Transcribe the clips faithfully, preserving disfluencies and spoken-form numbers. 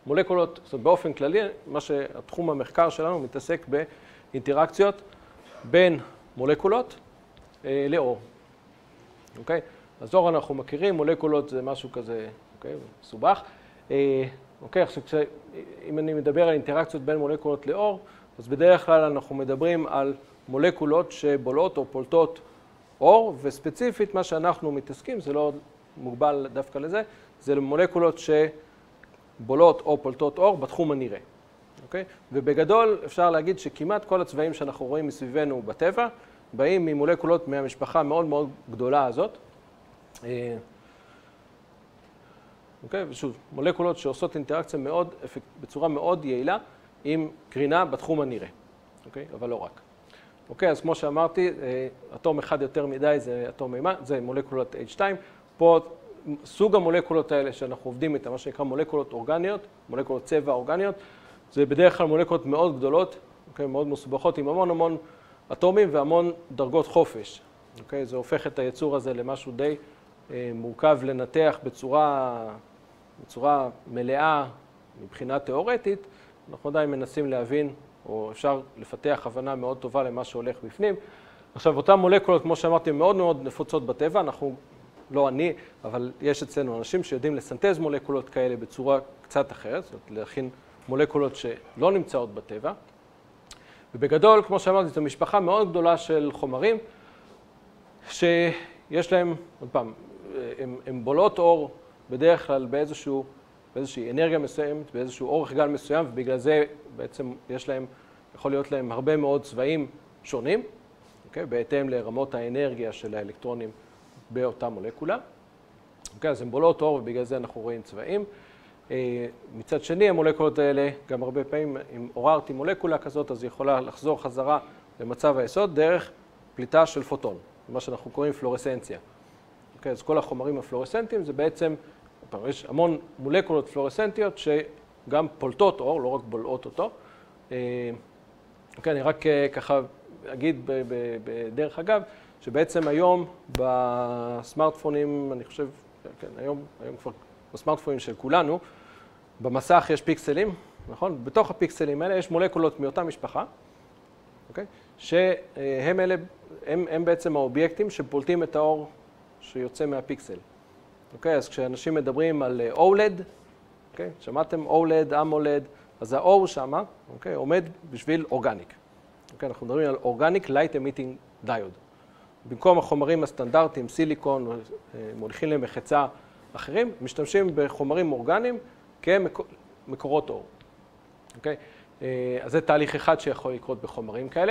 מולקולות, זאת אומרת, באופן כללי, מה שהתחום המחקר שלנו מתעסק באינטראקציות בין מולקולות אה, לאור. אוקיי? אז אור אנחנו מכירים, מולקולות זה משהו כזה, אוקיי, מסובך. אה, אוקיי, עכשיו, אם אני מדבר על אינטראקציות בין מולקולות לאור, אז בדרך כלל אנחנו מדברים על מולקולות שבולעות או פולטות אור, וספציפית מה שאנחנו מתעסקים, זה לא מוגבל דווקא לזה, זה מולקולות שבולעות או פולטות אור בתחום הנראה. אוקיי? ובגדול אפשר להגיד שכמעט כל הצבעים שאנחנו רואים מסביבנו בטבע, באים ממולקולות מהמשפחה מאוד מאוד גדולה הזאת. אוקיי? ושוב, מולקולות שעושות אינטראקציה מאוד, בצורה מאוד יעילה עם קרינה בתחום הנראה. אוקיי? אבל לא רק. אוקיי, אז כמו שאמרתי, אטום אחד יותר מדי זה אטום מימן, זה מולקולות אייץ' שתיים. פה סוג המולקולות האלה שאנחנו עובדים איתן, מה שנקרא מולקולות אורגניות, מולקולות צבע אורגניות, זה בדרך כלל מולקולות מאוד גדולות, אוקיי, מאוד מסובכות, עם המון המון אטומים והמון דרגות חופש. אוקיי, זה הופך את היצור הזה למשהו די אה, מורכב לנתח בצורה, בצורה מלאה מבחינה תיאורטית. אנחנו עדיין מנסים להבין, או אפשר לפתח הבנה מאוד טובה למה שהולך בפנים. עכשיו, אותן מולקולות, כמו שאמרתי, מאוד מאוד נפוצות בטבע. אנחנו, לא אני, אבל יש אצלנו אנשים שיודעים לסנטז מולקולות כאלה בצורה קצת אחרת, זאת אומרת, להכין מולקולות שלא נמצאות בטבע. ובגדול, כמו שאמרתי, זו משפחה מאוד גדולה של חומרים, שיש להם, עוד פעם, הם בולעות אור בדרך כלל באיזשהו, באיזושהי אנרגיה מסוימת, באיזשהו אורך גל מסוים, ובגלל זה בעצם יש להם, יכול להיות להם הרבה מאוד צבעים שונים, אוקיי? בהתאם לרמות האנרגיה של האלקטרונים באותה מולקולה. אוקיי? אז הם בולעות אור, ובגלל זה אנחנו רואים צבעים. מצד שני, המולקולות האלה, גם הרבה פעמים, אם עוררתי מולקולה כזאת, אז היא יכולה לחזור חזרה למצב היסוד דרך פליטה של פוטון, מה שאנחנו קוראים פלורסנציה. אוקיי? אז כל החומרים הפלורסנטיים זה בעצם, יש המון מולקולות פלורסנטיות שגם פולטות אור, לא רק בולעות אותו. אוקיי, אני רק ככה אגיד בדרך אגב, שבעצם היום בסמארטפונים, אני חושב, כן, היום, היום כבר בסמארטפונים של כולנו, במסך יש פיקסלים, נכון? בתוך הפיקסלים האלה יש מולקולות מאותה משפחה, אוקיי? שהם אלה, הם, הם בעצם האובייקטים שפולטים את האור שיוצא מהפיקסל. אוקיי? אז כשאנשים מדברים על אולד, אוקיי? שמעתם אולד, אמולד, אז האור שמה, אוקיי? עומד בשביל אורגניק. אוקיי? אנחנו מדברים על אורגניק לייט אמיטינג דיוד. במקום החומרים הסטנדרטיים, סיליקון, מוליכים למחצה אחרים, משתמשים בחומרים אורגניים כמקורות אור. אוקיי? אז זה תהליך אחד שיכול לקרות בחומרים כאלה.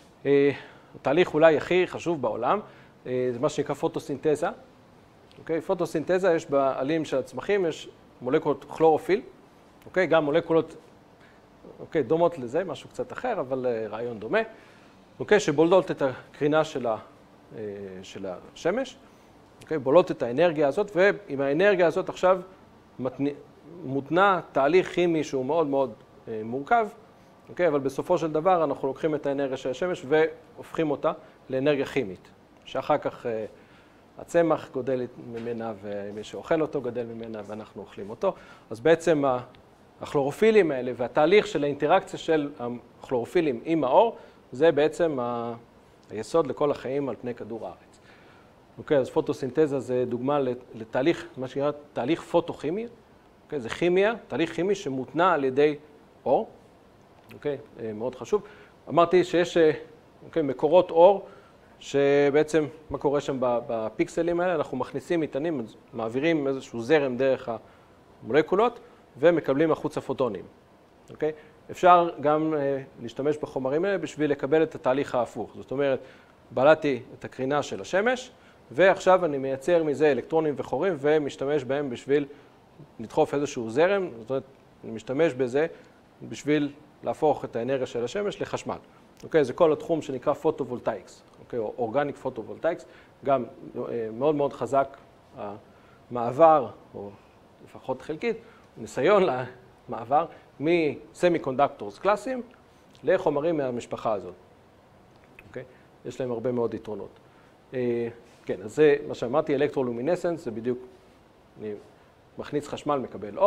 התהליך אולי הכי חשוב בעולם, זה מה שנקרא פוטוסינתזה. אוקיי? פוטוסינתזה, יש בעלים של הצמחים, יש מולקולות כלורופיל, אוקיי? גם מולקולות, אוקיי, דומות לזה, משהו קצת אחר, אבל רעיון דומה, אוקיי? שבולדות את הקרינה של, ה, של השמש, אוקיי? בולדות את האנרגיה הזאת, ועם האנרגיה הזאת עכשיו מתנ... מותנה תהליך כימי שהוא מאוד מאוד מורכב, אוקיי? אבל בסופו של דבר אנחנו לוקחים את האנרגיה של השמש והופכים אותה לאנרגיה כימית, שאחר כך הצמח גודל ממנה ומי שאוכל אותו גדל ממנה ואנחנו אוכלים אותו. אז בעצם הכלורופילים האלה והתהליך של האינטראקציה של הכלורופילים עם האור, זה בעצם היסוד לכל החיים על פני כדור הארץ. אוקיי, אז פוטוסינתזה זה דוגמה לתהליך, מה שנקרא תהליך פוטוכימי. אוקיי, זה כימיה, תהליך כימי שמותנע על ידי אור. אוקיי, מאוד חשוב. אמרתי שיש אוקיי, מקורות אור, שבעצם מה קורה שם בפיקסלים האלה, אנחנו מכניסים מטענים, מעבירים איזשהו זרם דרך המולקולות ומקבלים החוצה פוטונים. אוקיי? אפשר גם להשתמש בחומרים האלה בשביל לקבל את התהליך ההפוך. זאת אומרת, בלעתי את הקרינה של השמש, ועכשיו אני מייצר מזה אלקטרונים וחורים ומשתמש בהם בשביל לדחוף איזשהו זרם. זאת אומרת, אני משתמש בזה בשביל להפוך את האנרגיה של השמש לחשמל. אוקיי? זה כל התחום שנקרא פוטו-וולטאיקס. אוקיי, או אורגניק פוטו-וולטאיקס, גם מאוד מאוד חזק המעבר, או לפחות חלקית, ניסיון למעבר מסמי-קונדקטורס קלאסיים לחומרים מהמשפחה הזאת. אוקיי? יש להם הרבה מאוד יתרונות. כן, אז זה מה שאמרתי, אלקטרולומינסנס, זה בדיוק, אני מכניס חשמל, מקבל אור,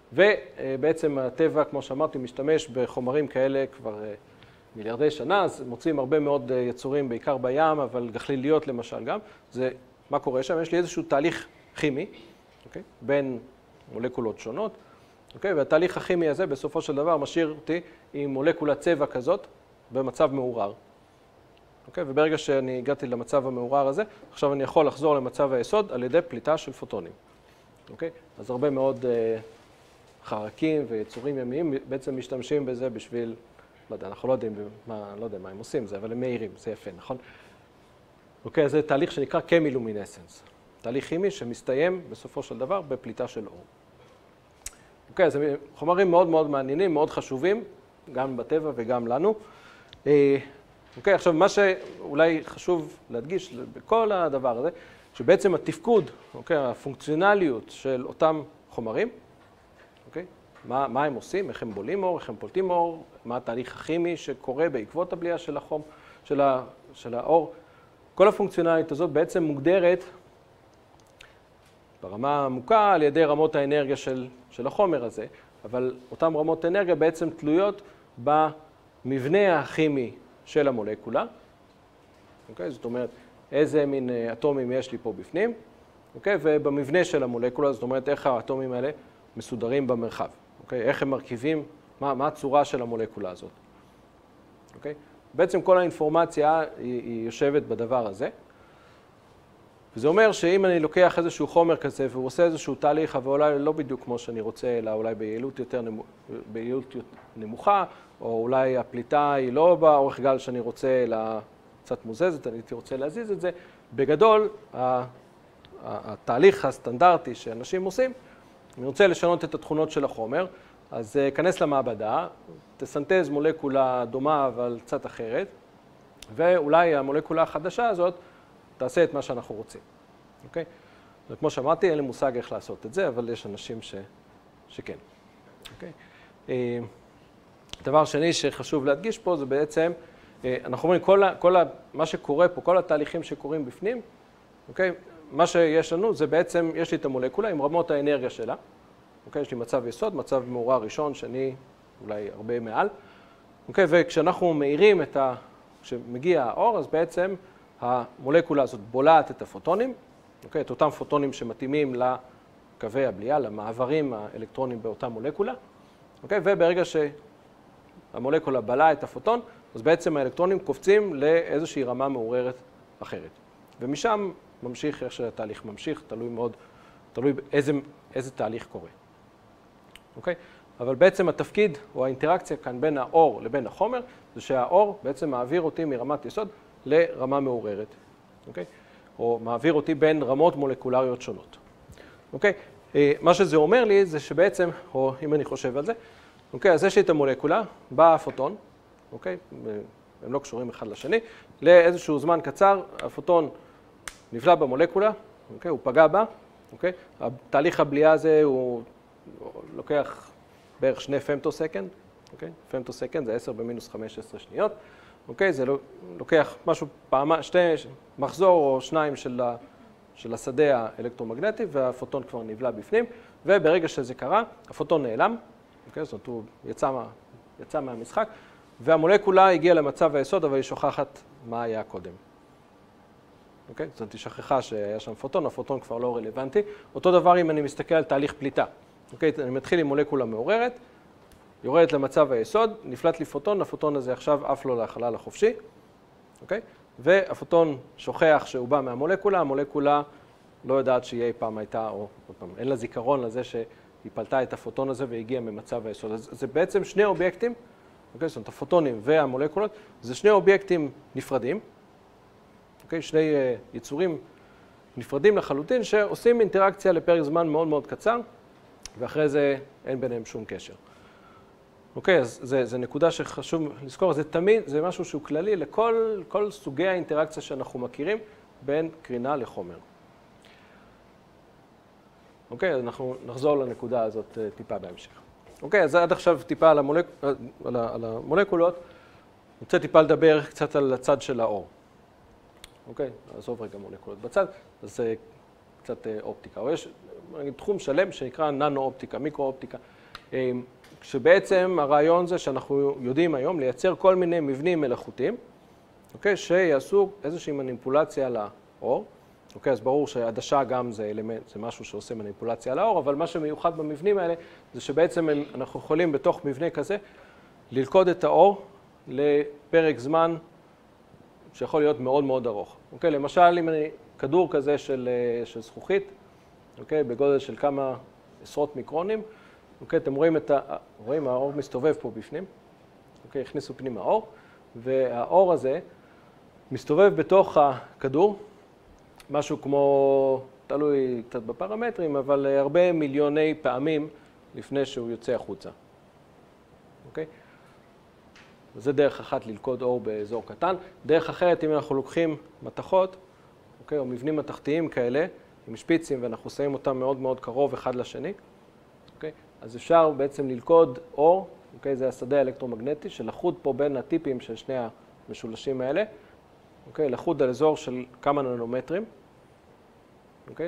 ובעצם הטבע, כמו שאמרתי, משתמש בחומרים כאלה כבר מיליארדי שנה, אז מוצאים הרבה מאוד יצורים, בעיקר בים, אבל גחליליות למשל גם. זה, מה קורה שם? יש לי איזשהו תהליך כימי, אוקיי? בין מולקולות שונות, אוקיי? והתהליך הכימי הזה בסופו של דבר משאיר אותי עם מולקולת צבע כזאת במצב מעורר. אוקיי? וברגע שאני הגעתי למצב המעורר הזה, עכשיו אני יכול לחזור למצב היסוד על ידי פליטה של פוטונים. אוקיי? אז הרבה מאוד אה, חרקים ויצורים ימיים בעצם משתמשים בזה בשביל, לא יודע, אנחנו לא יודעים מה, לא יודע מה הם עושים זה, אבל הם מהירים, זה יפה, נכון? אוקיי, אז זה תהליך שנקרא כימילומינסנס. תהליך כימי שמסתיים בסופו של דבר בפליטה של אור. אוקיי, אז חומרים מאוד מאוד מעניינים, מאוד חשובים, גם בטבע וגם לנו. אוקיי, עכשיו מה שאולי חשוב להדגיש בכל הדבר הזה, שבעצם התפקוד, אוקיי, הפונקציונליות של אותם חומרים, אוקיי, מה, מה הם עושים, איך הם בולעים אור, איך הם פולטים אור, מה התהליך הכימי שקורה בעקבות הבליעה של החום, של, ה, של האור. כל הפונקציונליות הזאת בעצם מוגדרת ברמה עמוקה על ידי רמות האנרגיה של, של החומר הזה, אבל אותן רמות אנרגיה בעצם תלויות במבנה הכימי של המולקולה, אוקיי? זאת אומרת, איזה מין אטומים יש לי פה בפנים, אוקיי? ובמבנה של המולקולה, זאת אומרת, איך האטומים האלה מסודרים במרחב, אוקיי? איך הם מרכיבים, מה, מה הצורה של המולקולה הזאת, אוקיי? בעצם כל האינפורמציה היא, היא יושבת בדבר הזה, וזה אומר שאם אני לוקח איזשהו חומר כזה והוא עושה איזשהו תהליך, אבל אולי לא בדיוק כמו שאני רוצה, אלא אולי ביעילות יותר ביעילות נמוכה, או אולי הפליטה היא לא באורך גל שאני רוצה, אלא קצת מוזזת, אני הייתי רוצה להזיז את זה. בגדול, התהליך הסטנדרטי שאנשים עושים, אני רוצה לשנות את התכונות של החומר, אז כנס למעבדה, תסנטז מולקולה דומה אבל קצת אחרת, ואולי המולקולה החדשה הזאת תעשה את מה שאנחנו רוצים, אוקיי? וכמו שאמרתי, אין לי מושג איך לעשות את זה, אבל יש אנשים ש... שכן, אוקיי? דבר שני שחשוב להדגיש פה זה בעצם, אנחנו אומרים, כל, ה... כל ה... מה שקורה פה, כל התהליכים שקורים בפנים, אוקיי? מה שיש לנו זה בעצם, יש לי את המולקולה עם רמות האנרגיה שלה, אוקיי? יש לי מצב יסוד, מצב מעורר ראשון, שני, אולי הרבה מעל, אוקיי? וכשאנחנו מאירים את ה... כשמגיע האור, אז בעצם המולקולה הזאת בולעת את הפוטונים, אוקיי? את אותם פוטונים שמתאימים לקווי הבליעה, למעברים האלקטרונים באותה מולקולה, אוקיי? וברגע שהמולקולה בלעה את הפוטון, אז בעצם האלקטרונים קופצים לאיזושהי רמה מעוררת אחרת. ומשם ממשיך, איך שהתהליך ממשיך, תלוי מאוד, תלוי איזה, איזה תהליך קורה. אוקיי? אבל בעצם התפקיד או האינטראקציה כאן בין האור לבין החומר, זה שהאור בעצם מעביר אותי מרמת יסוד לרמה מעוררת, אוקיי? או מעביר אותי בין רמות מולקולריות שונות, אוקיי? מה שזה אומר לי זה שבעצם, או אם אני חושב על זה, אוקיי, אז יש לי את המולקולה, בא הפוטון, אוקיי? הם לא קשורים אחד לשני, לאיזשהו זמן קצר, הפוטון נבלע במולקולה, אוקיי? הוא פגע בה, אוקיי? התהליך הבליעה הזה הוא לוקח בערך שני פמטוסקנד, אוקיי? פמטוסקנד זה עשר במינוס חמש עשרה שניות, אוקיי? זה לוקח משהו פעמה, שתי מחזור או שניים של, ה, של השדה האלקטרומגנטי, והפוטון כבר נבלע בפנים, וברגע שזה קרה, הפוטון נעלם, אוקיי? זאת אומרת, הוא יצא, מה, יצא מהמשחק, והמולקולה הגיעה למצב היסוד, אבל היא שוכחת מה היה קודם. אוקיי? זאת אומרת, היא שכחה שהיה שם פוטון, הפוטון כבר לא רלוונטי. אותו דבר אם אני מסתכל על תהליך פליטה. אוקיי? אני מתחיל עם מולקולה מעוררת, יורדת למצב היסוד, נפלט לי פוטון, הפוטון הזה עכשיו עף לו לחלל החופשי, אוקיי? והפוטון שוכח שהוא בא מהמולקולה, המולקולה לא יודעת שהיא אי פעם הייתה, או עוד פעם, אין לה זיכרון לזה שהיא פלטה את הפוטון הזה והגיעה ממצב היסוד. אז זה בעצם שני אובייקטים, אוקיי? זאת אומרת, הפוטונים והמולקולות, זה שני אובייקטים נפרדים, אוקיי? שני יצורים נפרדים לחלוטין שעושים אינטראקציה לפרק זמן מאוד מאוד קצר, ואחרי זה אין ביניהם שום קשר. אוקיי, אז זה, זה נקודה שחשוב לזכור, זה תמיד, זה משהו שהוא כללי לכל כל סוגי האינטראקציה שאנחנו מכירים בין קרינה לחומר. אוקיי, אז אנחנו נחזור לנקודה הזאת טיפה בהמשך. אוקיי, אז עד עכשיו טיפה על, המולק, על, ה, על המולקולות, אני רוצה טיפה לדבר קצת על הצד של האור. אוקיי, נעזוב רגע מולקולות בצד, אז זה קצת אופטיקה. או יש תחום שלם שנקרא ננו-אופטיקה, מיקרו-אופטיקה. שבעצם הרעיון זה שאנחנו יודעים היום לייצר כל מיני מבנים מלאכותיים, אוקיי, שיעשו איזושהי מניפולציה לאור. אוקיי, אז ברור שהעדשה גם זה אלמנט, זה משהו שעושה מניפולציה על האור, אבל מה שמיוחד במבנים האלה זה שבעצם אנחנו יכולים בתוך מבנה כזה ללכוד את האור לפרק זמן שיכול להיות מאוד מאוד ארוך. אוקיי, למשל אם אני כדור כזה של, של זכוכית, אוקיי, בגודל של כמה עשרות מיקרונים, אוקיי, אתם רואים את ה... רואים, האור מסתובב פה בפנים, אוקיי, הכניסו פנימה האור, והאור הזה מסתובב בתוך הכדור, משהו כמו, תלוי קצת בפרמטרים, אבל הרבה מיליוני פעמים לפני שהוא יוצא החוצה. אוקיי? זה דרך אחת ללכוד אור באזור קטן. דרך אחרת, אם אנחנו לוקחים מתכות, אוקיי, או מבנים מתכתיים כאלה, עם שפיצים, ואנחנו שמים אותם מאוד מאוד קרוב אחד לשני, אוקיי? אז אפשר בעצם ללכוד אור, אוקיי? זה השדה האלקטרומגנטי, שלחוד פה בין הטיפים של שני המשולשים האלה, אוקיי? לחוד על אזור של כמה ננומטרים, אוקיי?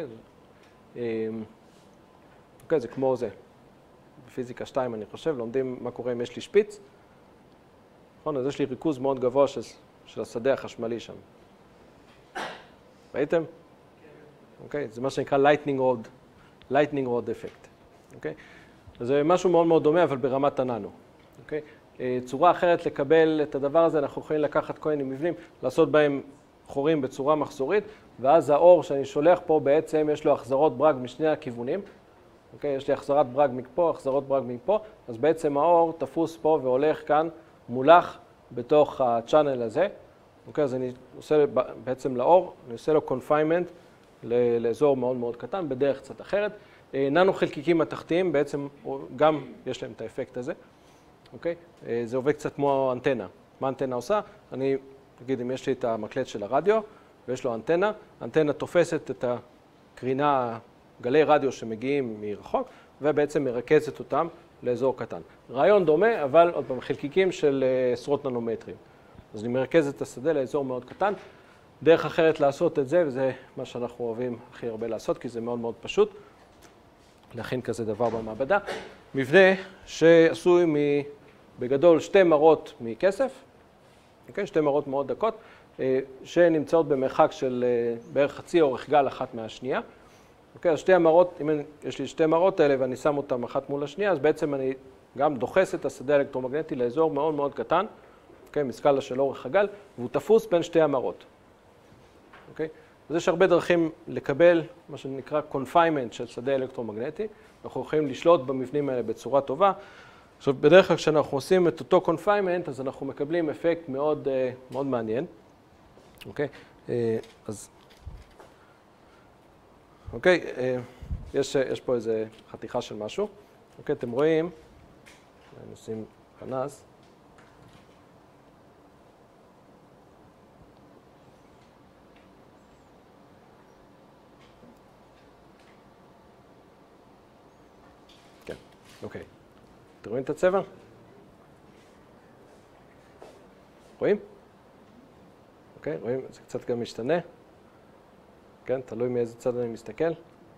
אוקיי, זה כמו זה. בפיזיקה שתיים, אני חושב, לומדים מה קורה אם יש לי שפיץ. נכון? אז יש לי ריכוז מאוד גבוה של, של השדה החשמלי שם. ראיתם? אוקיי? זה מה שנקרא lightning rod, lightning rod effect. אוקיי? אז זה משהו מאוד מאוד דומה, אבל ברמת הננו. אוקיי? צורה אחרת לקבל את הדבר הזה, אנחנו יכולים לקחת כל מיני מבנים, לעשות בהם חורים בצורה מחזורית, ואז האור שאני שולח פה בעצם יש לו החזרות ברג משני הכיוונים. אוקיי? יש לי החזרת ברג מפה, החזרות ברג מפה, אז בעצם האור תפוס פה והולך כאן מולך בתוך הצ'אנל הזה. אוקיי? אז אני עושה בעצם לאור, אני עושה לו confinement לאזור מאוד מאוד קטן, בדרך קצת אחרת. ננו חלקיקים התחתיים בעצם גם יש להם את האפקט הזה. אוקיי? זה עובד קצת כמו אנטנה. מה אנטנה עושה? אני, נגיד, אם יש לי את המקלט של הרדיו, ויש לו אנטנה, האנטנה תופסת את הקרינה, גלי רדיו שמגיעים מרחוק, ובעצם מרכזת אותם לאזור קטן. רעיון דומה, אבל עוד פעם, חלקיקים של עשרות ננומטרים. אז אני מרכז את השדה לאזור מאוד קטן. דרך אחרת לעשות את זה, וזה מה שאנחנו אוהבים הכי הרבה לעשות, כי זה מאוד מאוד פשוט, להכין כזה דבר במעבדה. מבנה שעשוי מ... בגדול שתי מרות מכסף, אוקיי? שתי מרות מאוד דקות, שנמצאות במרחק של בערך חצי אורך גל אחת מהשנייה. אוקיי? אז שתי המרות, אם יש לי שתי מרות האלה ואני שם אותן אחת מול השנייה, אז בעצם אני גם דוחס את השדה האלקטרומגנטי לאזור מאוד מאוד קטן, אוקיי? מסקאלה של אורך הגל, והוא תפוס בין שתי המרות. אוקיי? אז יש הרבה דרכים לקבל מה שנקרא confinement של שדה אלקטרומגנטי. אנחנו יכולים לשלוט במבנים האלה בצורה טובה. עכשיו, בדרך כלל כשאנחנו עושים את אותו confinement, אז אנחנו מקבלים אפקט מאוד, מאוד מעניין. אוקיי? אז, אוקיי, יש, יש פה איזו חתיכה של משהו. אוקיי, אתם רואים, נשים פנס. כן, אוקיי. אתם רואים את הצבע? רואים? אוקיי, רואים? זה קצת גם משתנה. כן, תלוי מאיזה צד אני מסתכל.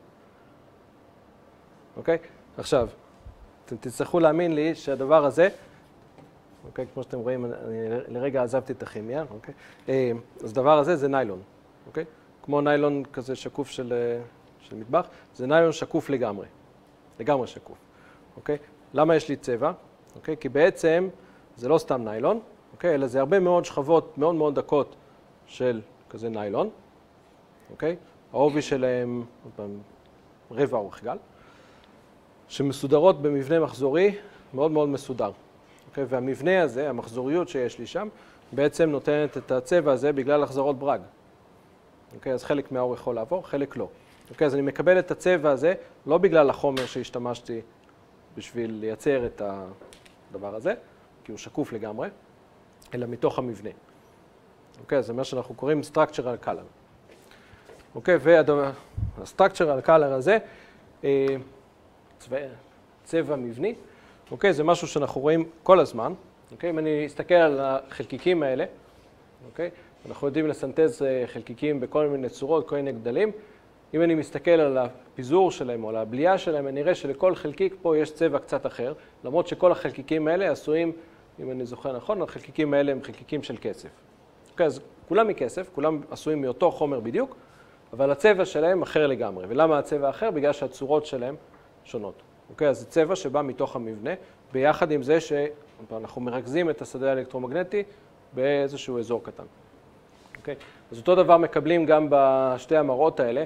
אוקיי? עכשיו, אתם תצטרכו להאמין לי שהדבר הזה, אוקיי, כמו שאתם רואים, אני לרגע עזבתי את הכימיה, אוקיי? אז הדבר הזה זה ניילון, אוקיי? כמו ניילון כזה שקוף של, של מטבח, זה ניילון שקוף לגמרי. לגמרי שקוף, אוקיי? למה יש לי צבע? אוקיי? כי בעצם זה לא סתם ניילון, אוקיי? אלא זה הרבה מאוד שכבות מאוד מאוד דקות של כזה ניילון, אוקיי? העובי שלהם, עוד פעם, רבע אורך גל, שמסודרות במבנה מחזורי מאוד מאוד מסודר, אוקיי? והמבנה הזה, המחזוריות שיש לי שם, בעצם נותנת את הצבע הזה בגלל החזרות ברג. אוקיי? אז חלק מהאור יכול לעבור, חלק לא. אוקיי? אז אני מקבל את הצבע הזה לא בגלל החומר שהשתמשתי בשביל לייצר את הדבר הזה, כי הוא שקוף לגמרי, אלא מתוך המבנה. אוקיי, אז זה מה שאנחנו קוראים structural color. אוקיי, וה-structural color הזה, צבע, צבע מבני, אוקיי, זה משהו שאנחנו רואים כל הזמן. אוקיי, אם אני אסתכל על החלקיקים האלה, אוקיי, אנחנו יודעים לסנטז חלקיקים בכל מיני צורות, כל מיני גדלים, אם אני מסתכל על הפיזור שלהם או על הבליעה שלהם, אני אראה שלכל חלקיק פה יש צבע קצת אחר, למרות שכל החלקיקים האלה עשויים, אם אני זוכר נכון, החלקיקים האלה הם חלקיקים של כסף. אוקיי, אז כולם מכסף, כולם עשויים מאותו חומר בדיוק, אבל הצבע שלהם אחר לגמרי. ולמה הצבע אחר? בגלל שהצורות שלהם שונות. אוקיי, אז זה צבע שבא מתוך המבנה, ביחד עם זה שאנחנו מרכזים את השדה האלקטרומגנטי באיזשהו אזור קטן. אוקיי, אז אותו דבר מקבלים גם בשתי המראות האלה,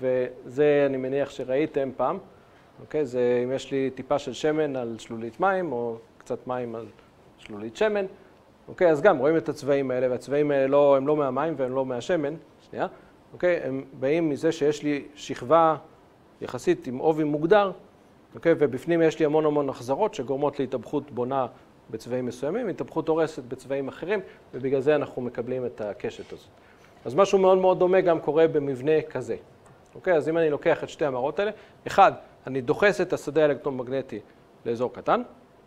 וזה אני מניח שראיתם פעם. אוקיי, זה אם יש לי טיפה של שמן על שלולית מים, או קצת מים על שלולית שמן. אוקיי, אז גם רואים את הצבעים האלה, והצבעים האלה לא, הם לא מהמים והם לא מהשמן. שנייה. אוקיי, הם באים מזה שיש לי שכבה יחסית עם עובי מוגדר, אוקיי, ובפנים יש לי המון המון החזרות שגורמות להתהפכות בונה בצבעים מסוימים, התהפכות הורסת בצבעים אחרים, ובגלל זה אנחנו מקבלים את הקשת הזאת. אז משהו מאוד מאוד דומה גם קורה במבנה כזה. אוקיי, אז אם אני לוקח את שתי המראות האלה, אחד, אני דוחס את השדה האלקטרומגנטי לאזור קטן,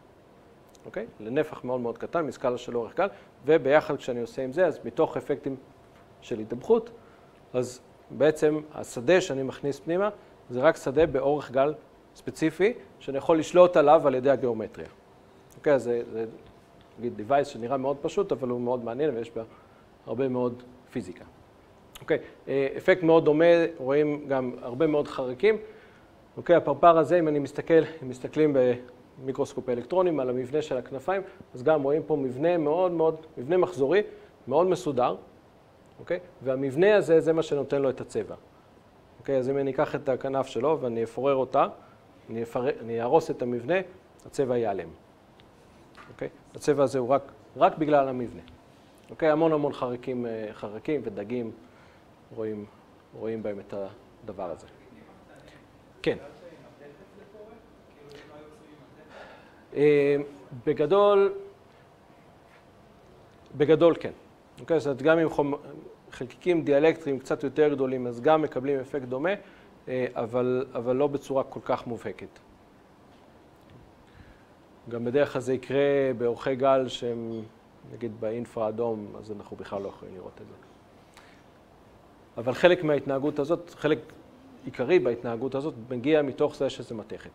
אוקיי, לנפח מאוד מאוד קטן, מסקאלה של אורך גל, וביחד כשאני עושה עם זה, אז מתוך אפקטים של התהפכות, אז בעצם השדה שאני מכניס פנימה, זה רק שדה באורך גל ספציפי, שאני יכול לשלוט עליו על ידי הגיאומטריה. אוקיי, אז זה, זה נגיד device שנראה מאוד פשוט, אבל הוא מאוד מעניין ויש בה הרבה מאוד פיזיקה. אוקיי, אפקט מאוד דומה, רואים גם הרבה מאוד חרקים. אוקיי, הפרפר הזה, אם אני מסתכל, אם מסתכלים במיקרוסקופ אלקטרונים על המבנה של הכנפיים, אז גם רואים פה מבנה מאוד מאוד, מבנה מחזורי, מאוד מסודר. אוקיי, והמבנה הזה, זה מה שנותן לו את הצבע. אוקיי, אז אם אני אקח את הכנף שלו ואני אפורר אותה, אני, אפר... אני ארוס את המבנה, הצבע ייעלם. אוקיי? הצבע הזה הוא רק, רק בגלל המבנה. אוקיי? המון המון חרקים, חרקים ודגים רואים, רואים בהם את הדבר הזה. כן. בגדול, בגדול כן. אוקיי? זאת אומרת, גם עם חומ... חלקיקים דיאלקטריים קצת יותר גדולים, אז גם מקבלים אפקט דומה, אבל, אבל לא בצורה כל כך מובהקת. גם בדרך כלל זה יקרה באורכי גל שהם, נגיד, באינפרה אדום, אז אנחנו בכלל לא יכולים לראות את זה. אבל חלק מההתנהגות הזאת, חלק עיקרי בהתנהגות הזאת, מגיע מתוך זה שזה מתכת.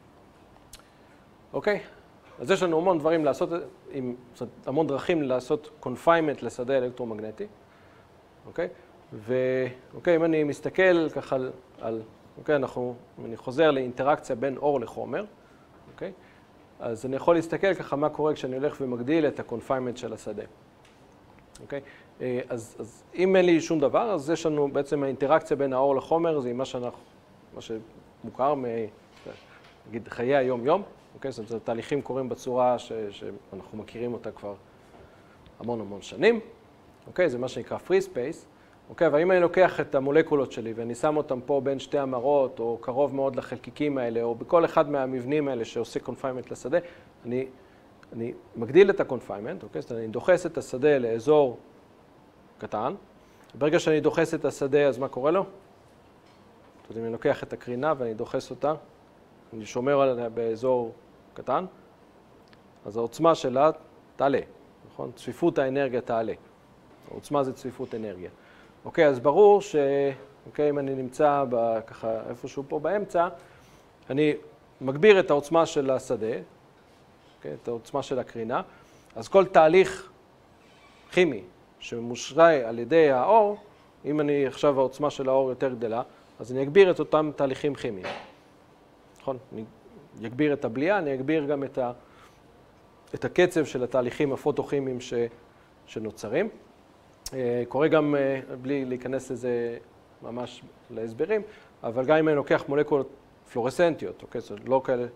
אוקיי? אז יש לנו המון דברים לעשות, עם, המון דרכים לעשות confinement לשדה אלקטרומגנטי. אוקיי? ואוקיי, אם אני מסתכל ככה על, על אוקיי, אנחנו, אם אני חוזר לאינטראקציה בין אור לחומר, אוקיי? אז אני יכול להסתכל ככה מה קורה כשאני הולך ומגדיל את ה-confinement של השדה. אוקיי? אז, אז אם אין לי שום דבר, אז יש לנו בעצם האינטראקציה בין האור לחומר, זה מה שאנחנו, מה שמוכר מ... נגיד, חיי היום-יום, אוקיי? זאת אומרת, התהליכים קורים בצורה ש, שאנחנו מכירים אותה כבר המון המון שנים. אוקיי? זה מה שנקרא free space. אוקיי? אבל אם אני לוקח את המולקולות שלי ואני שם אותם פה בין שתי המראות, או קרוב מאוד לחלקיקים האלה, או בכל אחד מהמבנים האלה שעושה confinement לשדה, אני, אני מגדיל את ה-confinement, אוקיי? זאת אומרת, אני דוחס את השדה לאזור קטן. ברגע שאני דוחס את השדה, אז מה קורה לו? זאת אומרת, אם אני לוקח את הקרינה ואני דוחס אותה, אני שומר עליה באזור קטן, אז העוצמה שלה תעלה, נכון? צפיפות האנרגיה תעלה. העוצמה זה צפיפות אנרגיה. אוקיי, אז ברור ש... אוקיי, אם אני נמצא ב... ככה איפשהו פה באמצע, אני מגביר את העוצמה של השדה, אוקיי, את העוצמה של הקרינה, אז כל תהליך כימי שמושרה על ידי האור, אם אני עכשיו העוצמה של האור יותר גדלה, אז אני אגביר את אותם תהליכים כימיים. נכון? אני אגביר את הבליעה, אני אגביר גם את, ה... את הקצב של התהליכים הפוטוכימיים ש... שנוצרים. קורה גם, בלי להיכנס לזה ממש להסברים, אבל גם אם אני לוקח מולקולות פלורסנטיות, אוקיי? זאת אומרת, לא כאלה,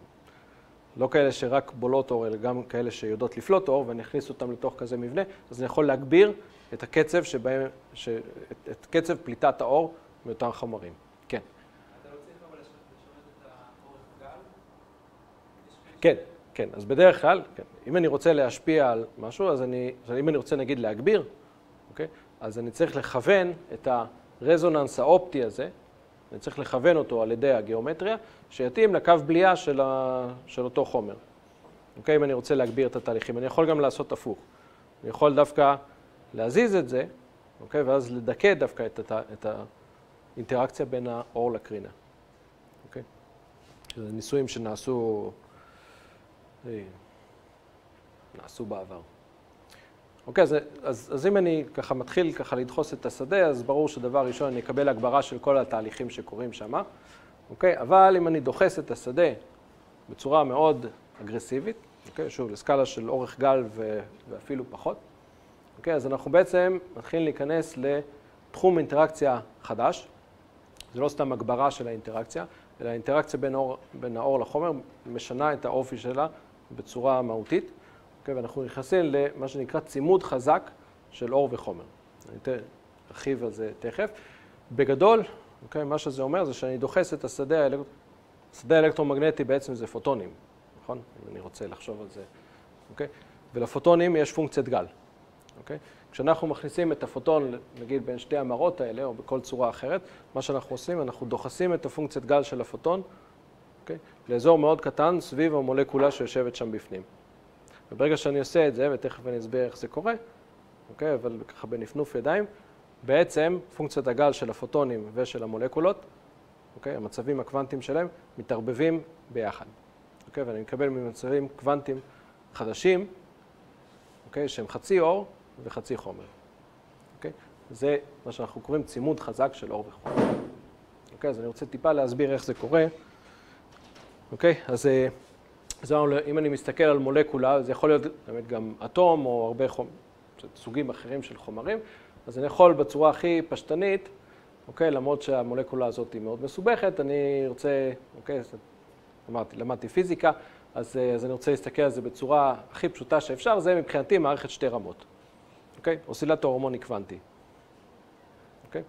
לא כאלה שרק בולות אור, אלא גם כאלה שיודעות לפלוט אור, ואני אכניס אותם לתוך כזה מבנה, אז אני יכול להגביר את הקצב שבהם, ש... את, את קצב פליטת האור מאותם חומרים. כן. אתה לא צריך אבל לשנות את האורך גל? כן, כן. אז בדרך כלל, כן. אם אני רוצה להשפיע על משהו, אז אני, אם אני רוצה נגיד להגביר, אוקיי? אז אני צריך לכוון את הרזוננס האופטי הזה, אני צריך לכוון אותו על ידי הגיאומטריה, שיתאים לקו בליעה של, ה... של אותו חומר. אוקיי? אם אני רוצה להגביר את התהליכים, אני יכול גם לעשות הפוך. אני יכול דווקא להזיז את זה, אוקיי? ואז לדכא דווקא את, הת... את אינטראקציה בין האור לקרינה. אוקיי? זה ניסויים שנעשו נעשו בעבר. אוקיי, אז, אז, אז אם אני ככה מתחיל ככה לדחוס את השדה, אז ברור שדבר ראשון אני אקבל הגברה של כל התהליכים שקורים שם. אוקיי, אבל אם אני דוחס את השדה בצורה מאוד אגרסיבית, אוקיי, שוב, לסקאלה של אורך גל ו, ואפילו פחות, אוקיי, אז אנחנו בעצם מתחילים להיכנס לתחום אינטראקציה חדש. זה לא סתם הגברה של האינטראקציה, אלא האינטראקציה בין, אור, בין האור לחומר משנה את האופי שלה בצורה מהותית. אוקיי, ואנחנו נכנסים למה שנקרא צימוד חזק של אור וחומר. אני ארחיב על זה תכף. בגדול, אוקיי, מה שזה אומר זה שאני דוחס את השדה, האלק... השדה האלקטרומגנטי בעצם זה פוטונים, נכון? אם אני רוצה לחשוב על זה. אוקיי? ולפוטונים יש פונקציית גל. אוקיי? כשאנחנו מכניסים את הפוטון, נגיד, בין שתי המרות האלה, או בכל צורה אחרת, מה שאנחנו עושים, אנחנו דוחסים את הפונקציית גל של הפוטון, אוקיי? לאזור מאוד קטן סביב המולקולה שיושבת שם בפנים. וברגע שאני עושה את זה, ותכף אני אסביר איך זה קורה, אוקיי? אבל ככה בנפנוף ידיים, בעצם פונקציית הגל של הפוטונים ושל המולקולות, אוקיי? המצבים הקוונטיים שלהם מתערבבים ביחד. אוקיי? ואני מקבל ממצבים קוונטיים חדשים, אוקיי? שהם חצי אור וחצי חומר. אוקיי? זה מה שאנחנו קוראים צימוד חזק של אור וחומר. אוקיי? אז אני רוצה טיפה להסביר איך זה קורה. אוקיי? אז זה, אם אני מסתכל על מולקולה, זה יכול להיות באמת גם אטום או הרבה חומר, סוגים אחרים של חומרים, אז אני יכול בצורה הכי פשטנית, אוקיי? למרות שהמולקולה הזאת היא מאוד מסובכת, אני רוצה, אוקיי? אמרתי, למדתי פיזיקה, אז, אז אני רוצה להסתכל על זה בצורה הכי פשוטה שאפשר, זה מבחינתי מערכת שתי רמות. אוקיי? אוסילטור הרמוני קוונטי. אוקיי?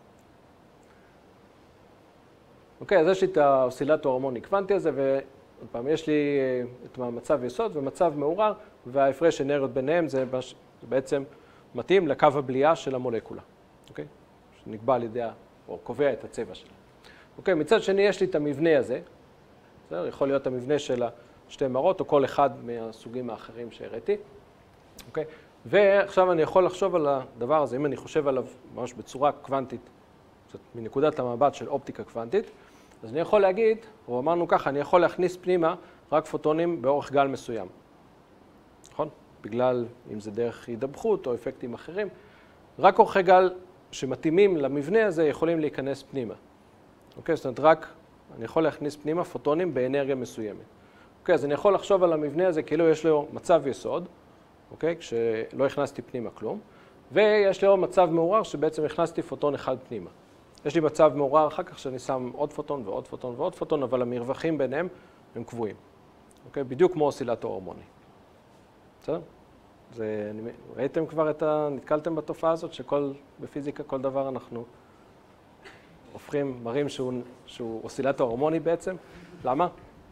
אוקיי, אז יש לי את האוסילטור הרמוני קוונטי הזה, ועוד פעם, יש לי את המצב יסוד ומצב מעורר, וההפרש אנרגיות ביניהם זה בעצם מתאים לקו הבליעה של המולקולה. אוקיי? שנקבע על ידי, או קובע את הצבע שלה. אוקיי, מצד שני יש לי את המבנה הזה, בסדר? יכול להיות המבנה של שתי מרות, או כל אחד מהסוגים האחרים שהראיתי. אוקיי? ועכשיו אני יכול לחשוב על הדבר הזה, אם אני חושב עליו ממש בצורה קוונטית, זאת מנקודת המבט של אופטיקה קוונטית, אז אני יכול להגיד, או אמרנו ככה, אני יכול להכניס פנימה רק פוטונים באורך גל מסוים. נכון? בגלל, אם זה דרך הידבכות או אפקטים אחרים, רק אורכי גל שמתאימים למבנה הזה יכולים להיכנס פנימה. אוקיי? זאת אומרת, רק אני יכול להכניס פנימה פוטונים באנרגיה מסוימת. אוקיי? אז אני יכול לחשוב על המבנה הזה כאילו יש לו מצב יסוד, אוקיי? כשלא הכנסתי פנימה כלום, ויש לו מצב מעורר שבעצם הכנסתי פוטון אחד פנימה. יש לי מצב מעורר אחר כך שאני שם עוד פוטון ועוד פוטון ועוד פוטון, אבל המרווחים ביניהם הם קבועים. אוקיי? בדיוק כמו אוסילטור הרמוני. בסדר? זה, אני, ראיתם כבר את ה... נתקלתם בתופעה הזאת שכל, בפיזיקה כל דבר אנחנו הופכים, מראים שהוא, שהוא אוסילטור הרמוני בעצם. למה?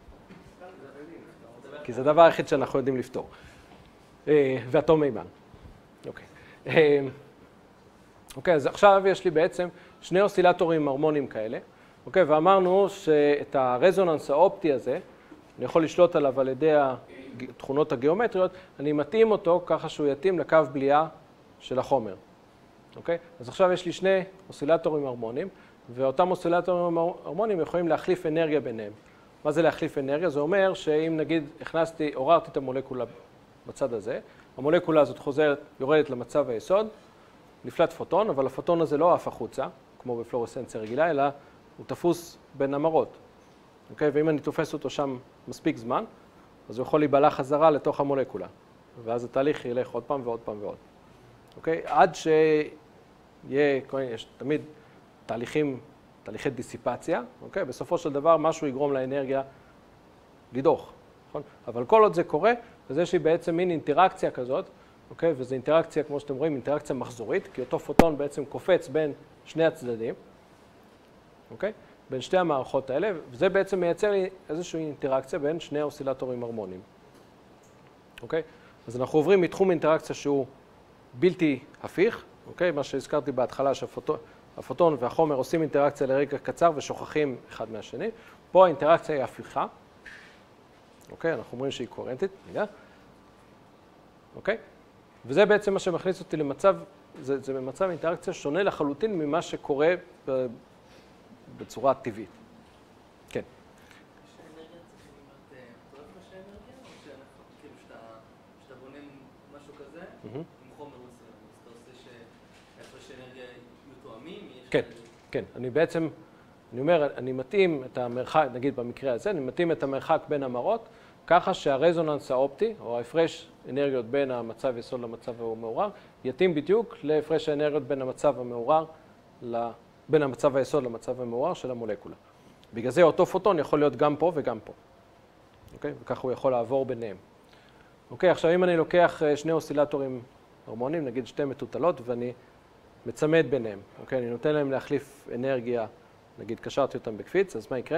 כי זה הדבר היחיד שאנחנו יודעים לפתור. ואטום מימן. אוקיי. אוקיי, אז עכשיו יש לי בעצם שני אוסילטורים הרמוניים כאלה. אוקיי, ואמרנו שאת הרזוננס האופטי הזה, אני יכול לשלוט עליו על ידי התכונות הגיאומטריות, אני מתאים אותו ככה שהוא יתאים לקו בליעה של החומר. אוקיי? אז עכשיו יש לי שני אוסילטורים הרמוניים, ואותם אוסילטורים הרמוניים יכולים להחליף אנרגיה ביניהם. מה זה להחליף אנרגיה? זה אומר שאם נגיד הכנסתי, עוררתי את המולקולה בצד הזה, המולקולה הזאת חוזרת, יורדת למצב היסוד, נפלט פוטון, אבל הפוטון הזה לא עף החוצה, כמו בפלורסנציה רגילה, אלא הוא תפוס בין המרות. אוקיי? ואם אני תופס אותו שם מספיק זמן, אז הוא יכול להיבלע חזרה לתוך המולקולה. ואז התהליך ילך עוד פעם ועוד פעם ועוד. אוקיי? עד שיהיה, יש תמיד תהליכים, תהליכי דיסיפציה, אוקיי? בסופו של דבר משהו יגרום לאנרגיה לדוח, נכון? אבל כל עוד זה קורה, אז יש לי בעצם מין אינטראקציה כזאת, אוקיי? וזו אינטראקציה, כמו שאתם רואים, אינטראקציה מחזורית, כי אותו פוטון בעצם קופץ בין שני הצדדים, אוקיי? בין שתי המערכות האלה, וזה בעצם מייצר לי איזושהי אינטראקציה בין שני אוסילטורים הרמוניים. אוקיי? אז אנחנו עוברים מתחום אינטראקציה שהוא בלתי הפיך, אוקיי? מה שהזכרתי בהתחלה, שהפוטון והחומר עושים אינטראקציה לרגע קצר ושוכחים אחד מהשני. פה האינטראקציה היא הפיכה. אוקיי? אנחנו אומרים שהיא קוהרנטית. רגע. אוקיי? וזה בעצם מה שמכניס אותי למצב, זה, זה במצב אינטראקציה שונה לחלוטין ממה שקורה בצורה טבעית. כן. שאנרגיה צריכים להיות מטורף לשם אנרגיה, או שאנחנו, כאילו, שאתה בונה משהו כזה, עם חומר מסוים, אז אתה עושה שאיפה שאנרגיה יהיו תואמים? כן, כן. אני בעצם, אני אומר, אני מתאים את המרחק, נגיד במקרה הזה, אני מתאים את המרחק בין המראות, ככה שהרזוננס האופטי, או ההפרש אנרגיות בין המצב יסוד למצב המעורר, יתאים בדיוק להפרש האנרגיות בין המצב המעורר, בין המצב היסוד למצב המעורר של המולקולה. בגלל זה אותו פוטון יכול להיות גם פה וגם פה. אוקיי? וככה הוא יכול לעבור ביניהם. אוקיי, עכשיו אם אני לוקח שני אוסילטורים הרמוניים, נגיד שתי מטוטלות, ואני מצמד ביניהם. אוקיי, אני נותן להם להחליף אנרגיה, נגיד קשרתי אותם בקפיץ, אז מה יקרה?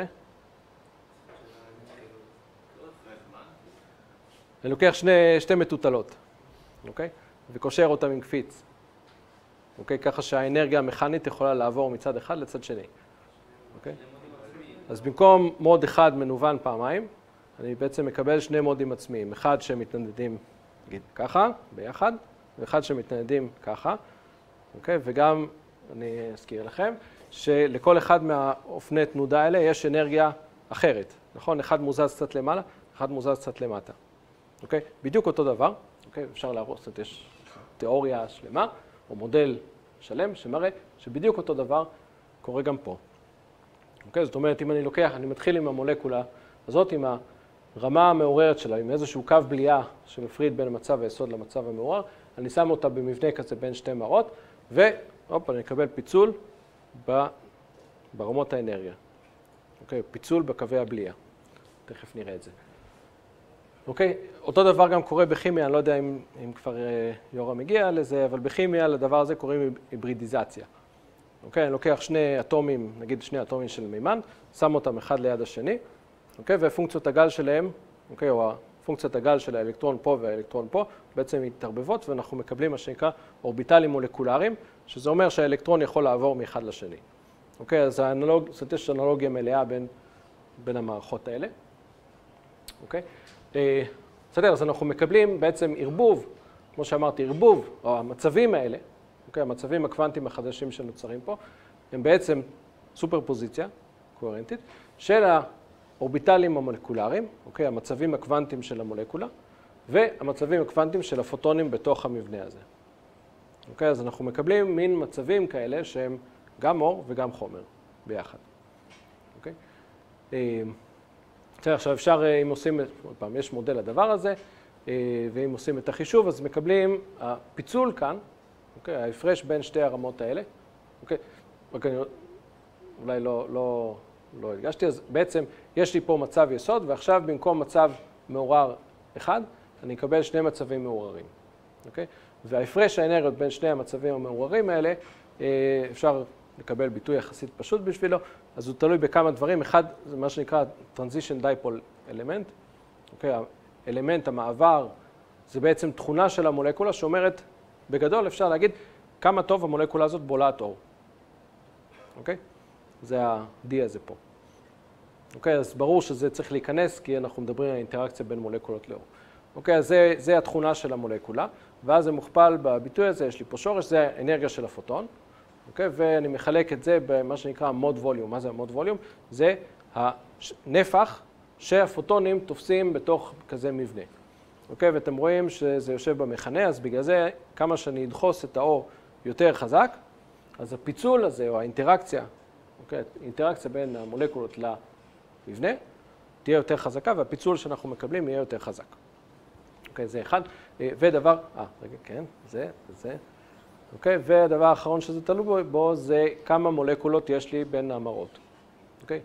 אני לוקח שני, שתי מטוטלות, אוקיי? וקושר אותם עם קפיץ. אוקיי? ככה שהאנרגיה המכנית יכולה לעבור מצד אחד לצד שני. אוקיי? אז במקום מוד אחד מנוון פעמיים, אני בעצם מקבל שני מודים עצמיים. אחד שמתנדדים, נגיד, ככה, ביחד, ואחד שמתנדדים ככה. אוקיי? וגם, אני אזכיר לכם, שלכל אחד מהאופני תנודה האלה יש אנרגיה אחרת. נכון? אחד מוזז קצת למעלה, אחד מוזז קצת למטה. אוקיי? בדיוק אותו דבר. אוקיי? אפשר להרוס, יש תיאוריה שלמה, או מודל שלם שמראה שבדיוק אותו דבר קורה גם פה. אוקיי? זאת אומרת, אם אני לוקח, אני מתחיל עם המולקולה הזאת, עם הרמה המעוררת שלה, עם איזשהו קו בליעה שמפריד בין המצב היסוד למצב המעורר, אני שם אותה במבנה כזה בין שתי מראות, והופ, אני אקבל פיצול ברמות האנרגיה. אוקיי? פיצול בקווי הבליעה. תכף נראה את זה. אוקיי? אותו דבר גם קורה בכימיה, אני לא יודע אם, אם כבר יורם הגיע לזה, אבל בכימיה לדבר הזה קוראים היברידיזציה. אוקיי? אני לוקח שני אטומים, נגיד שני אטומים של מימן, שם אותם אחד ליד השני, אוקיי? ופונקציות הגל שלהם, אוקיי? או פונקציית הגל של האלקטרון פה והאלקטרון פה, בעצם מתערבבות, ואנחנו מקבלים מה שנקרא אורביטלים מולקולריים, שזה אומר שהאלקטרון יכול לעבור מאחד לשני. אוקיי? אז האנלוג, זאת יש אנלוגיה מלאה בין, בין המערכות האלה. אוקיי? בסדר, אז אנחנו מקבלים בעצם ערבוב, כמו שאמרתי, ערבוב, או המצבים האלה, אוקיי, המצבים הקוונטיים החדשים שנוצרים פה, הם בעצם סופרפוזיציה קוהרנטית של האורביטלים המולקולריים, אוקיי, המצבים הקוונטיים של המולקולה, והמצבים הקוונטיים של הפוטונים בתוך המבנה הזה. אוקיי, אז אנחנו מקבלים מין מצבים כאלה שהם גם אור וגם חומר ביחד. אוקיי? עכשיו אפשר, אם עושים, עוד פעם, יש מודל לדבר הזה, ואם עושים את החישוב, אז מקבלים הפיצול כאן, אוקיי, ההפרש בין שתי הרמות האלה, אוקיי, אולי לא, לא, לא הדגשתי, אז בעצם יש לי פה מצב יסוד, ועכשיו במקום מצב מעורר אחד, אני אקבל שני מצבים מעוררים, אוקיי? וההפרש האנרגיות בין שני המצבים המעוררים האלה, אפשר לקבל ביטוי יחסית פשוט בשבילו, אז הוא תלוי בכמה דברים. אחד, זה מה שנקרא Transition Dipole Element. אוקיי, האלמנט, המעבר, זה בעצם תכונה של המולקולה שאומרת, בגדול אפשר להגיד, כמה טוב המולקולה הזאת בולעת אור. אוקיי? זה ה-D הזה פה. אוקיי, אז ברור שזה צריך להיכנס, כי אנחנו מדברים על אינטראקציה בין מולקולות לאור. אוקיי, אז זה, זה התכונה של המולקולה, ואז זה מוכפל בביטוי הזה, יש לי פה שורש, זה האנרגיה של הפוטון. אוקיי, ואני מחלק את זה במה שנקרא מוד ווליום. מה זה המוד ווליום? זה הנפח שהפוטונים תופסים בתוך כזה מבנה. אוקיי, ואתם רואים שזה יושב במכנה, אז בגלל זה כמה שאני אדחוס את האור יותר חזק, אז הפיצול הזה או האינטראקציה, אוקיי, האינטראקציה בין המולקולות למבנה, תהיה יותר חזקה, והפיצול שאנחנו מקבלים יהיה יותר חזק. אוקיי, זה אחד. ודבר, אה, רגע, כן, זה, זה. אוקיי, והדבר האחרון שזה תלוי בו זה כמה מולקולות יש לי בין המראות. אוקיי?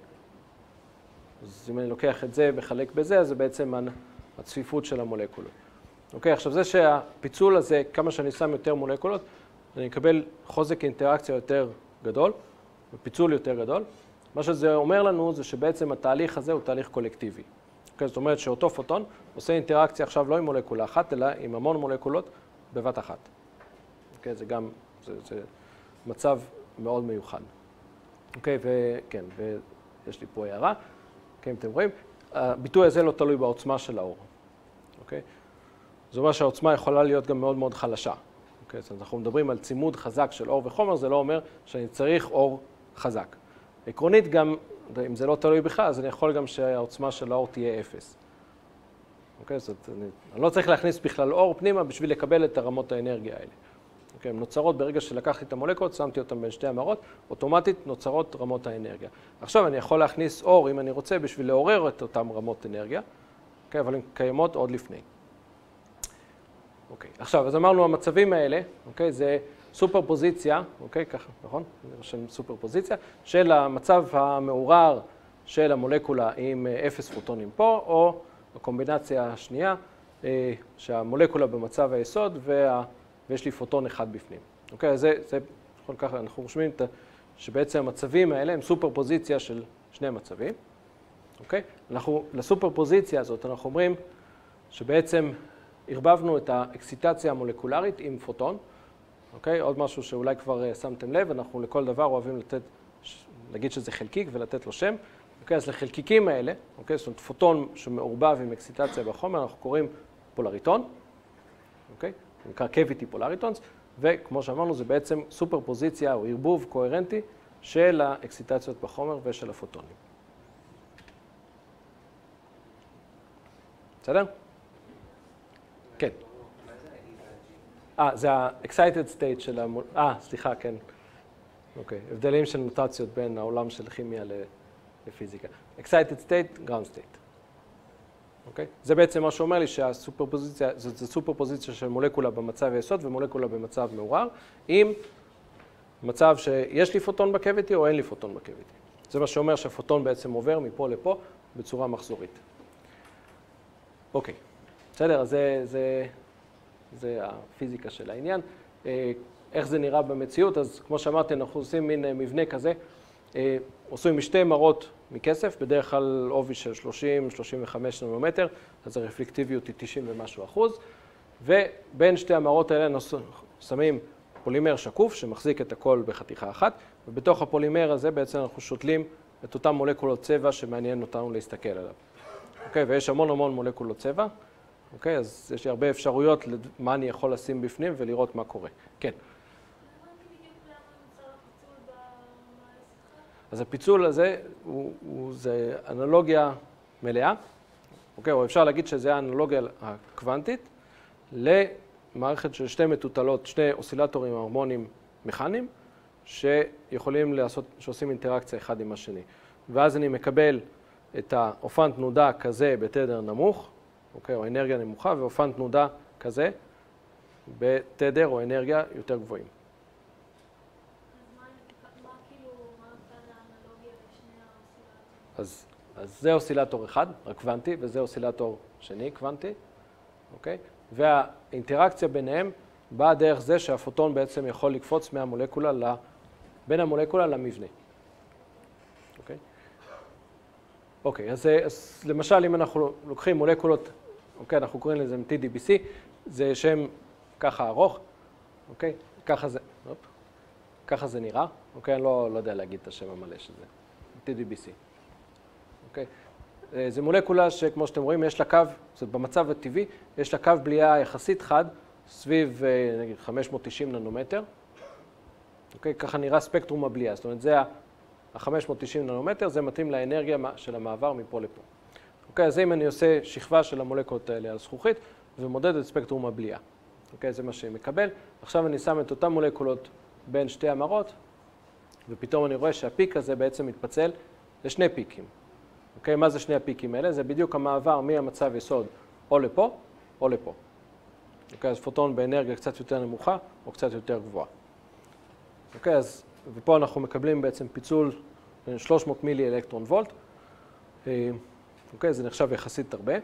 אז אם אני לוקח את זה וחלק בזה, אז זה בעצם הצפיפות של המולקולות. אוקיי, עכשיו זה שהפיצול הזה, כמה שאני שם יותר מולקולות, אני אקבל חוזק אינטראקציה יותר גדול, ופיצול יותר גדול. מה שזה אומר לנו זה שבעצם התהליך הזה הוא תהליך קולקטיבי. אוקיי, זאת אומרת שאותו פוטון עושה אינטראקציה עכשיו לא עם מולקולה אחת, אלא עם המון מולקולות בבת אחת. אוקיי, זה גם, זה, זה מצב מאוד מיוחד. אוקיי, וכן, ויש לי פה הערה. אוקיי, אם אתם רואים, הביטוי הזה לא תלוי בעוצמה של האור. אוקיי? זאת אומרת שהעוצמה יכולה להיות גם מאוד מאוד חלשה. אוקיי, אז אנחנו מדברים על צימוד חזק של אור וחומר, זה לא אומר שאני צריך אור חזק. עקרונית גם, אם זה לא תלוי בכלל, אז אני יכול גם שהעוצמה של האור תהיה אפס. אוקיי? זאת, אני, אני לא צריך להכניס בכלל אור פנימה בשביל לקבל את הרמות האנרגיה האלה. אוקיי? הן נוצרות ברגע שלקחתי את המולקולות, שמתי אותן בין שתי המערות, אוטומטית נוצרות רמות האנרגיה. עכשיו אני יכול להכניס אור, אם אני רוצה, בשביל לעורר את אותן רמות אנרגיה, אוקיי? אבל הן קיימות עוד לפני. אוקיי, עכשיו, אז אמרנו המצבים האלה, אוקיי, זה סופר פוזיציה, אוקיי, ככה, נכון? זה רשם סופר פוזיציה, של המצב המעורר של המולקולה עם אפס פוטונים פה, או הקומבינציה השנייה, שהמולקולה במצב היסוד וה... ויש לי פוטון אחד בפנים. אוקיי, אז זה, זה, נכון ככה, אנחנו רושמים שבעצם המצבים האלה הם סופר פוזיציה של שני מצבים. אוקיי? אנחנו, לסופר פוזיציה הזאת אנחנו אומרים שבעצם ערבבנו את האקסיטציה המולקולרית עם פוטון. אוקיי? עוד משהו שאולי כבר שמתם לב, אנחנו לכל דבר אוהבים לתת, להגיד שזה חלקיק ולתת לו שם. אוקיי? אז לחלקיקים האלה, אוקיי? זאת אומרת, פוטון שמעורבב עם אקסיטציה בחומר, אנחנו קוראים פולריטון. אוקיי? זה נקרא cavity פולריטונס, וכמו שאמרנו, זה בעצם סופר פוזיציה או ערבוב קוהרנטי של האקסיטציות בחומר ושל הפוטונים. בסדר? כן. אה, זה ה-excited state של המול... אה, סליחה, כן. אוקיי, הבדלים של נוטציות בין העולם של כימיה לפיזיקה. excited state, ground state. אוקיי? זה בעצם מה שאומר לי שהסופרפוזיציה, זה סופרפוזיציה של מולקולה במצב היסוד ומולקולה במצב מעורר, עם מצב שיש לי פוטון בקוויטי או אין לי פוטון בקוויטי. זה מה שאומר שהפוטון בעצם עובר מפה לפה בצורה מחזורית. אוקיי, בסדר, אז זה, זה, זה הפיזיקה של העניין. איך זה נראה במציאות? אז כמו שאמרתי, אנחנו עושים מין מבנה כזה, עושים משתי מרות מכסף, בדרך כלל עובי של שלושים עד שלושים וחמש ננומטר, אז הרפלקטיביות היא תשעים ומשהו אחוז, ובין שתי המרות האלה שמים פולימר שקוף שמחזיק את הכל בחתיכה אחת, ובתוך הפולימר הזה בעצם אנחנו שותלים את אותם מולקולות צבע שמעניין אותנו להסתכל עליו. אוקיי, ויש המון המון מולקולות צבע, אוקיי, אז יש לי הרבה אפשרויות למה אני יכול לשים בפנים ולראות מה קורה. כן. אז הפיצול הזה הוא, הוא זה אנלוגיה מלאה, אוקיי, או אפשר להגיד שזה האנלוגיה הקוונטית למערכת של שתי מטוטלות, שני אוסילטורים הרמוניים מכניים שיכולים לעשות, שעושים אינטראקציה אחד עם השני. ואז אני מקבל את האופן תנודה כזה בתדר נמוך, אוקיי, או אנרגיה נמוכה, ואופן תנודה כזה בתדר או אנרגיה יותר גבוהים. אז, אז זה אוסילטור אחד, רק קוונטי, וזה אוסילטור שני, קוונטי, אוקיי? והאינטראקציה ביניהם באה דרך זה שהפוטון בעצם יכול לקפוץ מהמולקולה, ל... בין המולקולה למבנה. אוקיי? אוקיי, אז, אז למשל אם אנחנו לוקחים מולקולות, אוקיי, אנחנו קוראים לזה טי די בי סי, זה שם ככה ארוך, אוקיי? ככה זה, אופ, ככה זה נראה, אוקיי? אני לא, לא יודע להגיד את השם המלא של זה, טי די בי סי. אוקיי? זה מולקולה שכמו שאתם רואים, יש לה קו, זאת במצב הטבעי, יש לה קו בליעה יחסית חד, סביב נגיד חמש מאות תשעים ננומטר. אוקיי? ככה נראה ספקטרום הבליעה, זאת אומרת, זה ה-חמש מאות תשעים ננומטר, זה מתאים לאנרגיה של המעבר מפה לפה. אוקיי? אז אם אני עושה שכבה של המולקולות האלה על זכוכית, ומודד את ספקטרום הבליעה. אוקיי? זה מה שמקבל. עכשיו אני שם את אותן מולקולות בין שתי המרות, ופתאום אני רואה שהפיק הזה בעצם מתפצל לשני פיקים. אוקיי, מה זה שני הפיקים האלה? זה בדיוק המעבר מהמצב יסוד או לפה או לפה. אוקיי, אז פוטון באנרגיה קצת יותר נמוכה או קצת יותר גבוהה. אוקיי, אז ופה אנחנו מקבלים בעצם פיצול בין שלוש מאות מילי אלקטרון וולט. אוקיי, זה נחשב יחסית הרבה.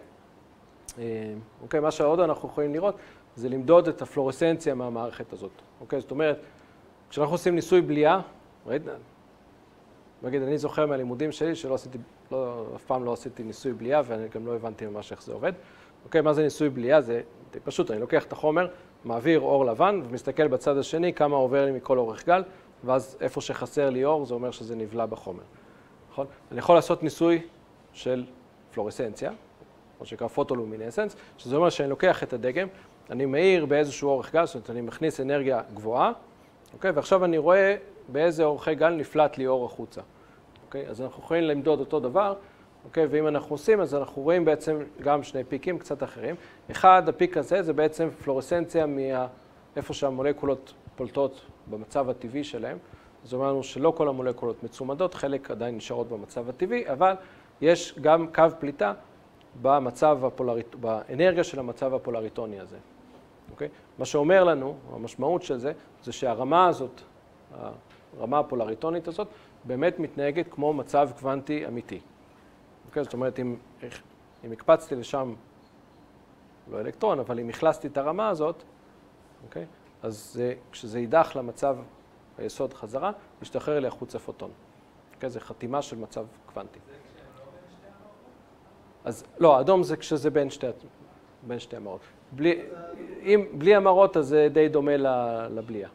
אוקיי, מה שעוד אנחנו יכולים לראות זה למדוד את הפלורסנציה מהמערכת הזאת. אוקיי, זאת אומרת, כשאנחנו עושים ניסוי בליעה, ראית? נגיד, אני זוכר מהלימודים שלי שלא עשיתי, לא, אף פעם לא עשיתי ניסוי בליעה ואני גם לא הבנתי ממש איך זה עובד. אוקיי, מה זה ניסוי בליעה? זה פשוט, אני לוקח את החומר, מעביר אור לבן ומסתכל בצד השני כמה עובר לי מכל אורך גל, ואז איפה שחסר לי אור זה אומר שזה נבלע בחומר. נכון? אני יכול לעשות ניסוי של פלורסנציה, או שנקרא פוטולומינסנס, שזה אומר שאני לוקח את הדגם, אני מאיר באיזשהו אורך גל, זאת אומרת, אני מכניס אנרגיה גבוהה, אוקיי? ועכשיו אני רואה באיזה אורכי גל נפלט לי אור החוצה. אוקיי? אז אנחנו יכולים למדוד אותו דבר, אוקיי? ואם אנחנו עושים, אז אנחנו רואים בעצם גם שני פיקים קצת אחרים. אחד, הפיק הזה, זה בעצם פלורסנציה מאיפה שהמולקולות פולטות במצב הטבעי שלהם. זאת אומרת שלא כל המולקולות מצומדות, חלק עדיין נשארות במצב הטבעי, אבל יש גם קו פליטה במצב הפולריט... באנרגיה של המצב הפולריטוני הזה. אוקיי? מה שאומר לנו, המשמעות של זה, זה שהרמה הזאת, הרמה הפולריטונית הזאת, באמת מתנהגת כמו מצב קוונטי אמיתי. אוקיי? זאת אומרת, אם, אם הקפצתי לשם, לא אלקטרון, אבל אם הכלסתי את הרמה הזאת, אוקיי? אז זה, כשזה יידח למצב היסוד חזרה, ישתחרר לי החוצה פוטון. אוקיי? זה חתימה של מצב קוונטי. זה כשהם לא בין שתי המערכות? אז לא, אדום זה כשזה בין שתי, בין שתי המערכות. בלי, אם, בלי המערכות, אז זה די דומה לבליעה.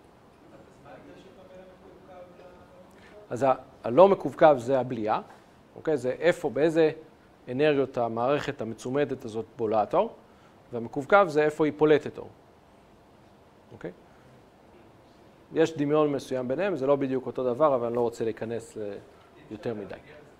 אז הלא מקווקו זה הבליעה, אוקיי? זה איפה, באיזה אנרגיות המערכת המצומדת הזאת בולעת אור, והמקווקו זה איפה היא פולטת אור. אוקיי? יש דמיון מסוים ביניהם, זה לא בדיוק אותו דבר, אבל אני לא רוצה להיכנס יותר מדי.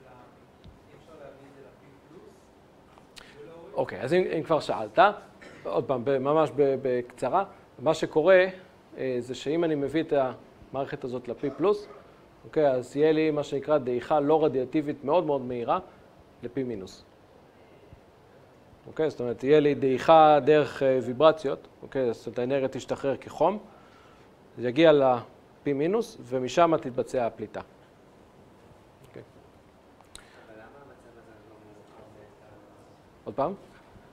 אוקיי, אז אם, אם כבר שאלת, עוד פעם, ממש בקצרה, מה שקורה זה שאם אני מביא את המערכת הזאת ל-P פלוס, אוקיי, אז יהיה לי מה שנקרא דעיכה לא רדיאטיבית מאוד מאוד מהירה ל-P מינוס. אוקיי, זאת אומרת, יהיה לי דעיכה דרך ויברציות, אוקיי, זאת אומרת, האנרגיה תשתחרר כחום, זה יגיע ל-P מינוס, ומשם תתבצע הפליטה. אוקיי. אבל למה המצב הזה לא מורכב את ה... עוד פעם?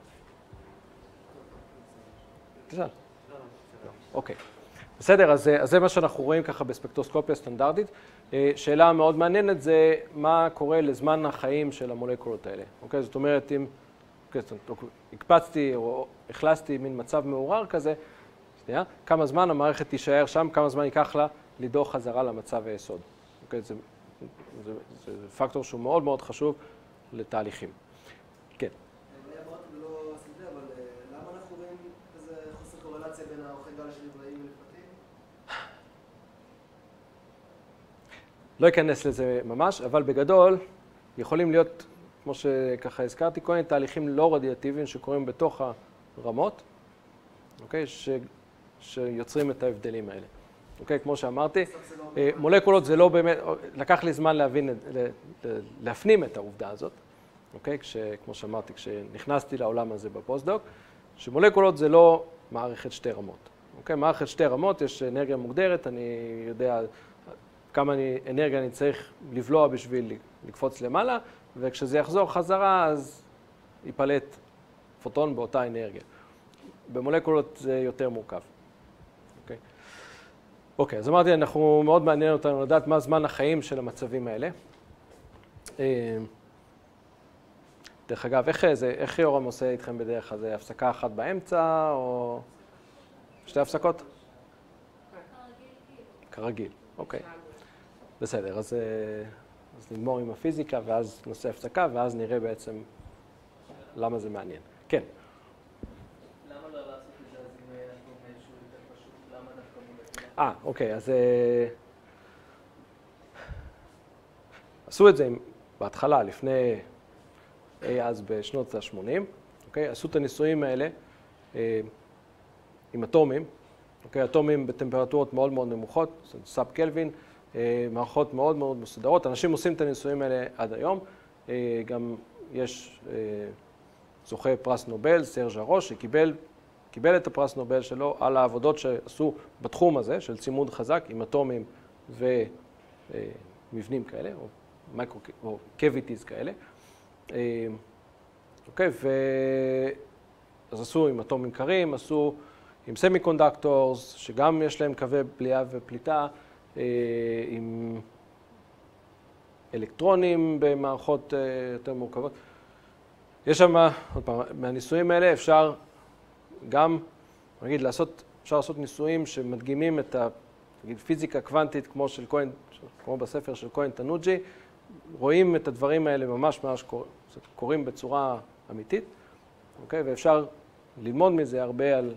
תשאל. אוקיי. בסדר, אז, אז זה מה שאנחנו רואים ככה בספקטרוסקופיה סטנדרטית. שאלה מאוד מעניינת זה מה קורה לזמן החיים של המולקולות האלה. אוקיי, זאת אומרת, אם הקפצתי או הכלסתי מין מצב מעורר כזה, שנייה, כמה זמן המערכת תישאר שם, כמה זמן ייקח לה לדוח חזרה למצב היסוד. אוקיי, זה, זה, זה, זה פקטור שהוא מאוד מאוד חשוב לתהליכים. כן. אני אמרתי ולא עשיתי, אבל למה אנחנו רואים איזה חוסר קורלציה בין האורכי גל של נבראים ולפרטים? לא אכנס לזה ממש, אבל בגדול יכולים להיות, כמו שככה הזכרתי, כל מיני תהליכים לא רדיאטיביים שקורים בתוך הרמות, אוקיי? ש... שיוצרים את ההבדלים האלה. אוקיי? כמו שאמרתי, מולקולות זה לא באמת, לקח לי זמן להבין, להפנים את העובדה הזאת, אוקיי? כש... כמו שאמרתי, כשנכנסתי לעולם הזה בפוסט-דוק, שמולקולות זה לא מערכת שתי רמות. אוקיי? מערכת שתי רמות, יש אנרגיה מוגדרת, אני יודע כמה אני, אנרגיה אני צריך לבלוע בשביל לקפוץ למעלה, וכשזה יחזור חזרה, אז ייפלט פוטון באותה אנרגיה. במולקולות זה יותר מורכב. אוקיי, אוקיי, אז אמרתי, אנחנו מאוד מעניין אותנו לדעת מה זמן החיים של המצבים האלה. דרך אגב, איך, זה, איך יורם עושה איתכם בדרך כלל? זה הפסקה אחת באמצע, או שתי הפסקות? כרגיל, אוקיי. בסדר, אז, אז נגמור עם הפיזיקה, ואז נעשה הפסקה, ואז נראה בעצם למה זה מעניין. כן. למה לא לעשות את זה אז אם יש פה משהו יותר פשוט? למה דווקא מולקולה? אה, אוקיי, אז עשו את זה בהתחלה, לפני אי אז בשנות ה-שמונים, אוקיי? עשו את הניסויים האלה עם אטומים, אוקיי? אטומים בטמפרטורות מאוד מאוד נמוכות, סאב קלווין, מערכות מאוד מאוד מסודרות. אנשים עושים את הניסויים האלה עד היום. גם יש זוכה פרס נובל, סרג' הרוש, שקיבל קיבל את הפרס נובל שלו על העבודות שעשו בתחום הזה, של צימוד חזק עם אטומים ומבנים כאלה, או מייקרו, או קוויטיז כאלה. אוקיי, ו... אז עשו עם אטומים קרים, עשו עם סמי קונדקטורס, שגם יש להם קווי בליעה ופליטה, עם אלקטרונים במערכות יותר מורכבות. יש שם, עוד פעם, מהניסויים האלה אפשר גם, נגיד, לעשות, אפשר לעשות ניסויים שמדגימים את ה, נגיד, פיזיקה קוונטית כמו של כהן, כמו בספר של כהן תנוג'י, רואים את הדברים האלה ממש ממש קורים בצורה אמיתית, אוקיי? ואפשר ללמוד מזה הרבה על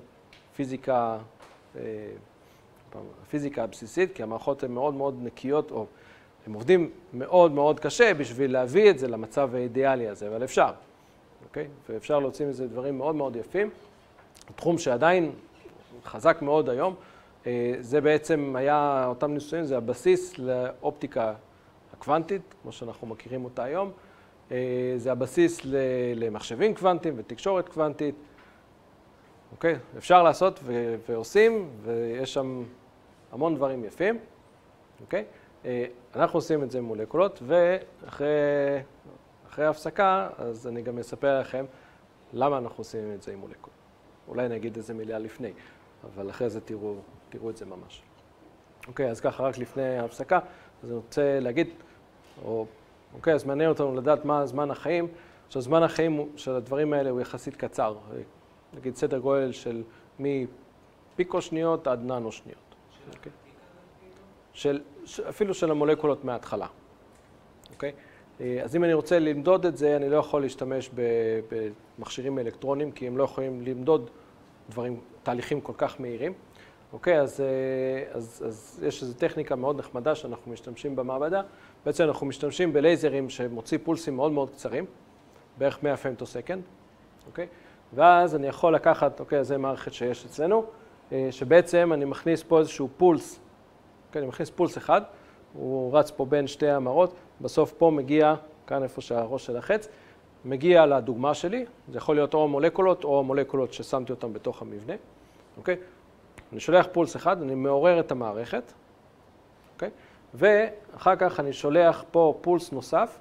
פיזיקה, הפיזיקה הבסיסית, כי המערכות הן מאוד מאוד נקיות, או הם עובדים מאוד מאוד קשה בשביל להביא את זה למצב האידיאלי הזה, אבל אפשר, אוקיי? ואפשר להוציא מזה דברים מאוד מאוד יפים. התחום שעדיין חזק מאוד היום, זה בעצם היה, אותם ניסויים, זה הבסיס לאופטיקה הקוונטית, כמו שאנחנו מכירים אותה היום. זה הבסיס למחשבים קוונטיים ותקשורת קוונטית. אוקיי? אפשר לעשות ו- ועושים, ויש שם המון דברים יפים. אוקיי? אנחנו עושים את זה עם מולקולות, ואחרי אחרי ההפסקה, אז אני גם אספר לכם למה אנחנו עושים את זה עם מולקולות. אולי נגיד איזה מילה לפני, אבל אחרי זה תראו, תראו את זה ממש. אוקיי, אז ככה רק לפני ההפסקה, אז אני רוצה להגיד, או, אוקיי, אז מעניין אותנו לדעת מה זמן החיים. עכשיו, זמן החיים של הדברים האלה הוא יחסית קצר. נגיד סדר גודל של מפיקו שניות עד ננו שניות. אוקיי? של, אפילו של המולקולות מההתחלה. אוקיי? אז אם אני רוצה למדוד את זה, אני לא יכול להשתמש במכשירים אלקטרונים, כי הם לא יכולים למדוד דברים, תהליכים כל כך מהירים. אוקיי? אז, אז, אז יש איזו טכניקה מאוד נחמדה שאנחנו משתמשים במעבדה. בעצם אנחנו משתמשים בלייזרים שמוציא פולסים מאוד מאוד קצרים, בערך מאה פמטוסקנד. אוקיי? ואז אני יכול לקחת, אוקיי, אז זו מערכת שיש אצלנו, שבעצם אני מכניס פה איזשהו פולס, אוקיי, אני מכניס פולס אחד, הוא רץ פה בין שתי המראות, בסוף פה מגיע, כאן איפה שהראש של החץ, מגיע לדוגמה שלי, זה יכול להיות או המולקולות או המולקולות ששמתי אותן בתוך המבנה, אוקיי? אני שולח פולס אחד, אני מעורר את המערכת, אוקיי? ואחר כך אני שולח פה פולס נוסף,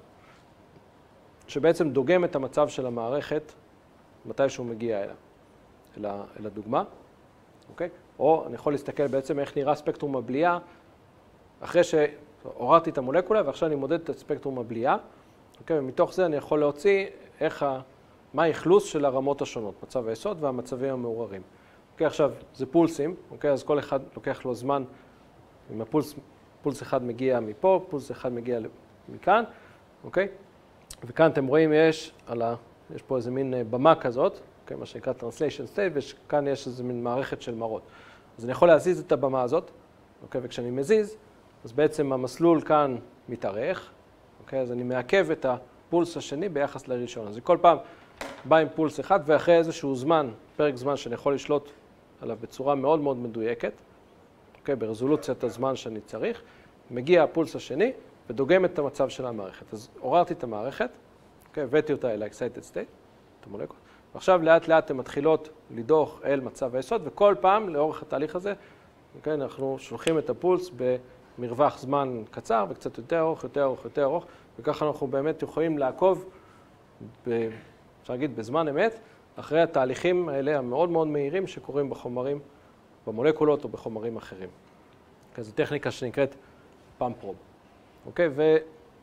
שבעצם דוגם את המצב של המערכת, מתי שהוא מגיע אליה, אל, אל הדוגמה, אוקיי? או אני יכול להסתכל בעצם איך נראה ספקטרום הבליעה, אחרי שהורדתי את המולקולה ועכשיו אני מודד את ספקטרום הבליעה, אוקיי? ומתוך זה אני יכול להוציא איך ה, מה האכלוס של הרמות השונות, מצב היסוד והמצבים המעוררים. אוקיי, עכשיו זה פולסים, אוקיי? אז כל אחד לוקח לו זמן, אם הפולס, פולס אחד מגיע מפה, פולס אחד מגיע מכאן, אוקיי? וכאן אתם רואים יש על ה... יש פה איזה מין במה כזאת, okay, מה שנקרא Translation State, וכאן יש איזה מין מערכת של מראות. אז אני יכול להזיז את הבמה הזאת, okay, וכשאני מזיז, אז בעצם המסלול כאן מתארך, okay, אז אני מעכב את הפולס השני ביחס לראשון. אז כל פעם בא עם פולס אחד, ואחרי איזשהו זמן, פרק זמן שאני יכול לשלוט עליו בצורה מאוד מאוד מדויקת, okay, ברזולוציית הזמן שאני צריך, מגיע הפולס השני ודוגם את המצב של המערכת. אז עוררתי את המערכת, אוקיי, הבאתי אותה אל ה-excited state, את המולקות, ועכשיו לאט לאט הן מתחילות לדוח אל מצב היסוד, וכל פעם לאורך התהליך הזה, אוקיי, אנחנו שולחים את הפולס במרווח זמן קצר, וקצת יותר ארוך, יותר ארוך, יותר ארוך, וככה אנחנו באמת יכולים לעקוב, ב, אפשר להגיד, בזמן אמת, אחרי התהליכים האלה המאוד מאוד מהירים שקורים בחומרים, במולקולות או בחומרים אחרים. אוקיי, זו טכניקה שנקראת פאמפ פרוב. אוקיי, ו...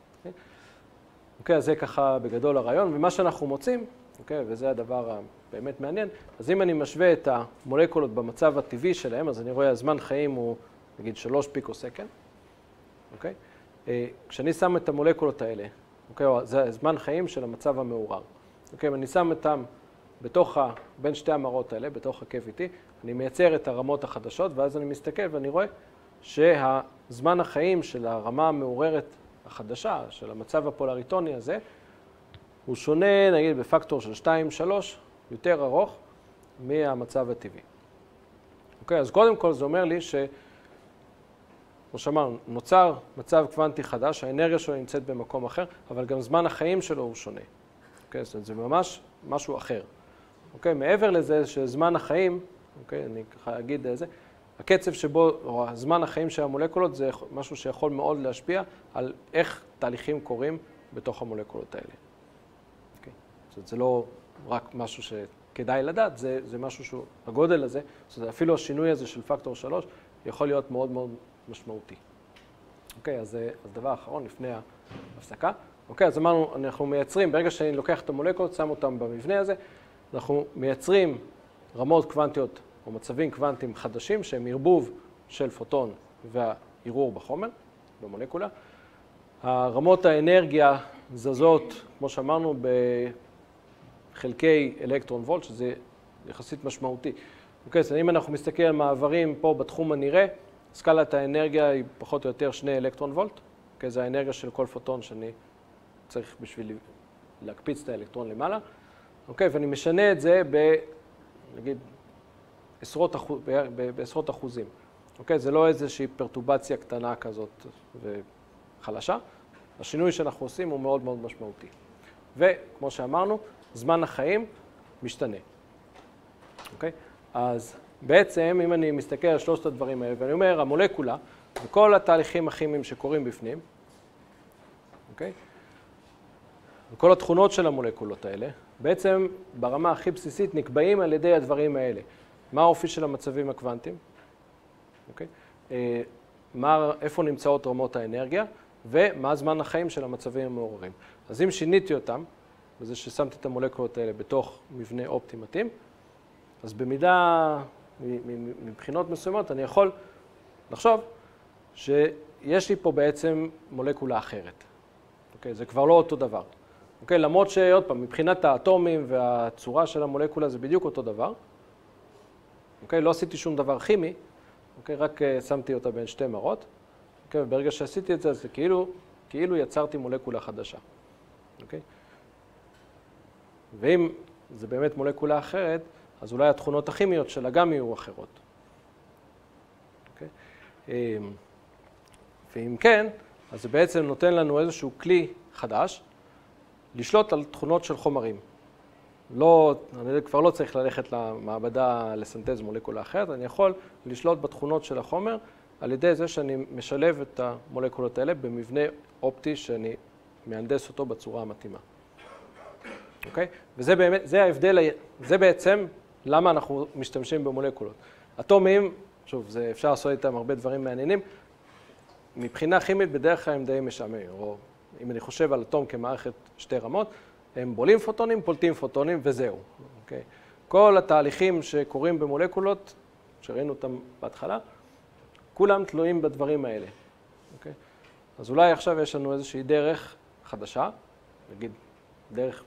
אוקיי, אז זה ככה בגדול הרעיון, ומה שאנחנו מוצאים, אוקיי, וזה הדבר הבאמת מעניין, אז אם אני משווה את המולקולות במצב הטבעי שלהם, אז אני רואה הזמן חיים הוא, נגיד, שלוש פיקוסקנד, אוקיי? כשאני שם את המולקולות האלה, אוקיי, זה הזמן חיים של המצב המעורר. אוקיי, אם אני שם אותם בתוך ה... בין שתי המראות האלה, בתוך ה-קוויטי, אני מייצר את הרמות החדשות, ואז אני מסתכל ואני רואה שהזמן החיים של הרמה המעוררת החדשה, של המצב הפולריטוני הזה, הוא שונה, נגיד, בפקטור של שתיים שלוש, יותר ארוך מהמצב הטבעי. אוקיי, אז קודם כל זה אומר לי ש... כמו שאמרנו, נוצר מצב קוונטי חדש, האנרגיה שלו נמצאת במקום אחר, אבל גם זמן החיים שלו הוא שונה. אוקיי, זאת אומרת, זה ממש משהו אחר. אוקיי, מעבר לזה שזמן החיים, אוקיי, אני ככה אגיד את זה, הקצב שבו, או הזמן החיים של המולקולות, זה משהו שיכול מאוד להשפיע על איך תהליכים קורים בתוך המולקולות האלה. אוקיי, זאת אומרת, זה לא רק משהו שכדאי לדעת, זה, זה משהו שהוא, הגודל הזה, זאת אומרת, אפילו השינוי הזה של פקטור שלוש, יכול להיות מאוד מאוד משמעותי. אוקיי, אז זה דבר אחרון לפני ההפסקה. אוקיי, אז אמרנו, אנחנו מייצרים, ברגע שאני לוקח את המולקולות, שם אותם במבנה הזה, אנחנו מייצרים רמות קוונטיות או מצבים קוונטיים חדשים שהם ערבוב של פוטון והערעור בחומר, במולקולה. הרמות האנרגיה זזות, כמו שאמרנו, בחלקי אלקטרון וולט, שזה יחסית משמעותי. אוקיי, אז אם אנחנו מסתכל על מעברים פה בתחום הנראה, סקלת האנרגיה היא פחות או יותר שני אלקטרון וולט, אוקיי? זה האנרגיה של כל פוטון שאני צריך בשביל להקפיץ את האלקטרון למעלה, אוקיי? ואני משנה את זה ב, נגיד, עשרות, אחוז, בעשרות אחוזים, אוקיי? זה לא איזושהי פרטובציה קטנה כזאת וחלשה. השינוי שאנחנו עושים הוא מאוד מאוד משמעותי. וכמו שאמרנו, זמן החיים משתנה, אוקיי? אז בעצם, אם אני מסתכל על שלושת הדברים האלה, ואני אומר, המולקולה וכל התהליכים הכימיים שקורים בפנים, אוקיי? וכל התכונות של המולקולות האלה, בעצם ברמה הכי בסיסית נקבעים על ידי הדברים האלה. מה האופי של המצבים הקוונטיים, אוקיי? מה, איפה נמצאות רמות האנרגיה, ומה זמן החיים של המצבים המעוררים. אז אם שיניתי אותם, בזה ששמתי את המולקולות האלה בתוך מבנה אופטי מתאים, אז במידה, מבחינות מסוימות, אני יכול לחשוב שיש לי פה בעצם מולקולה אחרת. אוקיי? זה כבר לא אותו דבר. אוקיי? למרות שעוד פעם, מבחינת האטומים והצורה של המולקולה זה בדיוק אותו דבר. אוקיי? לא עשיתי שום דבר כימי, אוקיי? רק שמתי אותה בין שתי מרות. אוקיי? וברגע שעשיתי את זה, זה כאילו, כאילו יצרתי מולקולה חדשה. אוקיי? ואם זה באמת מולקולה אחרת, אז אולי התכונות הכימיות שלה גם יהיו אחרות. אוקיי? ואם כן, אז זה בעצם נותן לנו איזשהו כלי חדש לשלוט על תכונות של חומרים. לא, אני כבר לא צריך ללכת למעבדה לסנטז מולקולה אחרת, אני יכול לשלוט בתכונות של החומר על ידי זה שאני משלב את המולקולות האלה במבנה אופטי שאני מהנדס אותו בצורה המתאימה. אוקיי? וזה באמת, זה ההבדל, זה בעצם למה אנחנו משתמשים במולקולות. אטומים, שוב, זה אפשר לעשות איתם הרבה דברים מעניינים, מבחינה כימית בדרך כלל הם די משעממים, או אם אני חושב על אטום כמערכת שתי רמות, הם בולים פוטונים, פולטים פוטונים וזהו. אוקיי? כל התהליכים שקורים במולקולות, שראינו אותם בהתחלה, כולם תלויים בדברים האלה. אוקיי? אז אולי עכשיו יש לנו איזושהי דרך חדשה, נגיד דרך,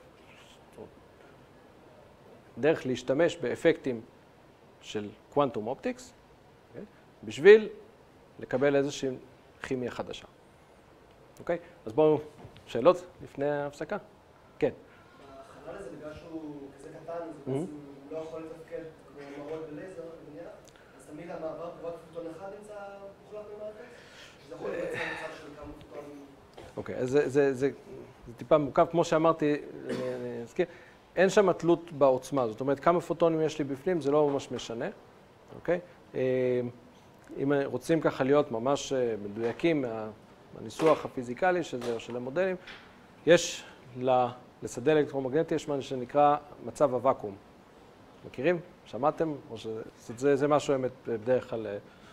דרך להשתמש באפקטים של קוונטום אופטיקס, אוקיי? בשביל לקבל איזושהי כימיה חדשה. אוקיי? אז בואו, שאלות לפני ההפסקה? כן. החלל הזה, בגלל שהוא כזה קטן, אז בעצם הוא לא יכול לתפקד כמו מראות בלייזר, נניח, אז תמיד המעבר רק פוטון אחד נמצא מוחלט במערכת? זה יכול להיות בעצם מצב של כמה פוטונים? אוקיי, אז זה טיפה מורכב, כמו שאמרתי, אני אזכיר, אין שם תלות בעוצמה, זאת אומרת, כמה פוטונים יש לי בפנים, זה לא ממש משנה, אוקיי? אם רוצים ככה להיות ממש מדויקים מהניסוח הפיזיקלי של זה או של המודלים, יש לשדה אלקטרומגנטי, יש מה שנקרא מצב הוואקום. מכירים? שמעתם? או שזה זה משהו אמת בדרך כלל...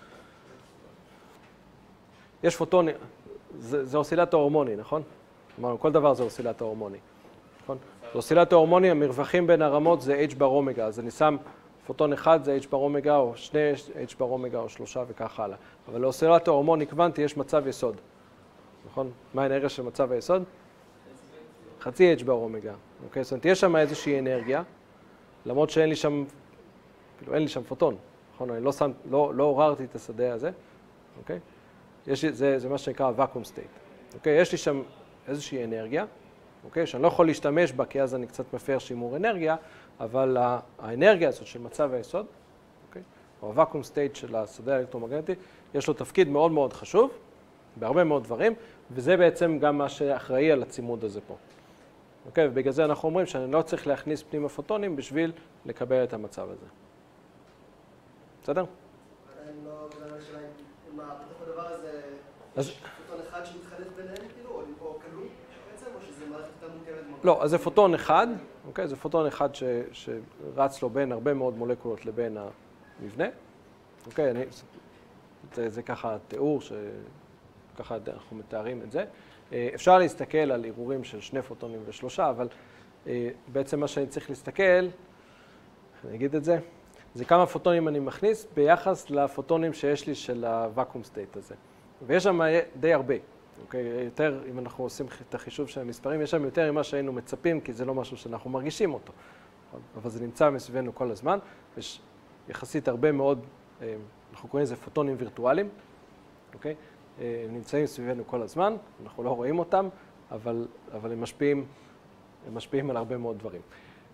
יש פוטונים, זה, זה אוסילטור הורמוני, נכון? אמרנו, כל דבר זה אוסילטור הורמוני, נכון? זה אוסילטור הורמוני, המרווחים בין הרמות זה H בר אומגה, אז אני שם פוטון אחד זה H בר אומגה, או שני H בר אומגה, או שלושה וכך הלאה. אבל לאוסילטור הורמוני קוונטי יש מצב יסוד, נכון? מה האנרגיה של מצב היסוד? חצי H בר אומגה, אוקיי? זאת אומרת, יש שם איזושהי אנרגיה, למרות שאין לי שם, כאילו אין לי שם פוטון, נכון? אני לא שם, לא, לא עוררתי את השדה הזה, אוקיי? יש, זה, זה מה שנקרא vacuum state, אוקיי? יש לי שם איזושהי אנרגיה, אוקיי? שאני לא יכול להשתמש בה, כי אז אני קצת מפר שימור אנרגיה, אבל האנרגיה הזאת של מצב היסוד, אוקיי? או ה-vacuum state של השדה האלקטרומגנטי, יש לו תפקיד מאוד מאוד חשוב, בהרבה מאוד דברים, וזה בעצם גם מה שאחראי על הצימוד הזה פה. אוקיי? ובגלל זה אנחנו אומרים שאני לא צריך להכניס פנימה פוטונים בשביל לקבל את המצב הזה. בסדר? עדיין לא, זה השאלה אם בתוך הדבר הזה יש פוטון אחד שמתחלף ביניהם, כאילו, או כלוא בעצם, או שזה מערכת יותר מורכבת? לא, אז זה פוטון אחד, אוקיי? זה פוטון אחד שרץ לו בין הרבה מאוד מולקולות לבין המבנה. אוקיי? אני, זה, זה ככה תיאור, שככה אנחנו מתארים את זה. אפשר להסתכל על ערעורים של שני פוטונים ושלושה, אבל בעצם מה שאני צריך להסתכל, אני אגיד את זה, זה כמה פוטונים אני מכניס ביחס לפוטונים שיש לי של ה-vacuum state הזה. ויש שם די הרבה, אוקיי? יותר, אם אנחנו עושים את החישוב של המספרים, יש שם יותר ממה שהיינו מצפים, כי זה לא משהו שאנחנו מרגישים אותו. אבל זה נמצא מסביבנו כל הזמן, יש יחסית הרבה מאוד, אנחנו קוראים לזה פוטונים וירטואליים, אוקיי? הם נמצאים סביבנו כל הזמן, אנחנו לא רואים אותם, אבל, אבל הם משפיעים, הם משפיעים על הרבה מאוד דברים.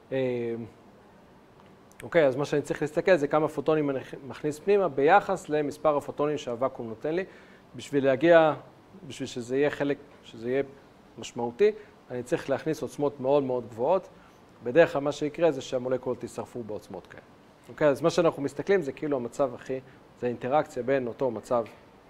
אוקיי, אז מה שאני צריך להסתכל זה כמה פוטונים אני מכניס פנימה ביחס למספר הפוטונים שהוואקום נותן לי. בשביל להגיע, בשביל שזה יהיה חלק, שזה יהיה משמעותי, אני צריך להכניס עוצמות מאוד מאוד גבוהות. בדרך כלל מה שיקרה זה שהמולקולות יישרפו בעוצמות כאלה. אוקיי, אז מה שאנחנו מסתכלים זה כאילו המצב הכי, זה האינטראקציה בין אותו מצב,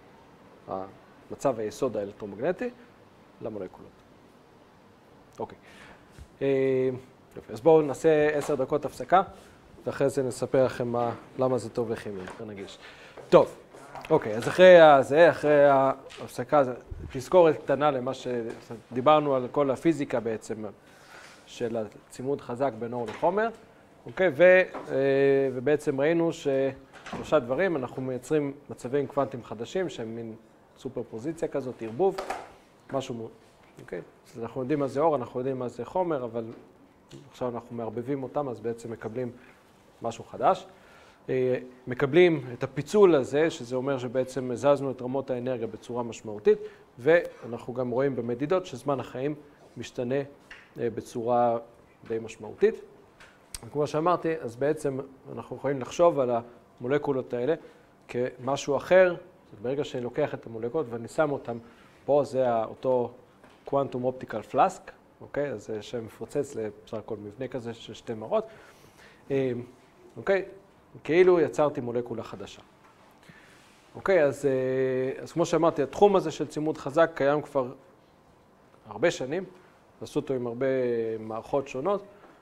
מצב היסוד האלקטרומגנטי למולקולות. אוקיי. יופי, אז בואו נעשה עשר דקות הפסקה, ואחרי זה נספר לכם מה, למה זה טוב לכימיה, יותר נגיש. טוב, אוקיי, אז אחרי זה, אחרי ההפסקה, תזכורת קטנה למה שדיברנו על כל הפיזיקה בעצם, של הצימוד חזק בין אור לחומר, אוקיי, ו, ובעצם ראינו ששלושה דברים, אנחנו מייצרים מצבים קוונטיים חדשים, שהם מין סופרפוזיציה כזאת, ערבוב, משהו, אוקיי, אז אנחנו יודעים מה זה אור, אנחנו יודעים מה זה חומר, אבל עכשיו אנחנו מערבבים אותם, אז בעצם מקבלים משהו חדש. מקבלים את הפיצול הזה, שזה אומר שבעצם הזזנו את רמות האנרגיה בצורה משמעותית, ואנחנו גם רואים במדידות שזמן החיים משתנה בצורה די משמעותית. כמו שאמרתי, אז בעצם אנחנו יכולים לחשוב על המולקולות האלה כמשהו אחר. ברגע שאני לוקח את המולקולות ואני שם אותם, פה זה אותו קוונטום אופטיקל פלאסק, אוקיי? אז זה שם מפוצץ לבסך הכל מבנה כזה של שתי מראות. אוקיי? כאילו יצרתי מולקולה חדשה. אוקיי, אז, אז כמו שאמרתי, התחום הזה של צימוד חזק קיים כבר הרבה שנים, עשו אותו עם הרבה מערכות שונות.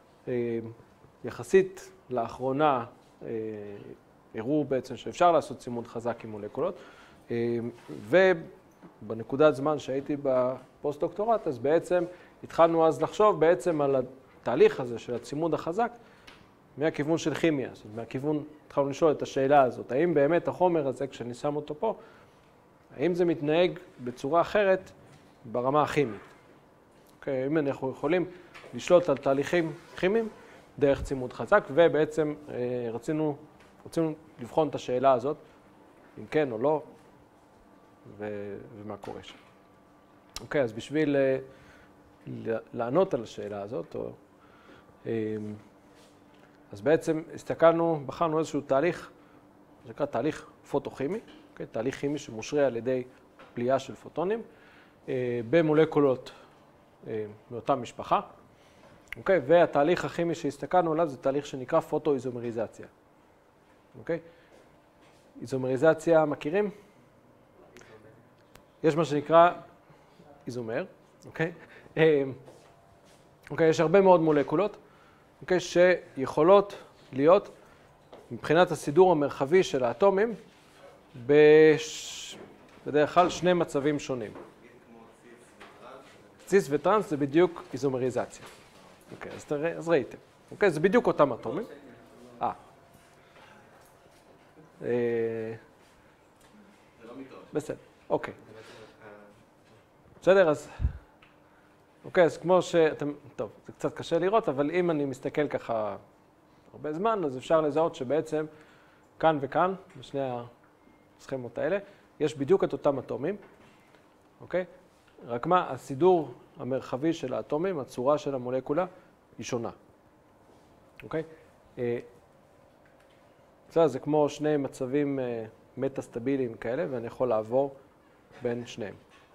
יחסית לאחרונה הראו בעצם שאפשר לעשות צימוד חזק עם מולקולות, ובנקודת זמן שהייתי בפוסט-דוקטורט, אז בעצם התחלנו אז לחשוב בעצם על התהליך הזה של הצימוד החזק, מהכיוון של כימיה, זאת אומרת, מהכיוון, התחלנו לשאול את השאלה הזאת, האם באמת החומר הזה, כשאני שם אותו פה, האם זה מתנהג בצורה אחרת ברמה הכימית? אוקיי, האם אנחנו יכולים לשלוט על תהליכים כימיים דרך צימוד חזק, ובעצם רצינו, רצינו לבחון את השאלה הזאת, אם כן או לא, ו- ומה קורה שם. אוקיי, אז בשביל לענות על השאלה הזאת, או... אז בעצם הסתכלנו, בחרנו איזשהו תהליך, זה נקרא תהליך פוטוכימי, okay, תהליך כימי שמושרה על ידי פליאה של פוטונים, אה, במולקולות אה, מאותה משפחה, okay, והתהליך הכימי שהסתכלנו עליו זה תהליך שנקרא פוטואיזומריזציה. Okay? איזומריזציה, מכירים? יש מה שנקרא איזומר, אוקיי? Okay? okay, יש הרבה מאוד מולקולות, Okay, שיכולות להיות, מבחינת הסידור המרחבי של האטומים, בש... בדרך כלל שני מצבים שונים. ציס וטרנס זה בדיוק איזומריזציה. Okay, אז, תרא... אז ראיתם. Okay, זה בדיוק אותם אטומים. אה. זה לא מיתון. בסדר, אוקיי. בסדר, אז... אוקיי, אז כמו שאתם, טוב, זה קצת קשה לראות, אבל אם אני מסתכל ככה הרבה זמן, אז אפשר לזהות שבעצם כאן וכאן, בשני הסכמות האלה, יש בדיוק את אותם אטומים, אוקיי? רק מה, הסידור המרחבי של האטומים, הצורה של המולקולה, היא שונה, אוקיי? בסדר, זה כמו שני מצבים מטה-סטביליים כאלה, ואני יכול לעבור בין שניהם.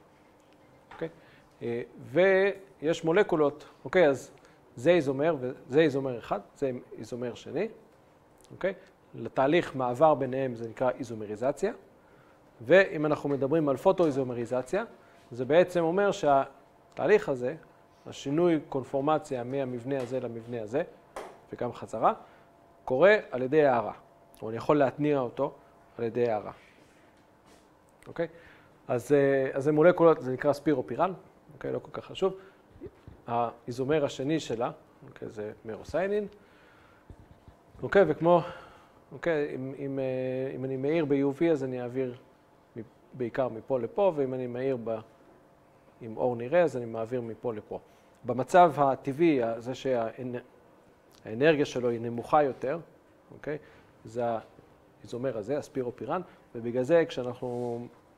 ויש מולקולות, אוקיי, אז זה איזומר וזה איזומר אחד, זה איזומר שני, אוקיי? לתהליך מעבר ביניהם זה נקרא איזומריזציה, ואם אנחנו מדברים על פוטואיזומריזציה, זה בעצם אומר שהתהליך הזה, השינוי קונפורמציה מהמבנה הזה למבנה הזה, וגם חזרה, קורה על ידי הערה, או אני יכול להתניע אותו על ידי הערה, אוקיי? אז, אז זה מולקולות, זה נקרא ספירופירן, אוקיי, לא כל כך חשוב. האיזומר השני שלה, אוקיי, זה מרוסיינין. אוקיי, וכמו, אוקיי, אם, אם, אם אני מאיר ב-יו וי, אז אני אעביר בעיקר מפה לפה, ואם אני מאיר ב, עם אור נראה, אז אני מעביר מפה לפה. במצב הטבעי, זה שהאנרגיה שלו היא נמוכה יותר, אוקיי, זה האיזומר הזה, הספירופירן, ובגלל זה כשאנחנו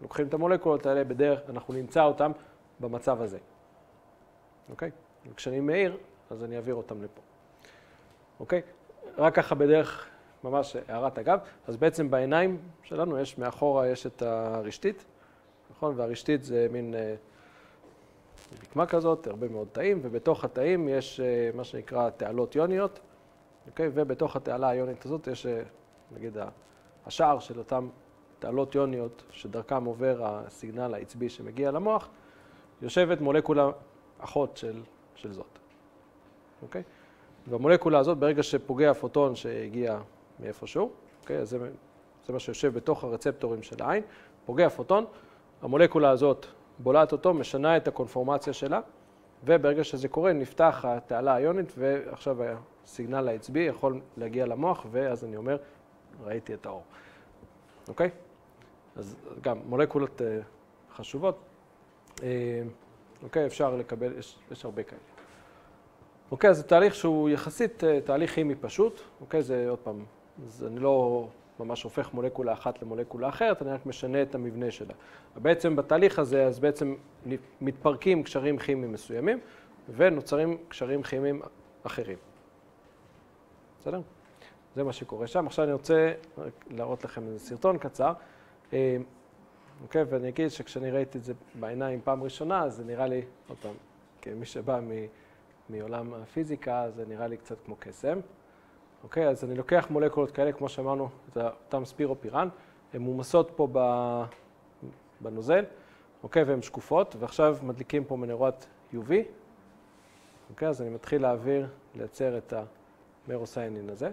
לוקחים את המולקולות האלה בדרך, אנחנו נמצא אותם במצב הזה. אוקיי? וכשאני מאיר, אז אני אעביר אותם לפה. אוקיי? רק ככה בדרך, ממש הערת אגב, אז בעצם בעיניים שלנו יש, מאחורה יש את הרשתית, נכון? והרשתית זה מין אה, רקמה כזאת, הרבה מאוד תאים, ובתוך התאים יש אה, מה שנקרא תעלות יוניות, אוקיי? ובתוך התעלה היונית הזאת יש, אה, נגיד, השער של אותם תעלות יוניות שדרכם עובר הסיגנל העצבי שמגיע למוח, יושבת מולקולה אחות של, של זאת. אוקיי? והמולקולה הזאת, ברגע שפוגע הפוטון שהגיע מאיפשהו, אוקיי? אז זה, זה מה שיושב בתוך הרצפטורים של העין, פוגע פוטון, המולקולה הזאת בולעת אותו, משנה את הקונפורמציה שלה, וברגע שזה קורה, נפתח התעלה היונית, ועכשיו הסיגנל העצבי יכול להגיע למוח, ואז אני אומר, ראיתי את האור. אוקיי? אז גם מולקולות חשובות. אוקיי, אפשר לקבל, יש, יש הרבה כאלה. אוקיי, אז זה תהליך שהוא יחסית תהליך כימי פשוט. אוקיי, זה עוד פעם, אז אני לא ממש הופך מולקולה אחת למולקולה אחרת, אני רק משנה את המבנה שלה. בעצם בתהליך הזה, אז בעצם מתפרקים קשרים כימיים מסוימים, ונוצרים קשרים כימיים אחרים. בסדר? זה מה שקורה שם. עכשיו אני רוצה להראות לכם איזה סרטון קצר. אוקיי, ואני אגיד שכשאני ראיתי את זה בעיניים פעם ראשונה, אז זה נראה לי, עוד פעם, כמי שבא מעולם הפיזיקה, זה נראה לי קצת כמו קסם. אוקיי, אז אני לוקח מולקולות כאלה, כמו שאמרנו, את אותם ספירופירן, הן מומסות פה בנוזל, אוקיי, והן שקופות, ועכשיו מדליקים פה מנורת יו וי. אוקיי, אז אני מתחיל להעביר, לייצר את המרוסיינין הזה.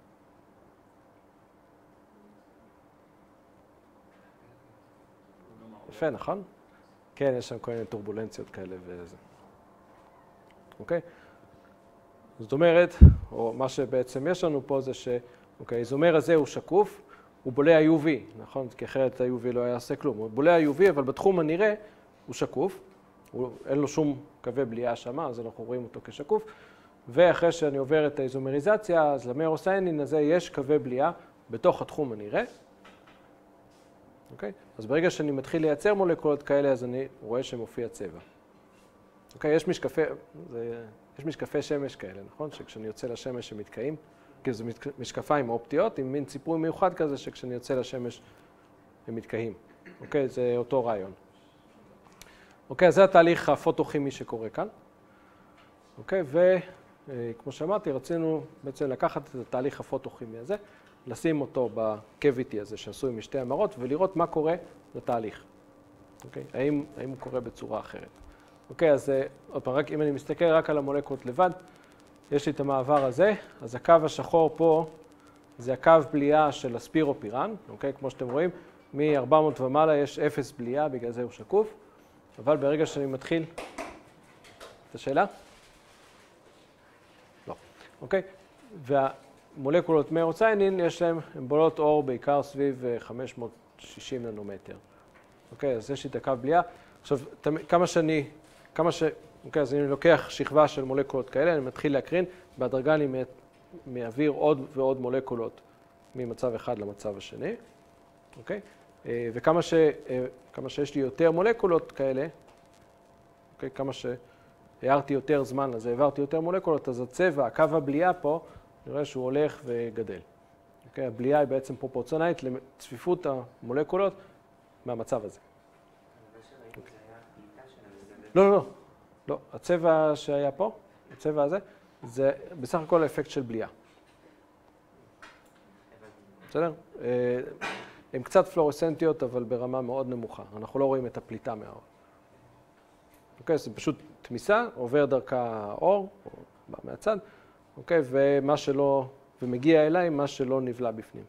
יפה, נכון? כן, יש שם כל מיני טורבולנציות כאלה וזה. אוקיי? זאת אומרת, או מה שבעצם יש לנו פה זה ש... אוקיי, האיזומר הזה הוא שקוף, הוא בולע יו וי, נכון? כי אחרת ה-יו וי לא יעשה כלום. הוא בולע יו וי, אבל בתחום הנראה הוא שקוף. הוא, אין לו שום קווי בליעה שמה, אז אנחנו רואים אותו כשקוף. ואחרי שאני עובר את האיזומריזציה, אז למרוסיינין הזה יש קווי בליעה בתוך התחום הנראה. אוקיי? אז ברגע שאני מתחיל לייצר מולקולות כאלה, אז אני רואה שמופיע צבע. אוקיי? יש משקפי, זה, יש משקפי שמש כאלה, נכון? שכשאני יוצא לשמש הם מתקעים, כי זה משקפיים אופטיות עם מין ציפוי מיוחד כזה, שכשאני יוצא לשמש הם מתקעים. אוקיי? זה אותו רעיון. אוקיי? אז זה התהליך הפוטוכימי שקורה כאן. אוקיי? וכמו שאמרתי, רצינו בעצם לקחת את התהליך הפוטוכימי הזה, לשים אותו בקוויטי הזה שעשוי משתי המרות ולראות מה קורה לתהליך. אוקיי? האם, האם הוא קורה בצורה אחרת. אוקיי, אז עוד פעם, רק אם אני מסתכל רק על המולקולות לבד, יש לי את המעבר הזה, אז הקו השחור פה זה הקו בליעה של הספירופירן, אוקיי? כמו שאתם רואים, מ-ארבע מאות ומעלה יש אפס בליעה, בגלל זה הוא שקוף, אבל ברגע שאני מתחיל... את השאלה? לא. אוקיי? וה... מולקולות מרוסיינין, יש להם, הן בולות אור בעיקר סביב חמש מאות ושישים ננומטר. אוקיי, אז יש לי את הקו בליעה. עכשיו, כמה שאני, כמה ש... אוקיי, אז אני לוקח שכבה של מולקולות כאלה, אני מתחיל להקרין, בהדרגה אני מעביר עוד ועוד מולקולות ממצב אחד למצב השני. אוקיי? וכמה ש... כמה שיש לי יותר מולקולות כאלה, אוקיי, כמה שהערתי יותר זמן, אז העברתי יותר מולקולות, אז הצבע, הקו הבליעה פה, נראה שהוא הולך וגדל. אוקיי? הבליעה היא בעצם פרופורציונלית לצפיפות המולקולות מהמצב הזה. אבל שראיתי זה היה הפליטה שלנו. לא, לא, לא. לא. הצבע שהיה פה, הצבע הזה, זה בסך הכל אפקט של בליעה. בסדר? הן קצת פלורסנטיות, אבל ברמה מאוד נמוכה. אנחנו לא רואים את הפליטה מהאור. אוקיי? זה פשוט תמיסה, עובר דרכה האור, או בא מהצד. אוקיי, ומה שלא, ומגיע אליי מה שלא נבלע בפנים.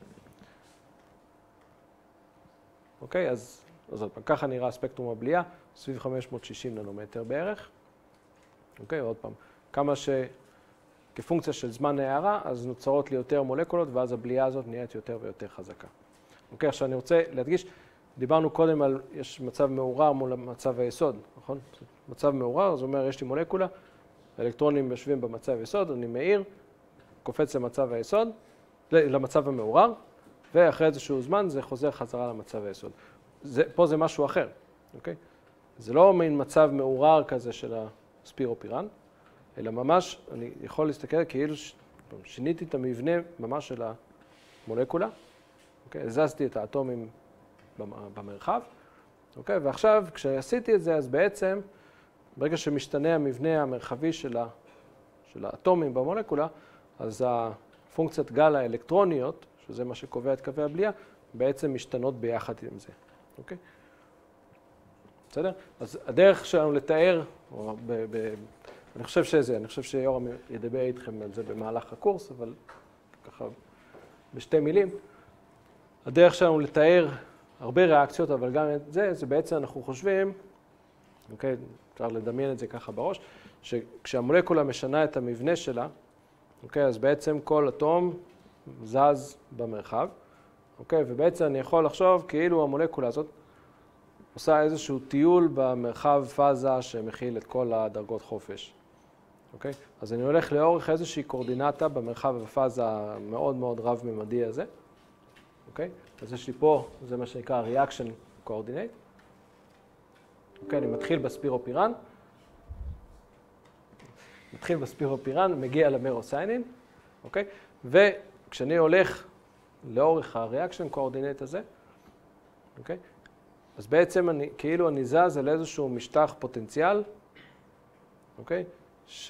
אוקיי, אז, אז עוד פעם, ככה נראה ספקטרום הבליעה, סביב חמש מאות ושישים ננומטר בערך. אוקיי, עוד פעם, כמה ש... כפונקציה של זמן ההערה, אז נוצרות לי יותר מולקולות, ואז הבליעה הזאת נהיית יותר ויותר חזקה. אוקיי, עכשיו אני רוצה להדגיש, דיברנו קודם על, יש מצב מעורר מול מצב היסוד, נכון? מצב מעורר, זאת אומרת, יש לי מולקולה, האלקטרונים יושבים במצב היסוד, אני מאיר, קופץ למצב היסוד, למצב המעורר, ואחרי איזשהו זמן זה חוזר חזרה למצב היסוד. זה, פה זה משהו אחר, אוקיי? זה לא מין מצב מעורר כזה של הספירופירן, אלא ממש, אני יכול להסתכל כאילו ש... שיניתי את המבנה ממש של המולקולה, אוקיי? הזזתי את האטומים במרחב, אוקיי? ועכשיו, כשעשיתי את זה, אז בעצם, ברגע שמשתנה המבנה המרחבי של, ה... של האטומים במולקולה, אז הפונקציית גל האלקטרוניות, שזה מה שקובע את קווי הבליעה, בעצם משתנות ביחד עם זה, אוקיי? בסדר? אז הדרך שלנו לתאר, או ב, ב, אני חושב שזה, אני חושב שיורם ידבר איתכם על זה במהלך הקורס, אבל ככה בשתי מילים. הדרך שלנו לתאר הרבה ריאקציות, אבל גם את זה, זה בעצם אנחנו חושבים, אוקיי, אפשר לדמיין את זה ככה בראש, שכשהמולקולה משנה את המבנה שלה, אוקיי, אז בעצם כל אטום זז במרחב, אוקיי, ובעצם אני יכול לחשוב כאילו המולקולה הזאת עושה איזשהו טיול במרחב פאזה שמכיל את כל הדרגות חופש. אוקיי? אז אני הולך לאורך איזושהי קורדינטה במרחב הפאזה המאוד מאוד רב-ממדי הזה. אוקיי? אז יש לי פה, זה מה שנקרא reaction coordinate. אוקיי, אני מתחיל בספירופירן. מתחיל בספירופירן, מגיע למרוסיינין. אוקיי? וכשאני הולך לאורך ה-reaction coordinate הזה, אוקיי? אז בעצם אני, כאילו אני זז על איזשהו משטח פוטנציאל, אוקיי? ש...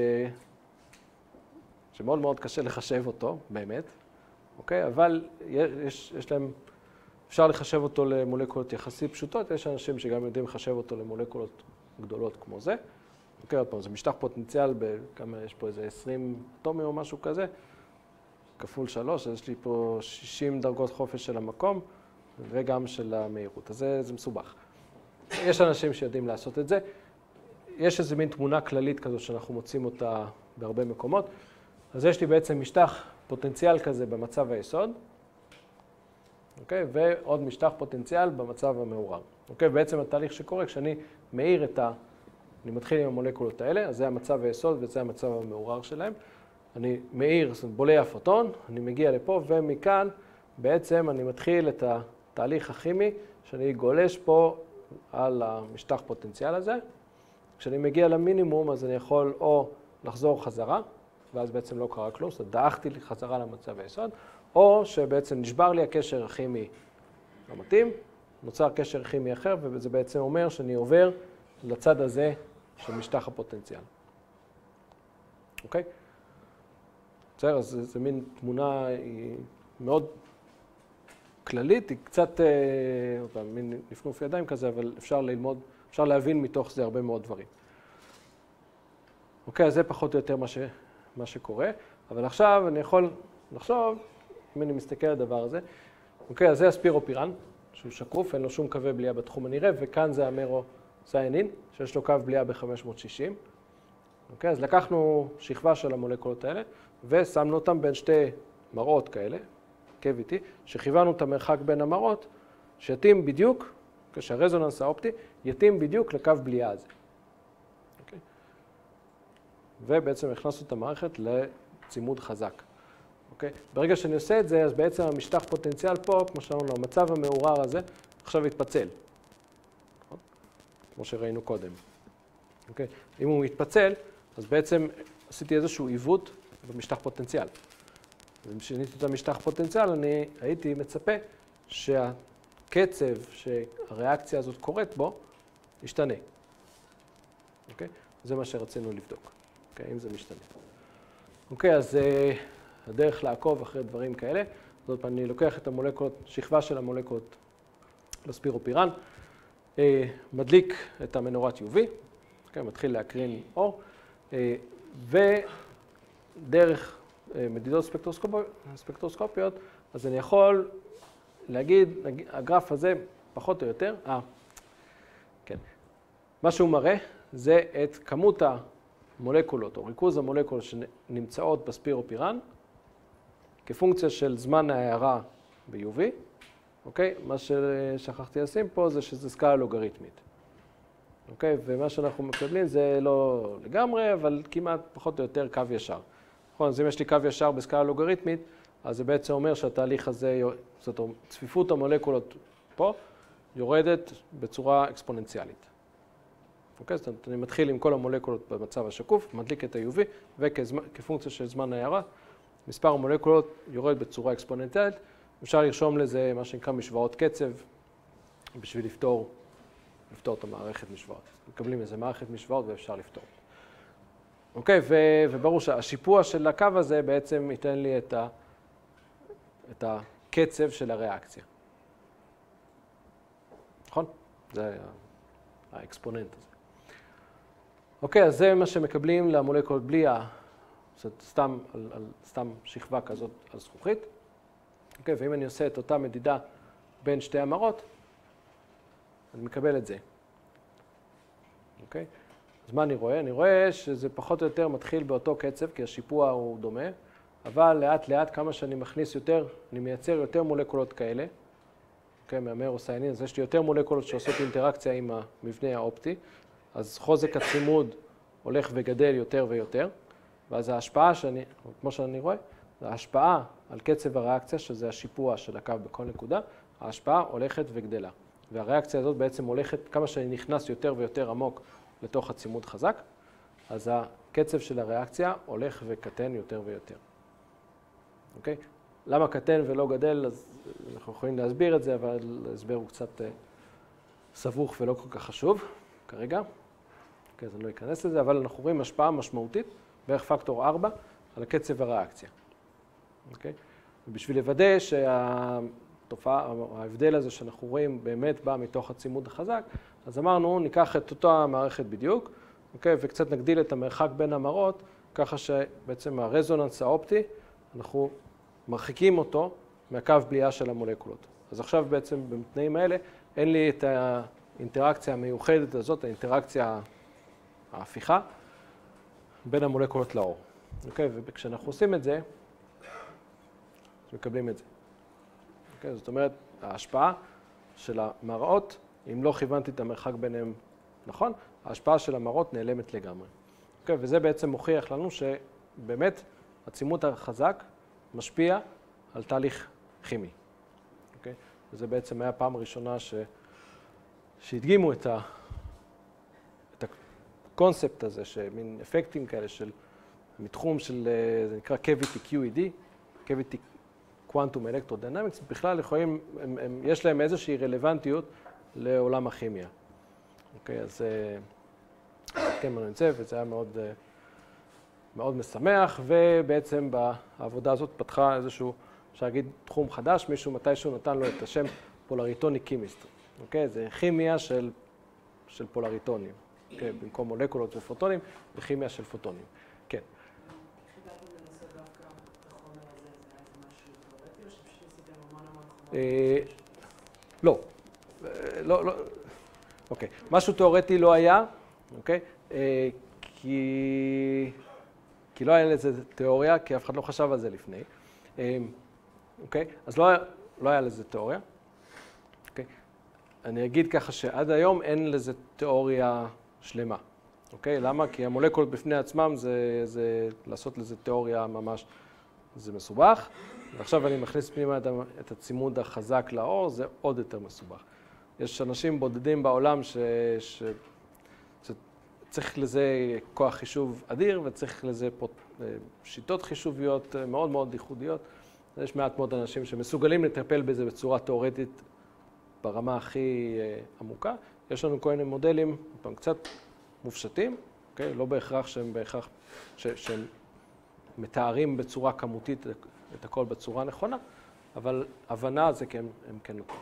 שמאוד מאוד קשה לחשב אותו, באמת, אוקיי? אבל יש, יש להם, אפשר לחשב אותו למולקולות יחסית פשוטות, יש אנשים שגם יודעים לחשב אותו למולקולות גדולות כמו זה. אוקיי, עוד פעם, זה משטח פוטנציאל, בכמה, יש פה איזה עשרים אטומים או משהו כזה, כפול שלוש, אז יש לי פה שישים דרגות חופש של המקום, וגם של המהירות. אז זה, זה מסובך. יש אנשים שיודעים לעשות את זה. יש איזו מין תמונה כללית כזו שאנחנו מוצאים אותה בהרבה מקומות. אז יש לי בעצם משטח פוטנציאל כזה במצב היסוד, אוקיי? ועוד משטח פוטנציאל במצב המעורר. אוקיי? בעצם התהליך שקורה כשאני מאיר את ה... אני מתחיל עם המולקולות האלה, אז זה המצב היסוד וזה המצב המעורר שלהם. אני מאיר, זאת אומרת, בולע הפוטון, אני מגיע לפה, ומכאן בעצם אני מתחיל את התהליך הכימי שאני גולש פה על המשטח פוטנציאל הזה. כשאני מגיע למינימום, אז אני יכול או לחזור חזרה, ואז בעצם לא קרה כלום, זאת אומרת, דאחתי לי חזרה למצב היסוד, או שבעצם נשבר לי הקשר הכימי המתאים, נוצר קשר כימי אחר, וזה בעצם אומר שאני עובר לצד הזה של משטח הפוטנציאל. אוקיי? בסדר, אז זו מין תמונה היא מאוד כללית, היא קצת, אה, מין נפנוף ידיים כזה, אבל אפשר ללמוד, אפשר להבין מתוך זה הרבה מאוד דברים. אוקיי, אז זה פחות או יותר מה, ש, מה שקורה, אבל עכשיו אני יכול לחשוב, אם אני מסתכל על הדבר הזה, אוקיי, אז זה הספירופירן, שהוא שקוף, אין לו שום קווי בליעה בתחום הנראה, וכאן זה המרוסיינין, שיש לו קו בליעה ב-חמש מאות שישים. אוקיי, אז לקחנו שכבה של המולקולות האלה, ושמנו אותם בין שתי מראות כאלה, קוויטי, שכיוונו את המרחק בין המראות, שיתאים בדיוק, כשהרזוננס האופטי, יתאים בדיוק לקו בליעה הזה. אוקיי? ובעצם הכנסנו את המערכת לצימוד חזק. אוקיי? ברגע שאני עושה את זה, אז בעצם המשטח פוטנציאל פה, כמו שאמרנו, המצב המעורר הזה, עכשיו יתפצל. נכון? כמו שראינו קודם. אוקיי? אם הוא מתפצל, אז בעצם עשיתי איזשהו עיוות במשטח פוטנציאל. ואם שיניתי את המשטח פוטנציאל, אני הייתי מצפה שהקצב שהריאקציה הזאת קורית בו, ישתנה. אוקיי? זה מה שרצינו לבדוק. אוקיי? אם זה משתנה. אוקיי, אז uh, הדרך לעקוב אחרי דברים כאלה, זאת אומרת, אני לוקח את המולקולות, שכבה של המולקולות לספירופירן, uh, מדליק את המנורת יו וי, אוקיי? מתחיל להקרין אור, uh, ודרך מדידות ספקטרוסקופיות, ספקטרוסקופיות, אז אני יכול להגיד, הגרף הזה פחות או יותר, אה, כן, מה שהוא מראה זה את כמות המולקולות או ריכוז המולקולות שנמצאות בספירופירן כפונקציה של זמן ההארה ב-יו וי, אוקיי? מה ששכחתי לשים פה זה שזה סקאלה לוגריתמית, אוקיי? ומה שאנחנו מקבלים זה לא לגמרי, אבל כמעט פחות או יותר קו ישר. נכון, אז אם יש לי קו ישר בסקאלה לוגריתמית, אז זה בעצם אומר שהתהליך הזה, זאת אומרת, צפיפות המולקולות פה, יורדת בצורה אקספוננציאלית. אוקיי? זאת אומרת, אני מתחיל עם כל המולקולות במצב השקוף, מדליק את ה-יו וי, וכפונקציה של זמן ההערה, מספר המולקולות יורד בצורה אקספוננציאלית. אפשר לרשום לזה מה שנקרא משוואות קצב, בשביל לפתור, לפתור את המערכת משוואות. מקבלים איזה מערכת משוואות ואפשר לפתור. אוקיי? וברור שהשיפוע של הקו הזה בעצם ייתן לי את ה... את הקצב של הריאקציה. נכון? זה האקספוננט הזה. אוקיי, אז זה מה שמקבלים למולקולות בלי ה... זאת סתם, על, על, סתם שכבה כזאת על זכוכית. אוקיי, ואם אני עושה את אותה מדידה בין שתי המרות, אני מקבל את זה. אוקיי? אז מה אני רואה? אני רואה שזה פחות או יותר מתחיל באותו קצב, כי השיפוע הוא דומה, אבל לאט לאט כמה שאני מכניס יותר, אני מייצר יותר מולקולות כאלה, אוקיי, מהמרוסיינין, אז יש לי יותר מולקולות שעושות אינטראקציה עם המבנה האופטי, אז חוזק הצימוד הולך וגדל יותר ויותר, ואז ההשפעה שאני, כמו שאני רואה, ההשפעה על קצב הריאקציה, שזה השיפוע של הקו בכל נקודה, ההשפעה הולכת וגדלה. והריאקציה הזאת בעצם הולכת, כמה שאני נכנס יותר ויותר עמוק לתוך הצימוד חזק, אז הקצב של הריאקציה הולך וקטן יותר ויותר. אוקיי? למה קטן ולא גדל, אז אנחנו יכולים להסביר את זה, אבל ההסבר הוא קצת סבוך ולא כל כך חשוב כרגע. אוקיי, אז אני לא אכנס לזה, אבל אנחנו רואים השפעה משמעותית, בערך פקטור ארבע, על הקצב הריאקציה. אוקיי? ובשביל לוודא שהתופעה, ההבדל הזה שאנחנו רואים באמת בא מתוך הצימוד החזק, אז אמרנו, ניקח את אותה המערכת בדיוק, אוקיי? וקצת נגדיל את המרחק בין המרות, ככה שבעצם הרזוננס האופטי, אנחנו מרחיקים אותו מהקו בליעה של המולקולות. אז עכשיו בעצם בתנאים האלה אין לי את האינטראקציה המיוחדת הזאת, האינטראקציה ההפיכה, בין המולקולות לאור. אוקיי? וכשאנחנו עושים את זה, מקבלים את זה. אוקיי? זאת אומרת, ההשפעה של המראות, אם לא כיוונתי את המרחק ביניהם נכון, ההשפעה של המראות נעלמת לגמרי. אוקיי? וזה בעצם מוכיח לנו שבאמת הצימוד החזק משפיע על תהליך כימי. אוקיי? וזה בעצם היה פעם ראשונה ש... שהדגימו את, ה... את הקונספט הזה, שמין אפקטים כאלה של מתחום של, זה נקרא cavity קיו אי די, cavity Quantum Electrodynamics, בכלל יכולים, הם, הם, יש להם איזושהי רלוונטיות לעולם הכימיה. אוקיי, אז כן, אני נמצא, וזה היה מאוד, מאוד משמח, ובעצם בעבודה הזאת פתחה איזשהו, אפשר להגיד, תחום חדש, מישהו מתישהו נתן לו את השם פולריטוניק קימיסטרי. אוקיי, זה כימיה של, של פולריטונים. אוקיי, במקום מולקולות ופוטונים, זה כימיה של פוטונים. כן. לא, לא, לא, אוקיי. משהו תיאורטי לא היה, אוקיי? כי, כי לא היה לזה תיאוריה, כי אף אחד לא חשב על זה לפני. אוקיי? אז לא, לא היה לזה תיאוריה. אוקיי? אני אגיד ככה שעד היום אין לזה תיאוריה שלמה. אוקיי? למה? כי המולקולות בפני עצמם זה, זה לעשות לזה תיאוריה ממש, זה מסובך. ועכשיו אני מכניס פנימה את הצימוד החזק לאור, זה עוד יותר מסובך. יש אנשים בודדים בעולם ש... ש... שצריך לזה כוח חישוב אדיר, וצריך לזה פה שיטות חישוביות מאוד מאוד ייחודיות. יש מעט מאוד אנשים שמסוגלים לטפל בזה בצורה תיאורטית ברמה הכי עמוקה. יש לנו כל מיני מודלים, פעם קצת מופשטים, אוקיי? לא בהכרח שהם בהכרח, ש... שהם מתארים בצורה כמותית את הכל בצורה נכונה, אבל הבנה זה כן, הם כן נותנים.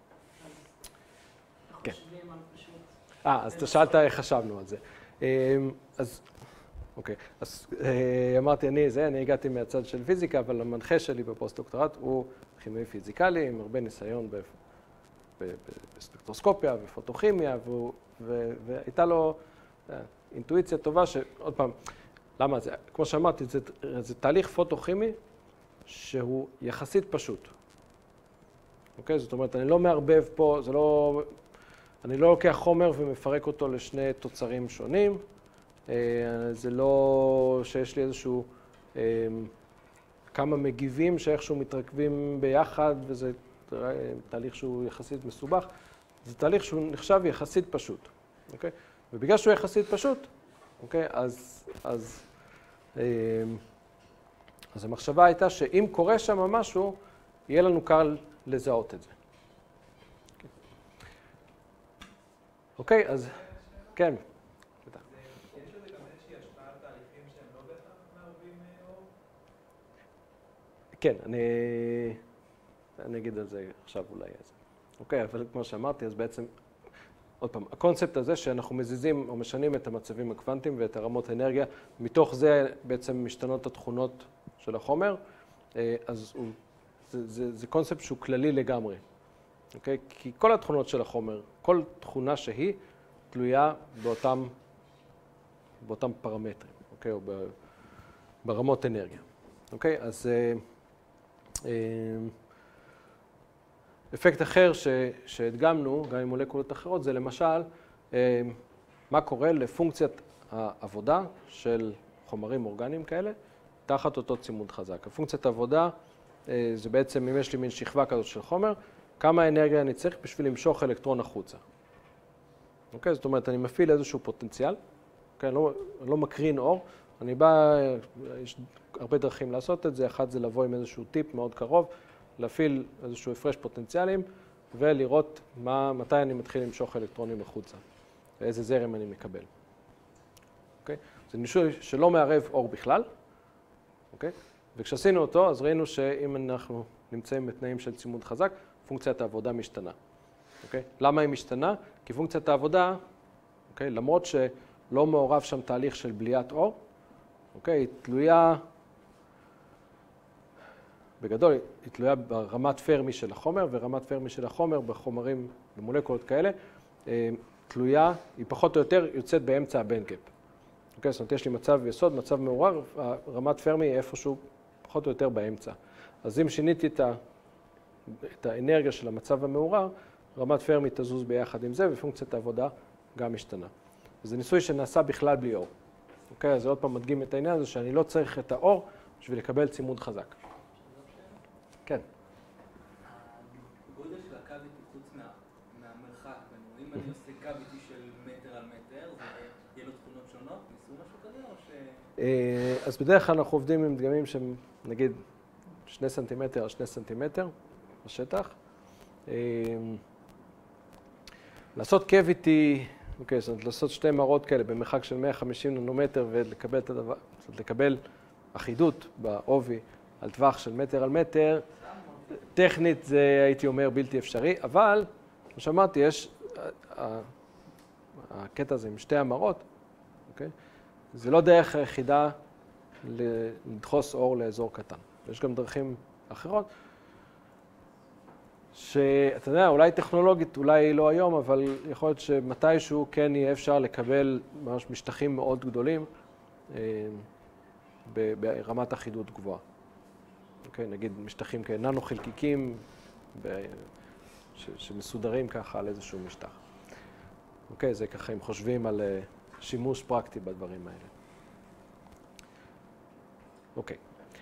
כן. אה, אז אתה שאלת איך חשבנו על זה. אז, אוקיי, אז אמרתי, אני זה, אני הגעתי מהצד של פיזיקה, אבל המנחה שלי בפוסט-דוקטורט הוא כימאי פיזיקלי, עם הרבה ניסיון בספקטרוסקופיה ופוטוכימיה, והייתה לו אינטואיציה טובה שעוד פעם, למה זה? כמו שאמרתי, זה, זה תהליך פוטוכימי שהוא יחסית פשוט. אוקיי? זאת אומרת, אני לא מערבב פה, זה לא... אני לא לוקח חומר ומפרק אותו לשני תוצרים שונים. זה לא שיש לי איזשהו... כמה מגיבים שאיכשהו מתרכבים ביחד, וזה תהליך שהוא יחסית מסובך. זה תהליך שהוא נחשב יחסית פשוט, אוקיי? ובגלל שהוא יחסית פשוט, אוקיי, אז, אז, אז המחשבה הייתה שאם קורה שם משהו, יהיה לנו קל לזהות את זה. אוקיי, אז, כן. יש לזה גם איזושהי השפעה על תהליכים שהם לא בהכרח מערבים אור? כן, אני, אני אגיד על זה עכשיו אולי. אוקיי, אבל כמו שאמרתי, אז בעצם, עוד פעם, הקונספט הזה שאנחנו מזיזים או משנים את המצבים הקוונטיים ואת הרמות האנרגיה, מתוך זה בעצם משתנות התכונות של החומר, אז הוא, זה, זה, זה קונספט שהוא כללי לגמרי. אוקיי? כי כל התכונות של החומר, כל תכונה שהיא, תלויה באותם, באותם פרמטרים, אוקיי? או ב, ברמות אנרגיה. אוקיי? אז אה, אה, אפקט אחר ש, שהדגמנו, גם עם מולקולות אחרות, זה למשל, אה, מה קורה לפונקציית העבודה של חומרים אורגניים כאלה, תחת אותו צימוד חזק. הפונקציית העבודה אה, זה בעצם, אם יש לי מין שכבה כזאת של חומר, כמה אנרגיה אני צריך בשביל למשוך אלקטרון החוצה. אוקיי? זאת אומרת, אני מפעיל איזשהו פוטנציאל, אוקיי? אני לא, לא מקרין אור, אני בא, יש הרבה דרכים לעשות את זה, אחד זה לבוא עם איזשהו טיפ מאוד קרוב, להפעיל איזשהו הפרש פוטנציאלים, ולראות מה, מתי אני מתחיל למשוך אלקטרונים החוצה, ואיזה זרם אני מקבל. אוקיי? זה ניסוי שלא מערב אור בכלל, אוקיי? וכשעשינו אותו, אז ראינו שאם אנחנו נמצאים בתנאים של צימוד חזק, פונקציית העבודה משתנה. אוקיי? למה היא משתנה? כי פונקציית העבודה, אוקיי, למרות שלא מעורב שם תהליך של בליית אור, אוקיי, היא תלויה, בגדול, היא תלויה ברמת פרמי של החומר, ורמת פרמי של החומר בחומרים, במולקולות כאלה, תלויה, היא פחות או יותר יוצאת באמצע הבנד-גאפ. אוקיי, זאת אומרת, יש לי מצב יסוד, מצב מעורר, רמת פרמי היא איפשהו פחות או יותר באמצע. אז אם שיניתי את ה... את האנרגיה של המצב המעורר, רמת פרמי תזוז ביחד עם זה, ופונקציית העבודה גם משתנה. זה ניסוי שנעשה בכלל בלי אור. אוקיי, אז זה עוד פעם מדגים את העניין הזה שאני לא צריך את האור בשביל לקבל צימוד חזק. כן. הגודל של הקוויטי חוץ מהמרחק, אם אני עושה קוויטי של מטר על מטר, יהיה לו תכונות שונות? ניסו משהו כזה או ש... אז בדרך כלל אנחנו עובדים עם דגמים שהם, נגיד, שני סנטימטר על שני סנטימטר בשטח. לעשות קוויטי, אוקיי, זאת אומרת, לעשות שתי מראות כאלה במרחק של מאה וחמישים ננומטר ולקבל את הדבר, זאת אומרת, לקבל אחידות בעובי על טווח של מטר על מטר, טכנית זה הייתי אומר בלתי אפשרי, אבל, כמו שאמרתי, יש, הקטע הזה עם שתי המראות, אוקיי, זה לא דרך היחידה לדחוס אור לאזור קטן. יש גם דרכים אחרות, שאתה יודע, אולי טכנולוגית, אולי לא היום, אבל יכול להיות שמתישהו כן יהיה אפשר לקבל ממש משטחים מאוד גדולים ברמת אחידות גבוהה. אוקיי, נגיד משטחים כננו חלקיקים שמסודרים ככה על איזשהו משטח. אוקיי, זה ככה, אם חושבים על שימוש פרקטי בדברים האלה. אוקיי.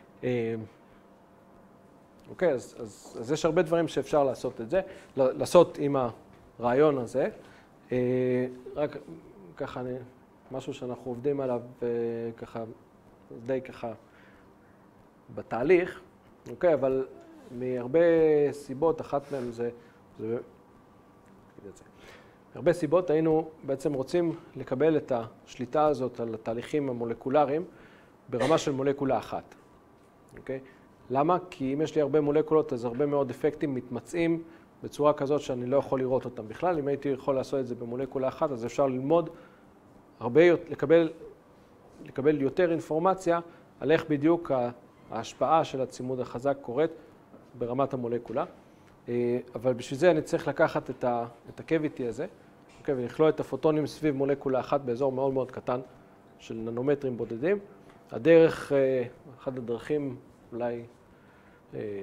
אוקיי, אז, אז, אז יש הרבה דברים שאפשר לעשות את זה, לעשות עם הרעיון הזה. רק ככה, משהו שאנחנו עובדים עליו ככה, די ככה בתהליך, אוקיי, אבל מהרבה סיבות, אחת מהן זה, זה, נגיד את זה. הרבה סיבות היינו בעצם רוצים לקבל את השליטה הזאת על התהליכים המולקולריים ברמה של מולקולה אחת, אוקיי? למה? כי אם יש לי הרבה מולקולות, אז הרבה מאוד אפקטים מתמצאים בצורה כזאת שאני לא יכול לראות אותם בכלל. אם הייתי יכול לעשות את זה במולקולה אחת, אז אפשר ללמוד הרבה, לקבל, לקבל יותר אינפורמציה על איך בדיוק ההשפעה של הצימוד החזק קורית ברמת המולקולה. אבל בשביל זה אני צריך לקחת את ה, את הקוויטי הזה, אוקיי, ולכלוא את הפוטונים סביב מולקולה אחת באזור מאוד מאוד קטן של ננומטרים בודדים. הדרך, אחת הדרכים אולי אה,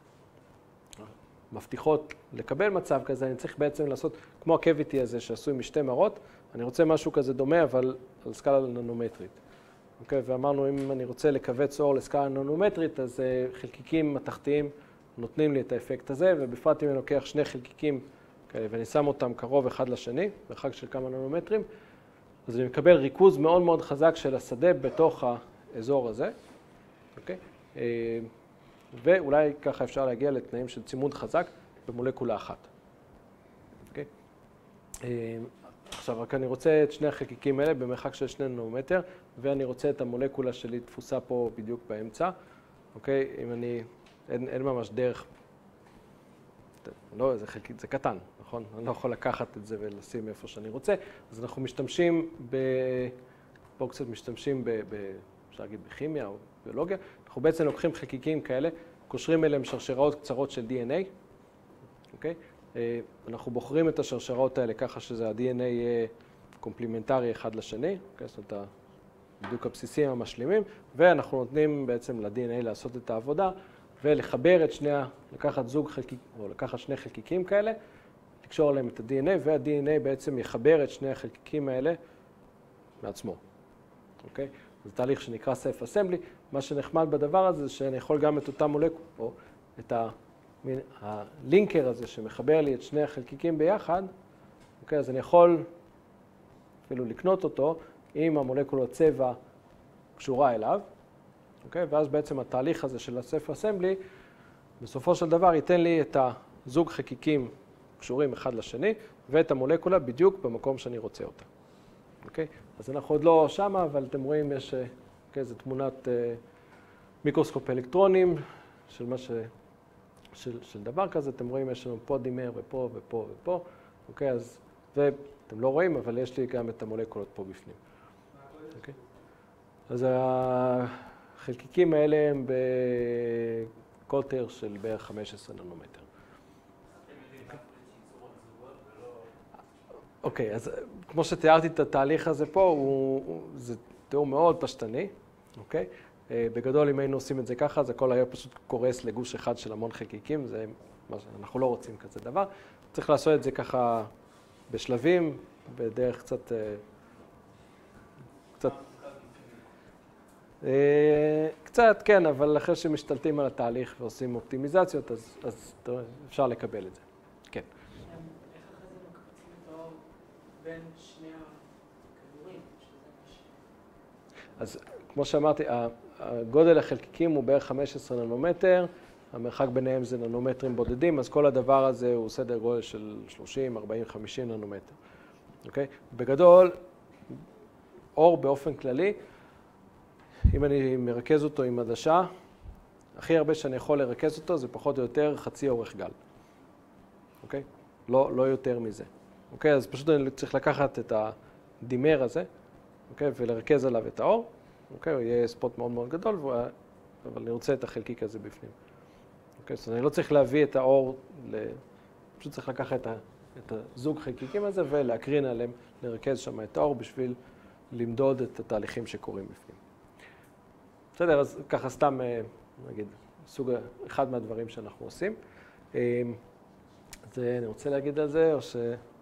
מבטיחות לקבל מצב כזה, אני צריך בעצם לעשות כמו הקוויטי הזה שעשוי משתי מראות, אני רוצה משהו כזה דומה, אבל על סקאלה ננומטרית. אוקיי, ואמרנו, אם אני רוצה לקווץ אור לסקאלה ננומטרית, אז אה, חלקיקים מתכתיים נותנים לי את האפקט הזה, ובפרט אם אני לוקח שני חלקיקים כאלה, ואני שם אותם קרוב אחד לשני, מרחק של כמה ננומטרים, אז אני מקבל ריכוז מאוד מאוד חזק של השדה בתוך האזור הזה, אוקיי? ואולי ככה אפשר להגיע לתנאים של צימוד חזק במולקולה אחת. אוקיי? עכשיו, רק אני רוצה את שני החלקיקים האלה במרחק של שני ננומטר, ואני רוצה את המולקולה שלי תפוסה פה בדיוק באמצע. אוקיי? אם אני... אין, אין ממש דרך... לא, זה חלקית, זה קטן, נכון? אני לא יכול לקחת את זה ולשים איפה שאני רוצה. אז אנחנו משתמשים ב... פה קצת משתמשים ב... ב... אפשר להגיד בכימיה או ביולוגיה. אנחנו בעצם לוקחים חלקיקים כאלה, קושרים אליהם שרשראות קצרות של די אן איי. אוקיי? אנחנו בוחרים את השרשראות האלה ככה שזה ה-די אן איי יהיה קומפלימנטרי אחד לשני. אוקיי? זאת אומרת, בדיוק הבסיסים המשלימים, ואנחנו נותנים בעצם ל-די אן איי לעשות את העבודה, ולחבר את שני, לקחת זוג חלקיק, או לקחת שני חלקיקים כאלה, לקשור עליהם את ה-די אן איי, וה-די אן איי בעצם יחבר את שני החלקיקים האלה מעצמו. אוקיי? זה תהליך שנקרא Self Assembly. מה שנחמד בדבר הזה, זה שאני יכול גם את אותה מולקולה, או את הלינקר הזה שמחבר לי את שני החלקיקים ביחד, אוקיי? אז אני יכול אפילו לקנות אותו עם המולקולה צבע קשורה אליו, אוקיי? ואז בעצם התהליך הזה של ה-Self Assembly, בסופו של דבר ייתן לי את הזוג חלקיקים קשורים אחד לשני, ואת המולקולה בדיוק במקום שאני רוצה אותה. אוקיי? אז אנחנו עוד לא שמה, אבל אתם רואים, יש אוקיי, זו תמונת אה, מיקרוסקופ אלקטרונים של, מה ש, של, של דבר כזה. אתם רואים, יש לנו פה דימר ופה ופה ופה. אוקיי? אז, ואתם לא רואים, אבל יש לי גם את המולקולות פה בפנים. אוקיי? אז החלקיקים האלה הם בקוטר של בערך חמש עשרה ננומטר. אוקיי, אז כמו שתיארתי את התהליך הזה פה, הוא, הוא, זה תיאור מאוד פשטני, אוקיי? בגדול, אם היינו עושים את זה ככה, אז הכל היה פשוט קורס לגוש אחד של המון חלקיקים, זה מה שאנחנו לא רוצים כזה דבר. צריך לעשות את זה ככה בשלבים, בדרך קצת... קצת... קצת, כן, אבל אחרי שמשתלטים על התהליך ועושים אופטימיזציות, אז, אז אפשר לקבל את זה. כן. בין שני הכדורים, שזה קשה. אז כמו שאמרתי, הגודל החלקיקים הוא בערך חמש עשרה ננומטר, המרחק ביניהם זה ננומטרים בודדים, אז כל הדבר הזה הוא סדר גודל של שלושים, ארבעים, חמישים ננומטר. אוקיי? בגדול, אור באופן כללי, אם אני מרכז אותו עם עדשה, הכי הרבה שאני יכול לרכז אותו זה פחות או יותר חצי אורך גל. אוקיי? לא, לא יותר מזה. אוקיי, אז פשוט אני צריך לקחת את הדימר הזה, אוקיי, ולרכז עליו את האור. אוקיי, הוא יהיה ספוט מאוד מאוד גדול, אבל אני רוצה את החלקיק הזה בפנים. אוקיי, אז אני לא צריך להביא את האור, פשוט צריך לקחת את, ה... את הזוג חלקיקים הזה ולהקרין עליהם, לרכז שם את האור בשביל למדוד את התהליכים שקורים בפנים. בסדר, אז ככה סתם, נגיד, סוג אחד מהדברים שאנחנו עושים. אז אני רוצה להגיד על זה, או ש...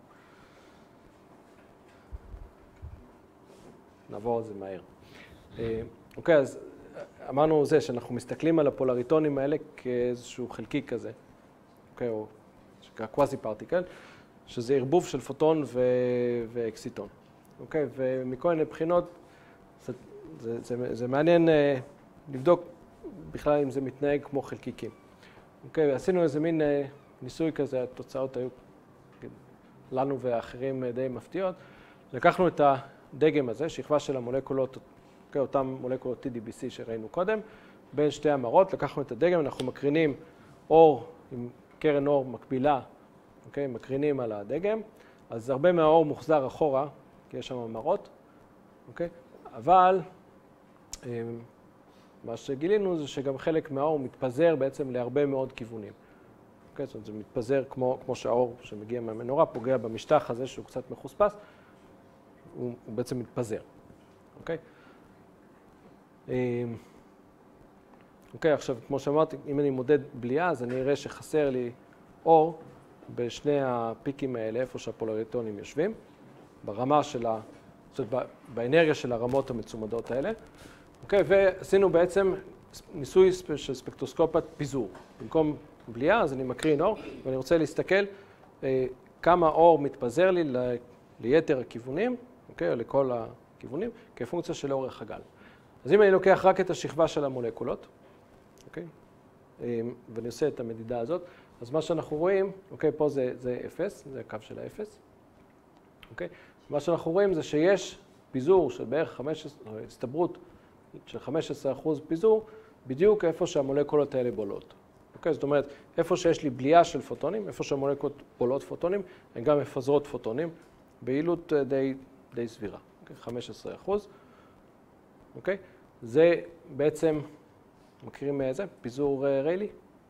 נעבור על זה מהר. אוקיי, אז אמרנו זה שאנחנו מסתכלים על הפולריטונים האלה כאיזשהו חלקיק כזה, אוקיי, או שקרה קוואזי פרטיקל, שזה ערבוב של פוטון ואקסיטון. אוקיי, ומכל מיני בחינות, זה, זה, זה, זה מעניין לבדוק בכלל אם זה מתנהג כמו חלקיקים. אוקיי, עשינו איזה מין ניסוי כזה, התוצאות היו לנו ואחרים די מפתיעות. לקחנו את הדגם הזה, שכבה של המולקולות, אוקיי, אותן מולקולות טי די בי סי שראינו קודם, בין שתי המרות, לקחנו את הדגם, אנחנו מקרינים אור עם קרן אור מקבילה, אוקיי, מקרינים על הדגם, אז הרבה מהאור מוחזר אחורה, כי יש שם המרות, אוקיי, אבל מה שגילינו זה שגם חלק מהאור מתפזר בעצם להרבה מאוד כיוונים. אוקיי, זאת אומרת, זה מתפזר כמו, כמו שהאור שמגיע מהמנורה, פוגע במשטח הזה שהוא קצת מחוספס, הוא, הוא בעצם מתפזר. אוקיי? אוקיי, עכשיו, כמו שאמרתי, אם אני מודד בליעה, אז אני אראה שחסר לי אור בשני הפיקים האלה, איפה שהפולריטונים יושבים, ברמה של ה... זאת אומרת, באנרגיה של הרמות המצומדות האלה. אוקיי, ועשינו בעצם ניסוי של ספקטרוסקופת פיזור. במקום בליעה, אז אני מקרין אור, ואני רוצה להסתכל כמה אור מתפזר לי ל, ליתר הכיוונים, אוקיי? או לכל הכיוונים, כפונקציה של אורך הגל. אז אם אני לוקח רק את השכבה של המולקולות, אוקיי? ואני עושה את המדידה הזאת, אז מה שאנחנו רואים, אוקיי, פה זה, זה אפס, זה הקו של האפס, אוקיי? מה שאנחנו רואים זה שיש פיזור של בערך חמש עשרה, הסתברות של חמישה עשר אחוז פיזור, בדיוק איפה שהמולקולות האלה בולעות. אוקיי? זאת אומרת, איפה שיש לי בליעה של פוטונים, איפה שהמולקולות בולעות פוטונים, הן גם מפזרות פוטונים, ביעילות די, די סבירה, אוקיי? חמישה עשר אחוז, אוקיי? זה בעצם, מכירים מאיזה? פיזור ריילי?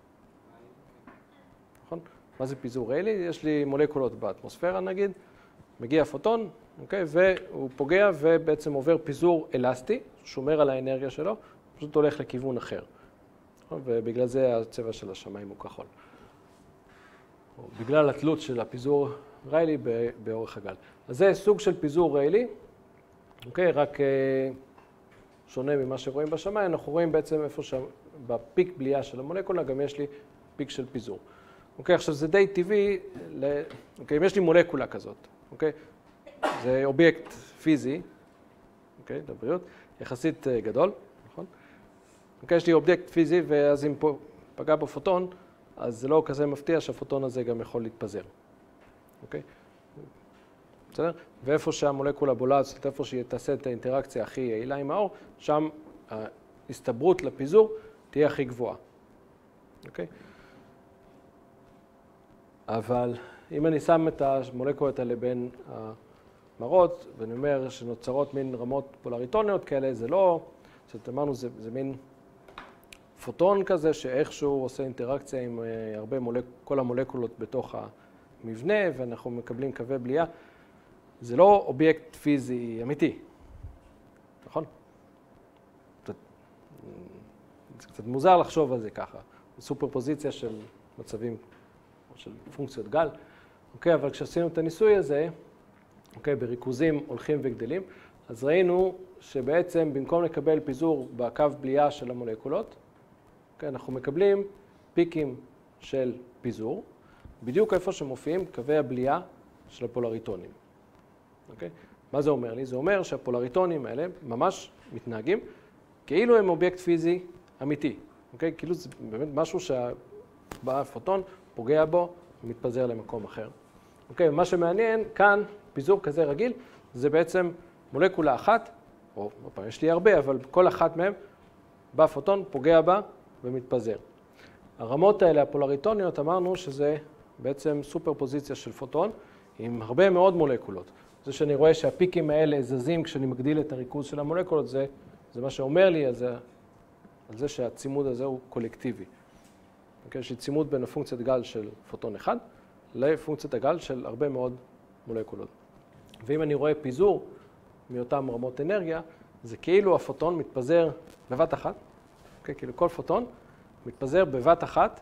נכון? מה זה פיזור ריילי? יש לי מולקולות באטמוספירה נגיד, מגיע פוטון, אוקיי? והוא פוגע ובעצם עובר פיזור אלסטי, שומר על האנרגיה שלו, פשוט הולך לכיוון אחר. ובגלל זה הצבע של השמיים הוא כחול. בגלל התלות של הפיזור ריילי באורך הגל. אז זה סוג של פיזור ריילי, אוקיי? רק שונה ממה שרואים בשמיים, אנחנו רואים בעצם איפה שבפיק בליעה של המולקולה גם יש לי פיק של פיזור. אוקיי? עכשיו זה די טבעי, אוקיי? אם יש לי מולקולה כזאת, אוקיי? זה אובייקט פיזי, אוקיי? לבריאות, יחסית גדול, נכון? אוקיי, יש לי אובייקט פיזי, ואז אם פה פגע בו פוטון, אז זה לא כזה מפתיע שהפוטון הזה גם יכול להתפזר. אוקיי? בסדר? ואיפה שהמולקולה בולעת, איפה שהיא תעשה את האינטראקציה הכי יעילה עם האור, שם ההסתברות לפיזור תהיה הכי גבוהה. אוקיי? אבל אם אני שם את המולקולות האלה בין המרות, ואני אומר שנוצרות מין רמות פולריטוניות כאלה, זה לא, זאת אמרנו, זה, זה מין פוטון כזה שאיכשהו עושה אינטראקציה עם הרבה מולק, כל המולקולות בתוך המבנה, ואנחנו מקבלים קווי בליעה. זה לא אובייקט פיזי אמיתי, נכון? זה קצת מוזר לחשוב על זה ככה. סופרפוזיציה של מצבים, של פונקציות גל. אוקיי, אבל כשעשינו את הניסוי הזה, אוקיי, בריכוזים הולכים וגדלים, אז ראינו שבעצם במקום לקבל פיזור בקו בליעה של המולקולות, אוקיי, אנחנו מקבלים פיקים של פיזור, בדיוק איפה שמופיעים קווי הבליעה של הפולריטונים. אוקיי? מה זה אומר לי? זה אומר שהפולריטונים האלה ממש מתנהגים כאילו הם אובייקט פיזי אמיתי. אוקיי? כאילו זה באמת משהו שבא הפוטון, פוגע בו ומתפזר למקום אחר. אוקיי? ומה שמעניין, כאן פיזור כזה רגיל, זה בעצם מולקולה אחת, או פעם, יש לי הרבה, אבל כל אחת מהם בא פוטון, פוגע בה ומתפזר. הרמות האלה, הפולריטוניות, אמרנו שזה בעצם סופרפוזיציה של פוטון עם הרבה מאוד מולקולות. זה שאני רואה שהפיקים האלה זזים כשאני מגדיל את הריכוז של המולקולות, זה, זה מה שאומר לי על זה, על זה שהצימוד הזה הוא קולקטיבי. Okay, יש לי צימוד בין הפונקציית גל של פוטון אחד לפונקציית הגל של הרבה מאוד מולקולות. ואם אני רואה פיזור מאותן רמות אנרגיה, זה כאילו הפוטון מתפזר בבת אחת. Okay, כאילו כל פוטון מתפזר בבת אחת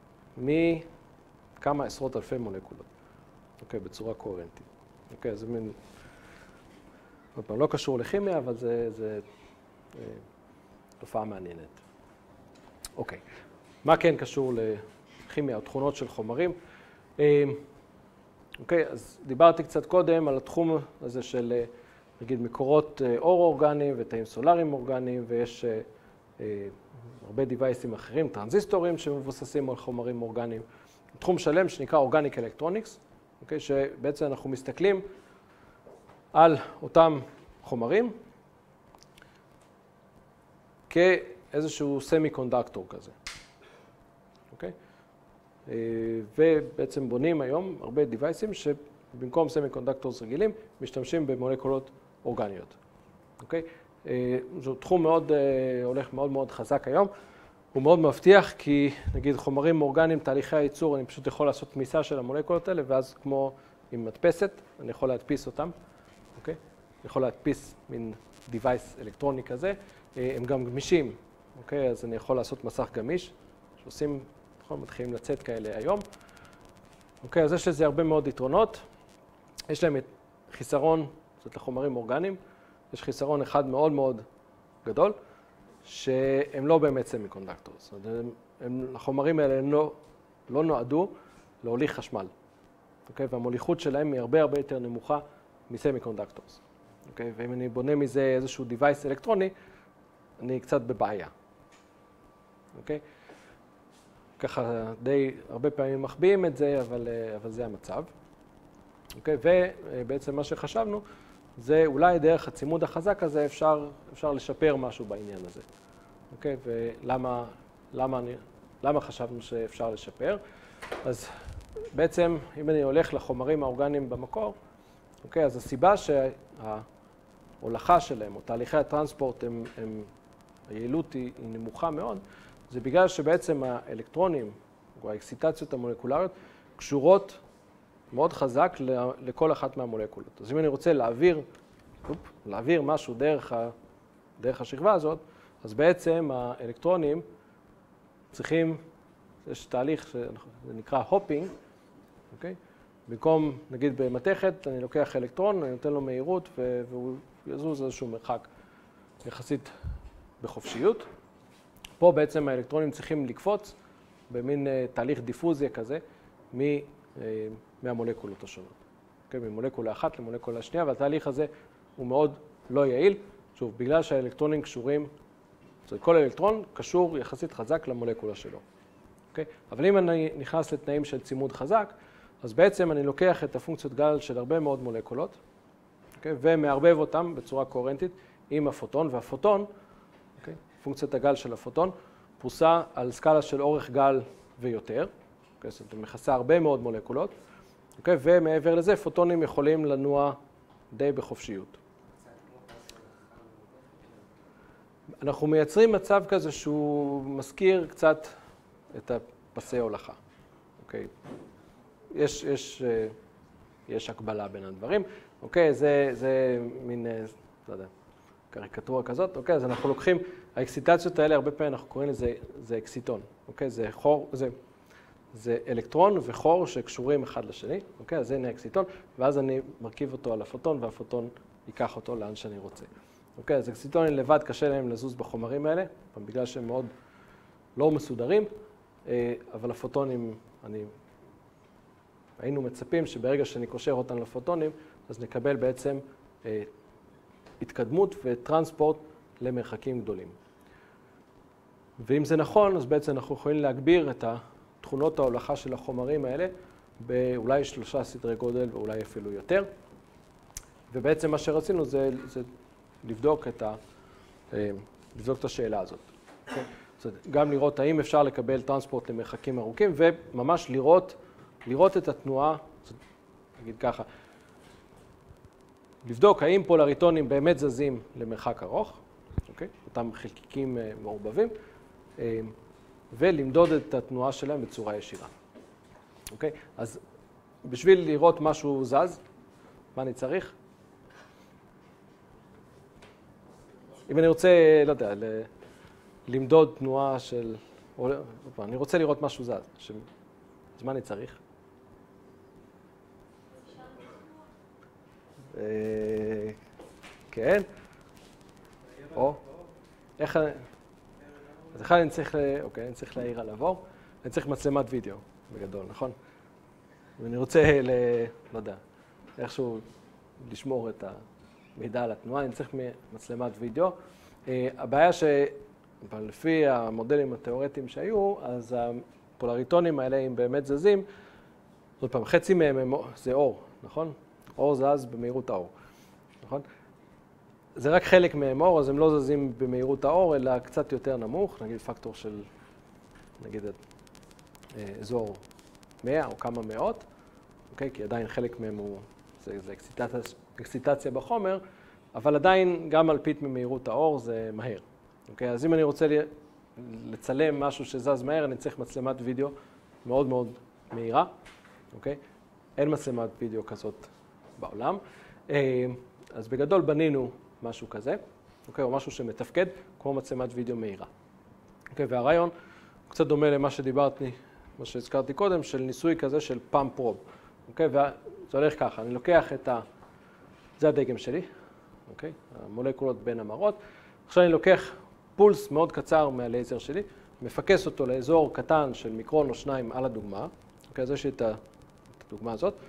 מכמה עשרות אלפי מולקולות. Okay, בצורה קוהרנטית. אוקיי, זה מין, עוד פעם, לא קשור לכימיה, אבל זה, זה אה, תופעה מעניינת. אוקיי, מה כן קשור לכימיה או תכונות של חומרים? אה, אוקיי, אז דיברתי קצת קודם על התחום הזה של, נגיד, מקורות אור אורגניים ותאים סולריים אורגניים, ויש אה, אה, הרבה דיווייסים אחרים, טרנזיסטורים שמבוססים על חומרים אורגניים. תחום שלם שנקרא אורגניק אלקטרוניקס, אוקיי, שבעצם אנחנו מסתכלים על אותם חומרים כאיזשהו סמי-קונדקטור כזה, אוקיי? ובעצם בונים היום הרבה דיווייסים שבמקום סמי-קונדקטורס רגילים משתמשים במולקולות אורגניות, אוקיי? זה תחום מאוד, הולך מאוד מאוד חזק היום. הוא מאוד מבטיח כי, נגיד, חומרים אורגניים, תהליכי הייצור, אני פשוט יכול לעשות תמיסה של המולקולות האלה, ואז כמו עם מדפסת, אני יכול להדפיס אותם, אוקיי? אני יכול להדפיס מין device אלקטרוני כזה. הם גם גמישים, אוקיי? אז אני יכול לעשות מסך גמיש, שעושים, נכון, מתחילים לצאת כאלה היום. אוקיי, אז יש לזה הרבה מאוד יתרונות. יש להם חיסרון, זאת לחומרים אורגניים, יש חיסרון אחד מאוד מאוד גדול, שהם לא באמת סמי-קונדקטורס. החומרים האלה לא, לא נועדו להוליך חשמל. אוקיי? והמוליכות שלהם היא הרבה הרבה יותר נמוכה מסמי-קונדקטורס. אוקיי? ואם אני בונה מזה איזשהו device אלקטרוני, אני קצת בבעיה. אוקיי? ככה די הרבה פעמים מחביאים את זה, אבל, אבל זה המצב. אוקיי? ובעצם מה שחשבנו, זה אולי דרך הצימוד החזק הזה אפשר, אפשר לשפר משהו בעניין הזה. אוקיי? ולמה למה, אני, למה חשבנו שאפשר לשפר? אז בעצם, אם אני הולך לחומרים האורגניים במקור, אוקיי? אז הסיבה שההולכה שלהם, או תהליכי הטרנספורט, הם, הם, היעילות היא, היא נמוכה מאוד, זה בגלל שבעצם האלקטרונים, או האקסיטציות המולקולריות, קשורות מאוד חזק לכל אחת מהמולקולות. אז אם אני רוצה להעביר, אופ, להעביר משהו דרך, ה, דרך השכבה הזאת, אז בעצם האלקטרונים צריכים, יש תהליך שזה נקרא הופינג, אוקיי? במקום, נגיד במתכת, אני לוקח אלקטרון, אני נותן לו מהירות והוא יזוז איזשהו מרחק יחסית בחופשיות. פה בעצם האלקטרונים צריכים לקפוץ במין תהליך דיפוזיה כזה מהמולקולות השונות. אוקיי? ממולקולה אחת למולקולה שנייה, והתהליך הזה הוא מאוד לא יעיל. שוב, בגלל שהאלקטרונים קשורים, זאת אומרת, כל אלקטרון קשור יחסית חזק למולקולה שלו. אוקיי? אבל אם אני נכנס לתנאים של צימוד חזק, אז בעצם אני לוקח את הפונקציות גל של הרבה מאוד מולקולות, אוקיי? ומערבב אותם בצורה קוהרנטית עם הפוטון, והפוטון, אוקיי? פונקציית הגל של הפוטון, פרוסה על סקאלה של אורך גל ויותר, אוקיי? זאת אומרת, מכסה הרבה מאוד מולקולות, אוקיי? ומעבר לזה, פוטונים יכולים לנוע די בחופשיות. אנחנו מייצרים מצב כזה שהוא מזכיר קצת את הפסי הולכה, אוקיי? יש, יש, יש הקבלה בין הדברים, אוקיי? זה, זה מין, לא יודע, קריקטורה כזאת, אוקיי? אז אנחנו לוקחים, האקסיטציות האלה, הרבה פעמים אנחנו קוראים לזה, זה אקסיטון, אוקיי? זה חור, זה, זה אלקטרון וחור שקשורים אחד לשני, אוקיי? אז זה הנה אקסיטון, ואז אני מרכיב אותו על הפוטון, והפוטון ייקח אותו לאן שאני רוצה. אוקיי? אז אקסיטונים לבד קשה להם לזוז בחומרים האלה, בגלל שהם מאוד לא מסודרים, אבל הפוטונים, אני... היינו מצפים שברגע שאני קושר אותם לפוטונים, אז נקבל בעצם אה, התקדמות וטרנספורט למרחקים גדולים. ואם זה נכון, אז בעצם אנחנו יכולים להגביר את תכונות ההולכה של החומרים האלה באולי שלושה סדרי גודל ואולי אפילו יותר. ובעצם מה שרצינו זה, זה לבדוק, את ה, אה, לבדוק את השאלה הזאת. Okay? זאת גם לראות האם אפשר לקבל טרנספורט למרחקים ארוכים, וממש לראות לראות את התנועה, נגיד ככה, לבדוק האם פולריטונים באמת זזים למרחק ארוך, אוקיי? אותם חלקיקים מעורבבים, ולמדוד את התנועה שלהם בצורה ישירה. אוקיי? אז בשביל לראות משהו זז, מה אני צריך? אם אני רוצה, לא יודע, למדוד תנועה של... אני רוצה לראות משהו זז, ש... אז מה אני צריך? כן, או, איך אני, אז אחד אני צריך, אוקיי, אני צריך להעיר על עבור, אני צריך מצלמת וידאו, בגדול, נכון? ואני רוצה, לא יודע, איכשהו לשמור את המידע על התנועה, אני צריך מצלמת וידאו. הבעיה שלפי המודלים התיאורטיים שהיו, אז הפולריטונים האלה, אם באמת זזים, עוד פעם, חצי מהם זה אור, נכון? אור זז במהירות האור, נכון? זה רק חלק מהם אור, אז הם לא זזים במהירות האור, אלא קצת יותר נמוך, נגיד פקטור של, נגיד, אזור מאה או כמה מאות, אוקיי? כי עדיין חלק מהם הוא, זה, זה אקסיטציה, אקסיטציה בחומר, אבל עדיין גם אלפית ממהירות האור זה מהר, אוקיי? אז אם אני רוצה לצלם משהו שזז מהר, אני צריך מצלמת וידאו מאוד מאוד מהירה, אוקיי? אין מצלמת וידאו כזאת בעולם. אז בגדול בנינו משהו כזה, אוקיי? או משהו שמתפקד כמו מצלמת וידאו מהירה. אוקיי? והרעיון הוא קצת דומה למה שדיברתי, מה שהזכרתי קודם, של ניסוי כזה של פאמפ פרוב. אוקיי? וזה הולך ככה, אני לוקח את ה... זה הדגם שלי, אוקיי? המולקולות בין המרות. עכשיו אני לוקח פולס מאוד קצר מהלייזר שלי, מפקס אותו לאזור קטן של מיקרון או שניים על הדוגמה. אוקיי? אז יש לי את הדוגמה הזאת.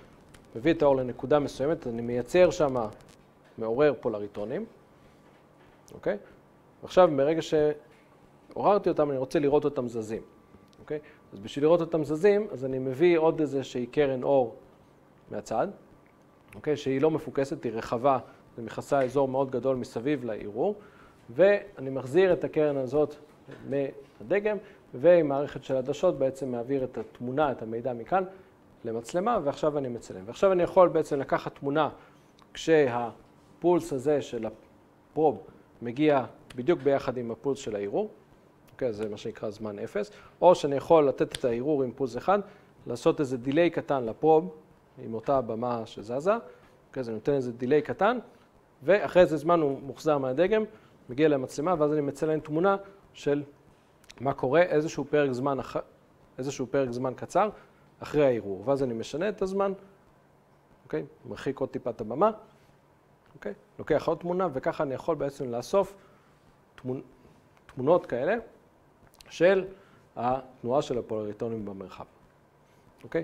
מביא את האור לנקודה מסוימת, אני מייצר שם מעורר פולריטונים, אוקיי? ועכשיו, מרגע שעוררתי אותם, אני רוצה לראות אותם זזים, אוקיי? אז בשביל לראות אותם זזים, אז אני מביא עוד איזושהי קרן אור מהצד, אוקיי? שהיא לא מפוקסת, היא רחבה, זה מכסה אזור מאוד גדול מסביב לערעור, ואני מחזיר את הקרן הזאת מהדגם, ועם מערכת של עדשות בעצם מעביר את התמונה, את המידע מכאן, למצלמה, ועכשיו אני מצלם. ועכשיו אני יכול בעצם לקחת תמונה כשהפולס הזה של הפרוב מגיע בדיוק ביחד עם הפולס של הערעור, אוקיי, זה מה שנקרא זמן אפס, או שאני יכול לתת את הערעור עם פולס אחד, לעשות איזה דיליי קטן לפרוב, עם אותה במה שזזה, אוקיי, זה נותן איזה דיליי קטן, ואחרי איזה זמן הוא מוחזר מהדגם, מגיע למצלמה, ואז אני מצלם תמונה של מה קורה, איזשהו פרק זמן, אח... איזשהו פרק זמן קצר אחרי הערעור. ואז אני משנה את הזמן, אוקיי? מרחיק עוד טיפה את הבמה, אוקיי? לוקח עוד תמונה, וככה אני יכול בעצם לאסוף תמונ... תמונות כאלה של התנועה של הפולריטונים במרחב, אוקיי?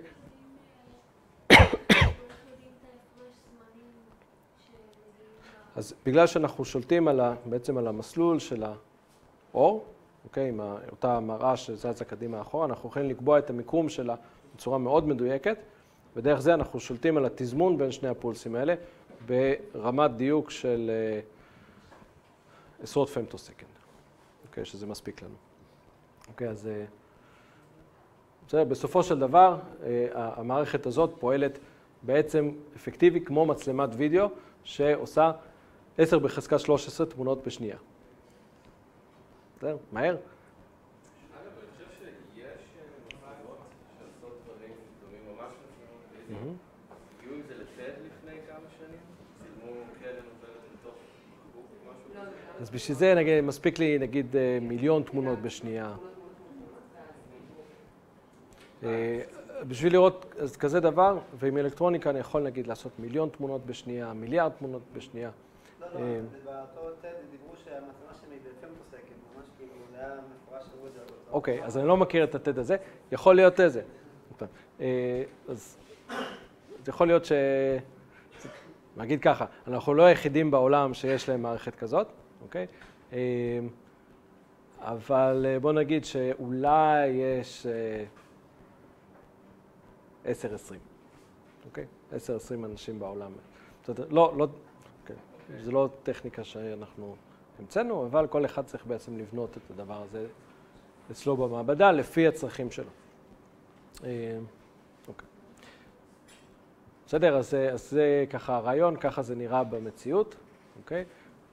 אז בגלל שאנחנו שולטים על ה... בעצם על המסלול של האור, אוקיי, עם אותה מראה שזזה קדימה אחורה, אנחנו יכולים לקבוע את המיקום שלה בצורה מאוד מדויקת, ודרך זה אנחנו שולטים על התזמון בין שני הפולסים האלה ברמת דיוק של עשרות פמטוסקנד, אוקיי, שזה מספיק לנו. אוקיי, אז בסדר, בסופו של דבר, המערכת הזאת פועלת בעצם אפקטיבי כמו מצלמת וידאו שעושה עשר בחזקת שלוש עשרה תמונות בשנייה. בסדר, מהר. אגב, אני חושב שיש מחלות שעושות דברים דומים ממש מצלמות, הגיעו עם זה לטד לפני כמה שנים, צילמו קרן עוברת לתוך בקבוק או משהו. אז בשביל זה נגיד, מספיק לי נגיד מיליון תמונות בשנייה. בשביל לראות כזה דבר, ועם אלקטרוניקה אני יכול נגיד לעשות מיליון תמונות בשנייה, מיליארד תמונות בשנייה. לא, לא, באותו טד דיברו שהמצלמה שלי בפמטוסקנד, ממש כאילו, זה היה מפורש שראו את זה. אוקיי, אז אני לא מכיר את הטד הזה, יכול להיות איזה. אז זה יכול להיות ש... נגיד ככה, אנחנו לא היחידים בעולם שיש להם מערכת כזאת, אוקיי? אבל בוא נגיד שאולי יש עשר עשרים, אוקיי? עשר עשרים אנשים בעולם. לא, לא, אוקיי. זה לא טכניקה שאנחנו המצאנו, אבל כל אחד צריך בעצם לבנות את הדבר הזה אצלו במעבדה, לפי הצרכים שלו. אוקיי. בסדר, אז, אז זה ככה הרעיון, ככה זה נראה במציאות, אוקיי?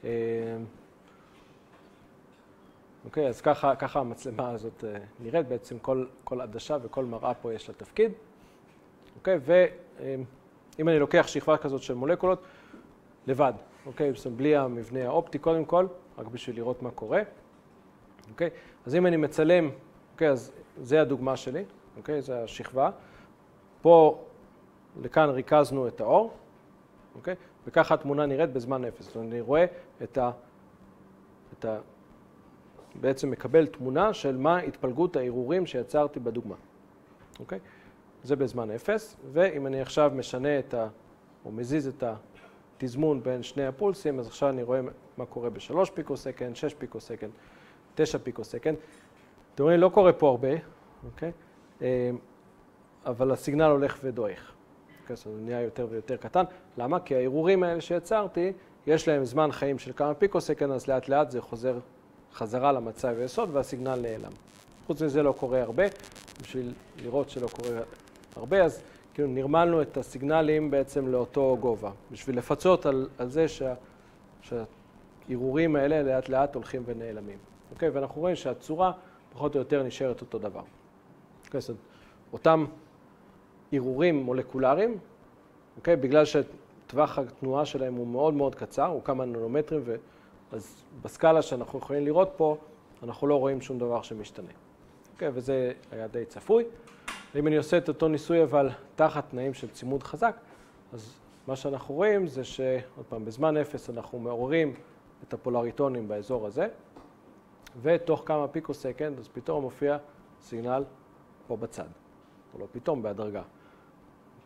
אוקיי, אז ככה, ככה המצלמה הזאת נראית, בעצם כל, כל עדשה וכל מראה פה יש לה תפקיד. אוקיי, ואם אני לוקח שכבה כזאת של מולקולות, לבד, אוקיי, בלי המבנה האופטי קודם כל, רק בשביל לראות מה קורה. אוקיי, אז אם אני מצלם, אוקיי, אז זה הדוגמה שלי, אוקיי, זה השכבה. פה, לכאן ריכזנו את האור, אוקיי, וככה התמונה נראית בזמן אפס. זאת אומרת, אני רואה את ה... את ה... בעצם מקבל תמונה של מה התפלגות הערעורים שיצרתי בדוגמה. אוקיי? זה בזמן אפס, ואם אני עכשיו משנה את ה... או מזיז את התזמון בין שני הפולסים, אז עכשיו אני רואה מה קורה בשלוש פיקוסקנד, שש פיקוסקנד, תשע פיקוסקנד. אתם רואים, לא קורה פה הרבה, אוקיי? אבל הסיגנל הולך ודועך. אוקיי? אז הוא נהיה יותר ויותר קטן. למה? כי הערעורים האלה שיצרתי, יש להם זמן חיים של כמה פיקוסקנד, אז לאט לאט זה חוזר חזרה למצב היסוד והסיגנל נעלם. חוץ מזה לא קורה הרבה, בשביל לראות שלא קורה הרבה, אז כאילו נרמלנו את הסיגנלים בעצם לאותו גובה, בשביל לפצות על, על זה שה, שהערעורים האלה לאט לאט הולכים ונעלמים. אוקיי? ואנחנו רואים שהצורה פחות או יותר נשארת אותו דבר. אוקיי? אז אותם ערעורים מולקולריים, אוקיי? בגלל שטווח התנועה שלהם הוא מאוד מאוד קצר, הוא כמה ננומטרים, ו... אז בסקאלה שאנחנו יכולים לראות פה, אנחנו לא רואים שום דבר שמשתנה. אוקיי, וזה היה די צפוי. אם אני עושה את אותו ניסוי, אבל תחת תנאים של צימוד חזק, אז מה שאנחנו רואים זה שעוד פעם, בזמן אפס אנחנו מעוררים את הפולריטונים באזור הזה, ותוך כמה פיקוסקנד, אז פתאום מופיע סיגנל פה בצד, או לא פתאום, בהדרגה. אוקיי?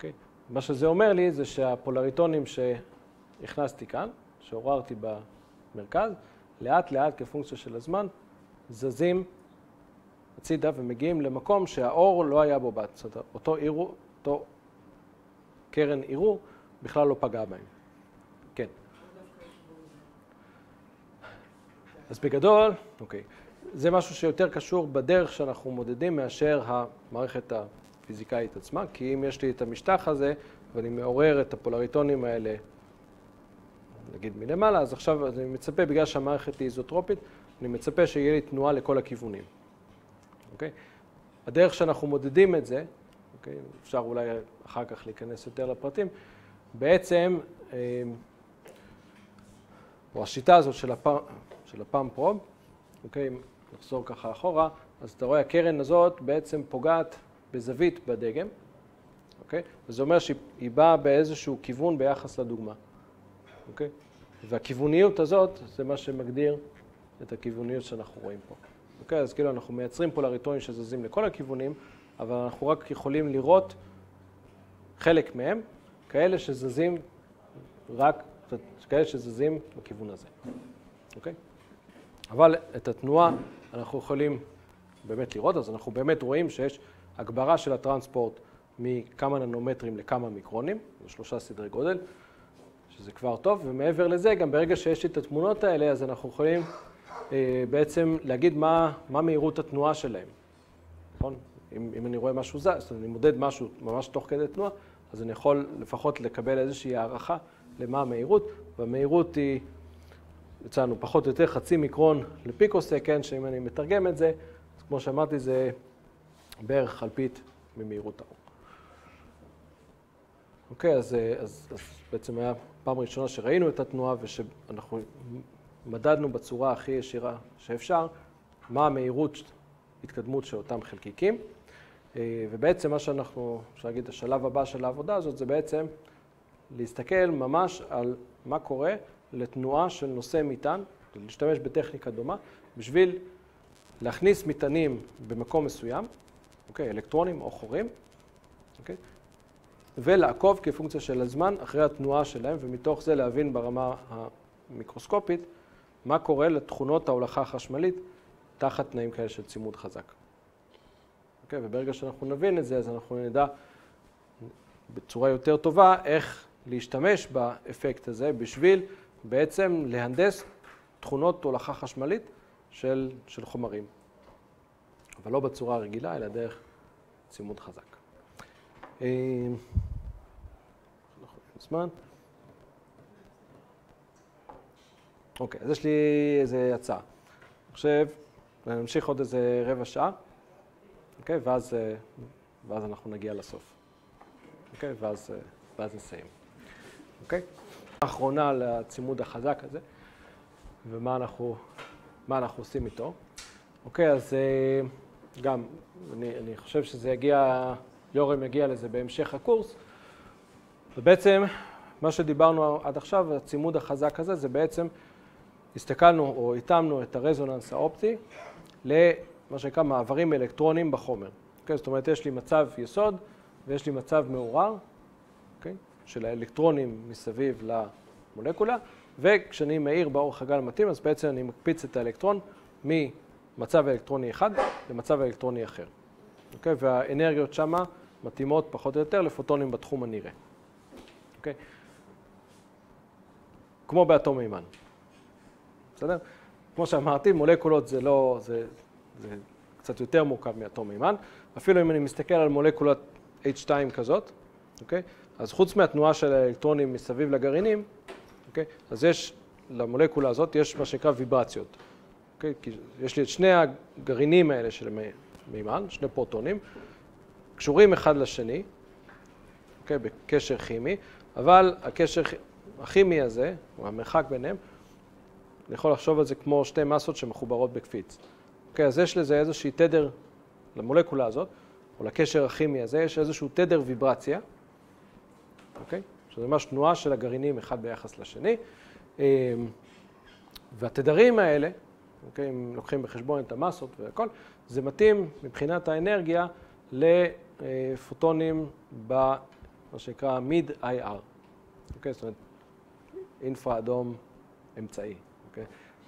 מה שזה אומר לי זה שהפולריטונים שהכנסתי כאן, שעוררתי במרכז, לאט לאט כפונקציה של הזמן, זזים הצידה ומגיעים למקום שהאור לא היה בו בת. זאת אומרת, אותו עירו, אותו קרן עירו, בכלל לא פגע בהם. כן. אז בגדול, אוקיי, זה משהו שיותר קשור בדרך שאנחנו מודדים מאשר המערכת הפיזיקאית עצמה, כי אם יש לי את המשטח הזה ואני מעורר את הפולריטונים האלה, נגיד מלמעלה, אז עכשיו אני מצפה, בגלל שהמערכת היא איזוטרופית, אני מצפה שיהיה לי תנועה לכל הכיוונים. אוקיי? הדרך שאנחנו מודדים את זה, אוקיי? אפשר אולי אחר כך להיכנס יותר לפרטים, בעצם, או השיטה הזאת של הפעם, של הפעם פרוב, אוקיי? נחזור ככה אחורה, אז אתה רואה, הקרן הזאת בעצם פוגעת בזווית בדגם, אוקיי? וזה אומר שהיא באה באיזשהו כיוון ביחס לדוגמה, אוקיי? והכיווניות הזאת זה מה שמגדיר את הכיווניות שאנחנו רואים פה. אוקיי? אז כאילו אנחנו מייצרים פולריטונים שזזים לכל הכיוונים, אבל אנחנו רק יכולים לראות חלק מהם, כאלה שזזים רק, כאלה שזזים בכיוון הזה. אוקיי? אבל את התנועה אנחנו יכולים באמת לראות, אז אנחנו באמת רואים שיש הגברה של הטרנספורט מכמה ננומטרים לכמה מיקרונים, זה שלושה סדרי גודל, שזה כבר טוב, ומעבר לזה, גם ברגע שיש לי את התמונות האלה, אז אנחנו יכולים אה, בעצם להגיד מה, מה מהירות התנועה שלהם. נכון? אם, אם אני רואה משהו זז, אז אני מודד משהו ממש תוך כדי תנועה, אז אני יכול לפחות לקבל איזושהי הערכה למה המהירות, והמהירות היא, יצאנו פחות או יותר חצי מיקרון לפיקוסקנד, שאם אני מתרגם את זה, אז כמו שאמרתי, זה בערך אלפית ממהירות האור. אוקיי, אז, אז, אז בעצם היה פעם ראשונה שראינו את התנועה ושאנחנו מדדנו בצורה הכי ישירה שאפשר מה המהירות התקדמות של אותם חלקיקים. ובעצם מה שאנחנו, אפשר להגיד, השלב הבא של העבודה הזאת זה בעצם להסתכל ממש על מה קורה לתנועה של נושא מטען, להשתמש בטכניקה דומה, בשביל להכניס מטענים במקום מסוים, אוקיי, אלקטרונים או חורים, אוקיי? ולעקוב כפונקציה של הזמן אחרי התנועה שלהם, ומתוך זה להבין ברמה המיקרוסקופית מה קורה לתכונות ההולכה החשמלית תחת תנאים כאלה של צימוד חזק. אוקיי? וברגע שאנחנו נבין את זה, אז אנחנו נדע בצורה יותר טובה איך להשתמש באפקט הזה בשביל בעצם להנדס תכונות הולכה חשמלית של, של חומרים. אבל לא בצורה הרגילה, אלא דרך צימוד חזק. זמן. אוקיי, אז יש לי איזה הצעה. אני חושב, נמשיך עוד איזה רבע שעה, אוקיי, ואז, ואז אנחנו נגיע לסוף. אוקיי, ואז, ואז נסיים. אוקיי? האחרונה לצימוד החזק הזה, ומה אנחנו, מה אנחנו עושים איתו. אוקיי, אז גם, אני, אני חושב שזה יגיע, יורם יגיע לזה בהמשך הקורס, ובעצם מה שדיברנו עד עכשיו, הצימוד החזק הזה, זה בעצם הסתכלנו או התאמנו את הרזוננס האופטי למה שנקרא מעברים אלקטרונים בחומר. אוקיי? זאת אומרת, יש לי מצב יסוד ויש לי מצב מעורר, אוקיי? של האלקטרונים מסביב למולקולה, וכשאני מאיר באורך הגל מתאים, אז בעצם אני מקפיץ את האלקטרון ממצב אלקטרוני אחד למצב אלקטרוני אחר. אוקיי? והאנרגיות שמה מתאימות פחות או יותר לפוטונים בתחום הנראה. אוקיי? כמו באטום מימן. בסדר? כמו שאמרתי, מולקולות זה לא, זה, זה קצת יותר מורכב מאטום מימן. אפילו אם אני מסתכל על מולקולת אייץ' שתיים כזאת, אוקיי? אז חוץ מהתנועה של האלקטרונים מסביב לגרעינים, אוקיי? אז יש, למולקולה הזאת יש מה שנקרא ויברציות. אוקיי? כי יש לי את שני הגרעינים האלה של מימן, שני פרוטונים, קשורים אחד לשני, אוקיי? בקשר כימי, אבל הקשר הכימי הזה, או המרחק ביניהם, אני יכול לחשוב על זה כמו שתי מסות שמחוברות בקפיץ. אוקיי? אז יש לזה איזושהי תדר למולקולה הזאת, או לקשר הכימי הזה, יש איזשהו תדר ויברציה, אוקיי? שזה ממש תנועה של הגרעינים אחד ביחס לשני. והתדרים האלה, אוקיי, אם לוקחים בחשבון את המסות והכל, זה מתאים מבחינת האנרגיה לפוטונים מה שנקרא מיד-איי אר. אוקיי? זאת אומרת, אינפרה אדום אמצעי. אוקיי?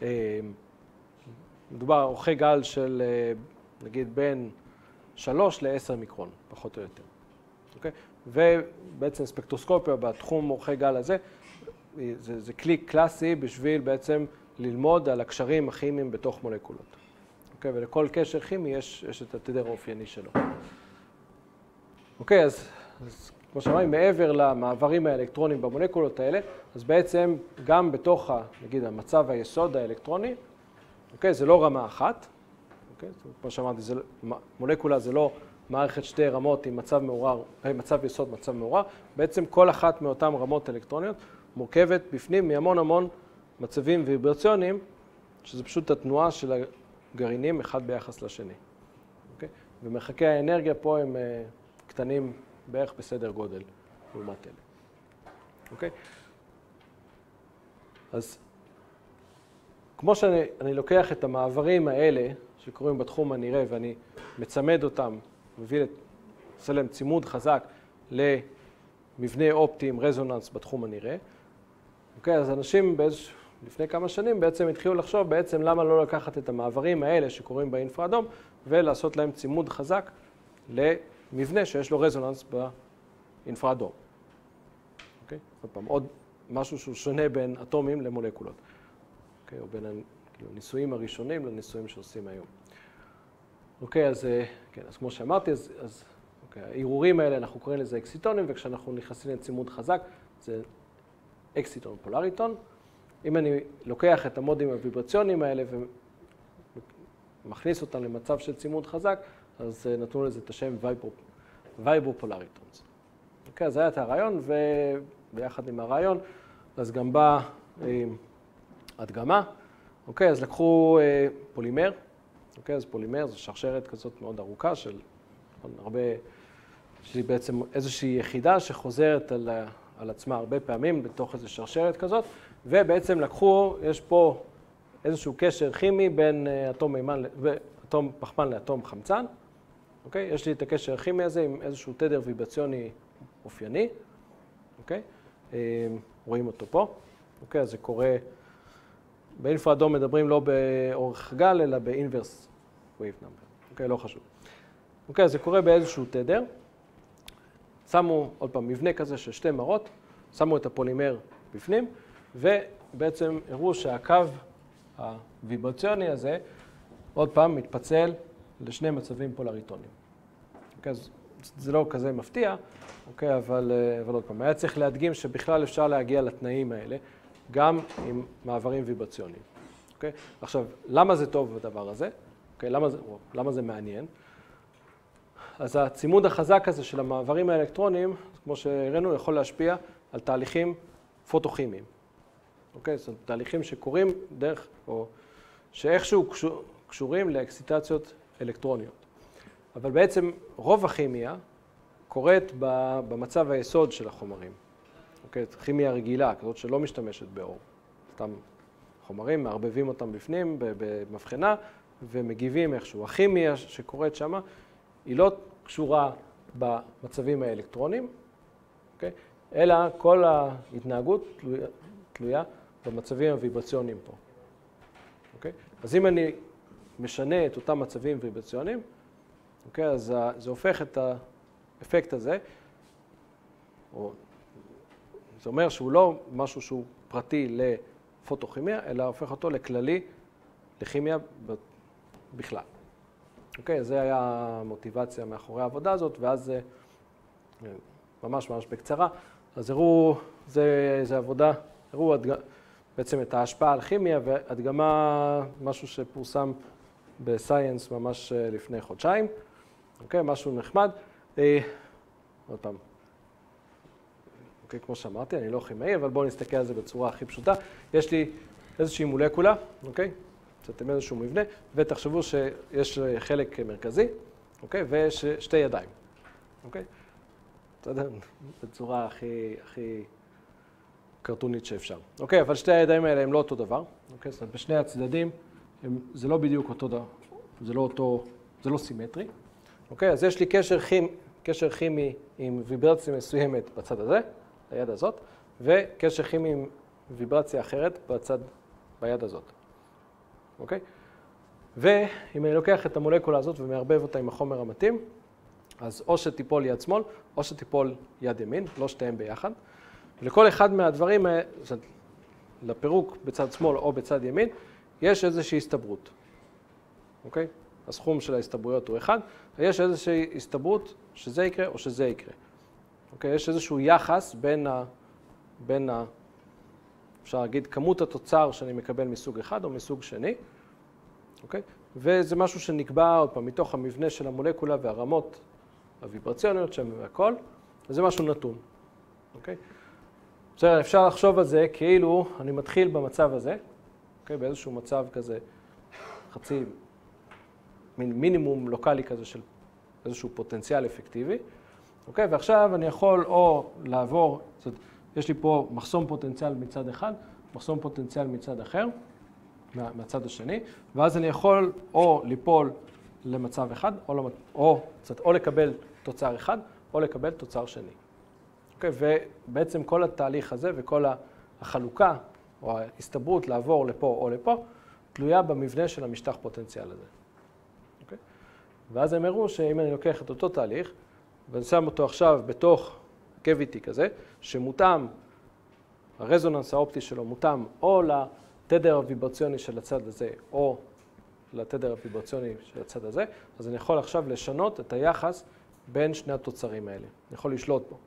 מדובר אורכי גל של, נגיד, בין שלוש לעשר מיקרון, פחות או יותר. אוקיי? ובעצם ספקטרוסקופיה בתחום אורכי גל הזה, זה, זה כלי קלאסי בשביל בעצם ללמוד על הקשרים הכימיים בתוך מולקולות. אוקיי? ולכל קשר כימי יש, יש את התדר האופייני שלו. אוקיי, אז, אז כמו שאמרתי, מעבר למעברים האלקטרונים במולקולות האלה, אז בעצם גם בתוך, נגיד, המצב היסוד האלקטרוני, אוקיי, זה לא רמה אחת. אוקיי? כמו שאמרתי, זה, מולקולה זה לא מערכת שתי רמות עם מצב מעורר, מצב יסוד, מצב מעורר. בעצם כל אחת מאותן רמות אלקטרוניות מורכבת בפנים מהמון המון מצבים ויברציוניים, שזה פשוט התנועה של הגרעינים אחד ביחס לשני. אוקיי? ומרחקי האנרגיה פה הם קטנים בערך בסדר גודל לעומת אלה. אוקיי? אז כמו שאני אני לוקח את המעברים האלה שקורים בתחום הנראה ואני מצמד אותם, מביא, עושה להם צימוד חזק למבנה אופטי עם רזוננס בתחום הנראה. אוקיי, אז אנשים באיז... לפני כמה שנים בעצם התחילו לחשוב בעצם למה לא לקחת את המעברים האלה שקורים באינפרה אדום ולעשות להם צימוד חזק למבנה שיש לו רזוננס באינפרה אדום. אוקיי? עוד פעם, עוד משהו שהוא שונה בין אטומים למולקולות. אוקיי? או בין הניסויים הראשונים לניסויים שעושים היום. אוקיי, אז, כן, אז כמו שאמרתי, אז, אז אוקיי, הערעורים האלה אנחנו קוראים לזה אקסיטונים, וכשאנחנו נכנסים לצימוד חזק זה אקסיטון פולריטון. אם אני לוקח את המודים הוויברציוניים האלה ומכניס אותם למצב של צימוד חזק, אז נתנו לזה את השם וייברופולריטונס. אוקיי, אז היה את הרעיון, וביחד עם הרעיון, אז גם באה הדגמה. אוקיי, אז לקחו פולימר. אוקיי, אז פולימר זו שרשרת כזאת מאוד ארוכה של הרבה, שהיא בעצם איזושהי יחידה שחוזרת על, על עצמה הרבה פעמים בתוך איזו שרשרת כזאת, ובעצם לקחו, יש פה איזשהו קשר כימי בין אטום מימן, אטום פחמן לאטום חמצן. אוקיי, יש לי את הקשר הכימי הזה עם איזשהו תדר ויברציוני אופייני. אוקיי, רואים אותו פה. אוקיי, אז זה קורה, באינפרה אדום מדברים לא באורך גל, אלא ב-inverse wave number. אוקיי, לא חשוב. אוקיי, אז זה קורה באיזשהו תדר. שמו, עוד פעם, מבנה כזה של שתי מרות, שמו את הפולימר בפנים, ובעצם הראו שהקו הוויברציוני הזה, עוד פעם, מתפצל לשני מצבים פולריטוניים. אוקיי, אז זה לא כזה מפתיע, אוקיי, אבל, אבל עוד פעם, היה צריך להדגים שבכלל אפשר להגיע לתנאים האלה, גם עם מעברים ויברציוניים. אוקיי? עכשיו, למה זה טוב בדבר הזה? אוקיי, למה זה, למה זה מעניין? אז הצימוד החזק הזה של המעברים האלקטרוניים, כמו שהראינו, יכול להשפיע על תהליכים פוטוכימיים. אוקיי? זאת אומרת, תהליכים שקורים דרך, או שאיכשהו קשור, קשורים לאקסיטציות אלקטרוניות. אבל בעצם רוב הכימיה קורית במצב היסוד של החומרים. אוקיי, כימיה רגילה, כזאת שלא משתמשת באור. סתם חומרים, מערבבים אותם בפנים במבחנה ומגיבים איכשהו. הכימיה שקורית שם היא לא קשורה במצבים האלקטרוניים, אוקיי? אלא כל ההתנהגות תלויה, תלויה במצבים הוויברציוניים פה. אוקיי? אז אם אני משנה את אותם מצבים ויברציוניים, אוקיי, אז זה הופך את האפקט הזה, או זה אומר שהוא לא משהו שהוא פרטי לפוטוכימיה, אלא הופך אותו לכללי, לכימיה בכלל. אוקיי, אז זה היה המוטיבציה מאחורי העבודה הזאת, ואז זה ממש ממש בקצרה. אז הראו, זה, זה עבודה, הראו הדג... בעצם את ההשפעה על כימיה, והדגמה משהו שפורסם בסייאנס ממש לפני חודשיים. אוקיי, משהו נחמד. אה, עוד פעם. אוקיי, כמו שאמרתי, אני לא כימאי, אבל בואו נסתכל על זה בצורה הכי פשוטה. יש לי איזושהי מולקולה, אוקיי? קצת איזשהו מבנה, ותחשבו שיש חלק מרכזי, אוקיי? ויש שתי ידיים, אוקיי? בסדר? בצורה הכי, הכי קרטונית שאפשר. אוקיי, אבל שתי הידיים האלה הם לא אותו דבר, אוקיי? זאת אומרת, בשני הצדדים הם, זה לא בדיוק אותו דבר, זה לא אותו, זה לא סימטרי, אוקיי? אז יש לי קשר כימי, קשר כימי עם ויברציה מסוימת בצד הזה, ביד הזאת, וקשר כימי עם ויברציה אחרת בצד, ביד הזאת. אוקיי? ואם אני לוקח את המולקולה הזאת ומערבב אותה עם החומר המתאים, אז או שתיפול יד שמאל, או שתיפול יד ימין, לא שתיהם ביחד. לכל אחד מהדברים, לפירוק בצד שמאל או בצד ימין, יש איזושהי הסתברות. אוקיי? הסכום של ההסתברויות הוא אחד, ויש איזושהי הסתברות שזה יקרה או שזה יקרה. אוקיי? יש איזשהו יחס בין ה... בין ה... אפשר להגיד, כמות התוצר שאני מקבל מסוג אחד או מסוג שני. אוקיי? וזה משהו שנקבע עוד פעם מתוך המבנה של המולקולה והרמות הוויברציוניות שם והכל, וזה משהו נתון. אוקיי? בסדר, אפשר לחשוב על זה כאילו אני מתחיל במצב הזה, אוקיי? באיזשהו מצב כזה חצי מינימום לוקלי כזה של איזשהו פוטנציאל אפקטיבי, אוקיי? ועכשיו אני יכול או לעבור, זאת אומרת, יש לי פה מחסום פוטנציאל מצד אחד, מחסום פוטנציאל מצד אחר, מה, מהצד השני, ואז אני יכול או ליפול למצב אחד, או, למצ... או, זאת, או לקבל תוצר אחד, או לקבל תוצר שני. אוקיי? ובעצם כל התהליך הזה וכל החלוקה, או ההסתברות לעבור לפה או לפה, תלויה במבנה של המשטח פוטנציאל הזה. אוקיי? ואז הם הראו שאם אני לוקח את אותו תהליך, ואני שם אותו עכשיו בתוך קוויטי כזה, שמותאם, הרזוננס האופטי שלו מותאם או לתדר הוויברציוני של הצד הזה, או לתדר הוויברציוני של הצד הזה, אז אני יכול עכשיו לשנות את היחס בין שני התוצרים האלה. אני יכול לשלוט בו.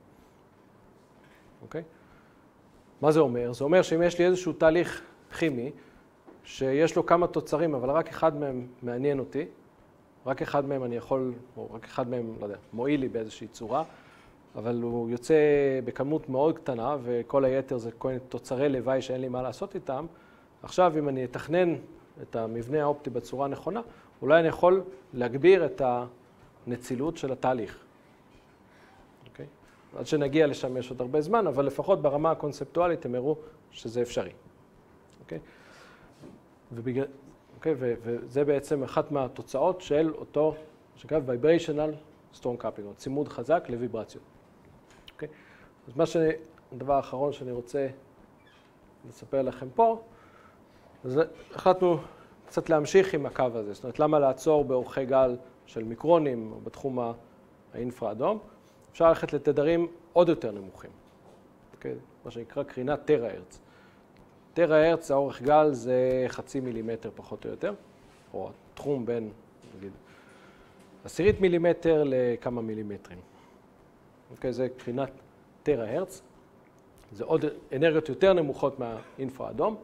אוקיי? מה זה אומר? זה אומר שאם יש לי איזשהו תהליך כימי, שיש לו כמה תוצרים, אבל רק אחד מהם מעניין אותי, רק אחד מהם אני יכול, או רק אחד מהם, לא יודע, מועיל לי באיזושהי צורה, אבל הוא יוצא בכמות מאוד קטנה, וכל היתר זה כל מיני תוצרי לוואי שאין לי מה לעשות איתם. עכשיו, אם אני אתכנן את המבנה האופטי בצורה נכונה, אולי אני יכול להגביר את הנצילות של התהליך. אוקיי? עד שנגיע לשם יש עוד הרבה זמן, אבל לפחות ברמה הקונספטואלית הם הראו שזה אפשרי. אוקיי? ובגלל, אוקיי? וזה בעצם אחת מהתוצאות של אותו, שנקרא vibrational strong coupling, או צימוד חזק לוויברציות. אוקיי? אז מה שאני, הדבר האחרון שאני רוצה לספר לכם פה, אז החלטנו קצת להמשיך עם הקו הזה. זאת אומרת, למה לעצור באורכי גל של מיקרונים בתחום האינפרה-אדום? אפשר ללכת לתדרים עוד יותר נמוכים. אוקיי? מה שנקרא קרינת טרה-הרץ. טרה-הרץ, האורך גל זה חצי מילימטר פחות או יותר, או התחום בין, נגיד, עשירית מילימטר לכמה מילימטרים. אוקיי? זה קרינת טרה-הרץ. זה עוד אנרגיות יותר נמוכות מהאינפרה-אדום.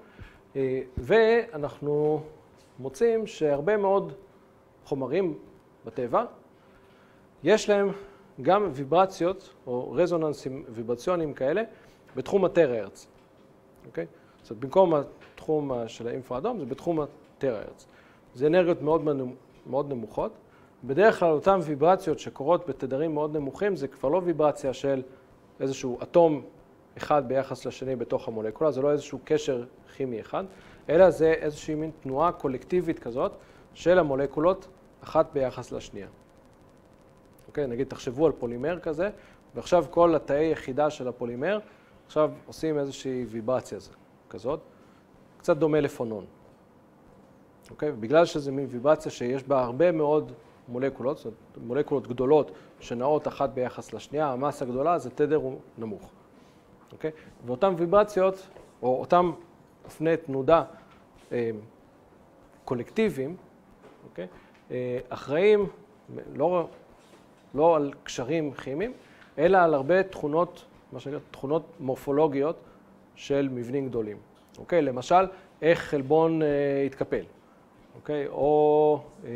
ואנחנו מוצאים שהרבה מאוד חומרים בטבע, יש להם גם ויברציות או רזוננסים ויברציוניים כאלה בתחום הטרה-הרץ. אוקיי? זאת אומרת, במקום התחום של האינפרה-אדום, זה בתחום הטרה-הרץ. זה אנרגיות מאוד, מאוד נמוכות. בדרך כלל אותן ויברציות שקורות בתדרים מאוד נמוכים, זה כבר לא ויברציה של איזשהו אטום אחד ביחס לשני בתוך המולקולה, זה לא איזשהו קשר כימי אחד, אלא זה איזושהי מין תנועה קולקטיבית כזאת של המולקולות אחת ביחס לשנייה. אוקיי, נגיד תחשבו על פולימר כזה, ועכשיו כל התאי יחידה של הפולימר, עכשיו עושים איזושהי ויברציה כזאת, קצת דומה לפונון. אוקיי, בגלל שזה מין ויברציה שיש בה הרבה מאוד מולקולות, זאת אומרת, מולקולות גדולות שנעות אחת ביחס לשנייה, המסה גדולה, זה תדר הוא נמוך. אוקיי? ואותן ויברציות, או אותם אופני תנודה אה, קולקטיביים, אוקיי? אה, אחראים לא, לא על קשרים כימיים, אלא על הרבה תכונות, מה שנקרא, תכונות מורפולוגיות של מבנים גדולים. אוקיי? למשל, איך חלבון אה, יתקפל. אוקיי? או אה,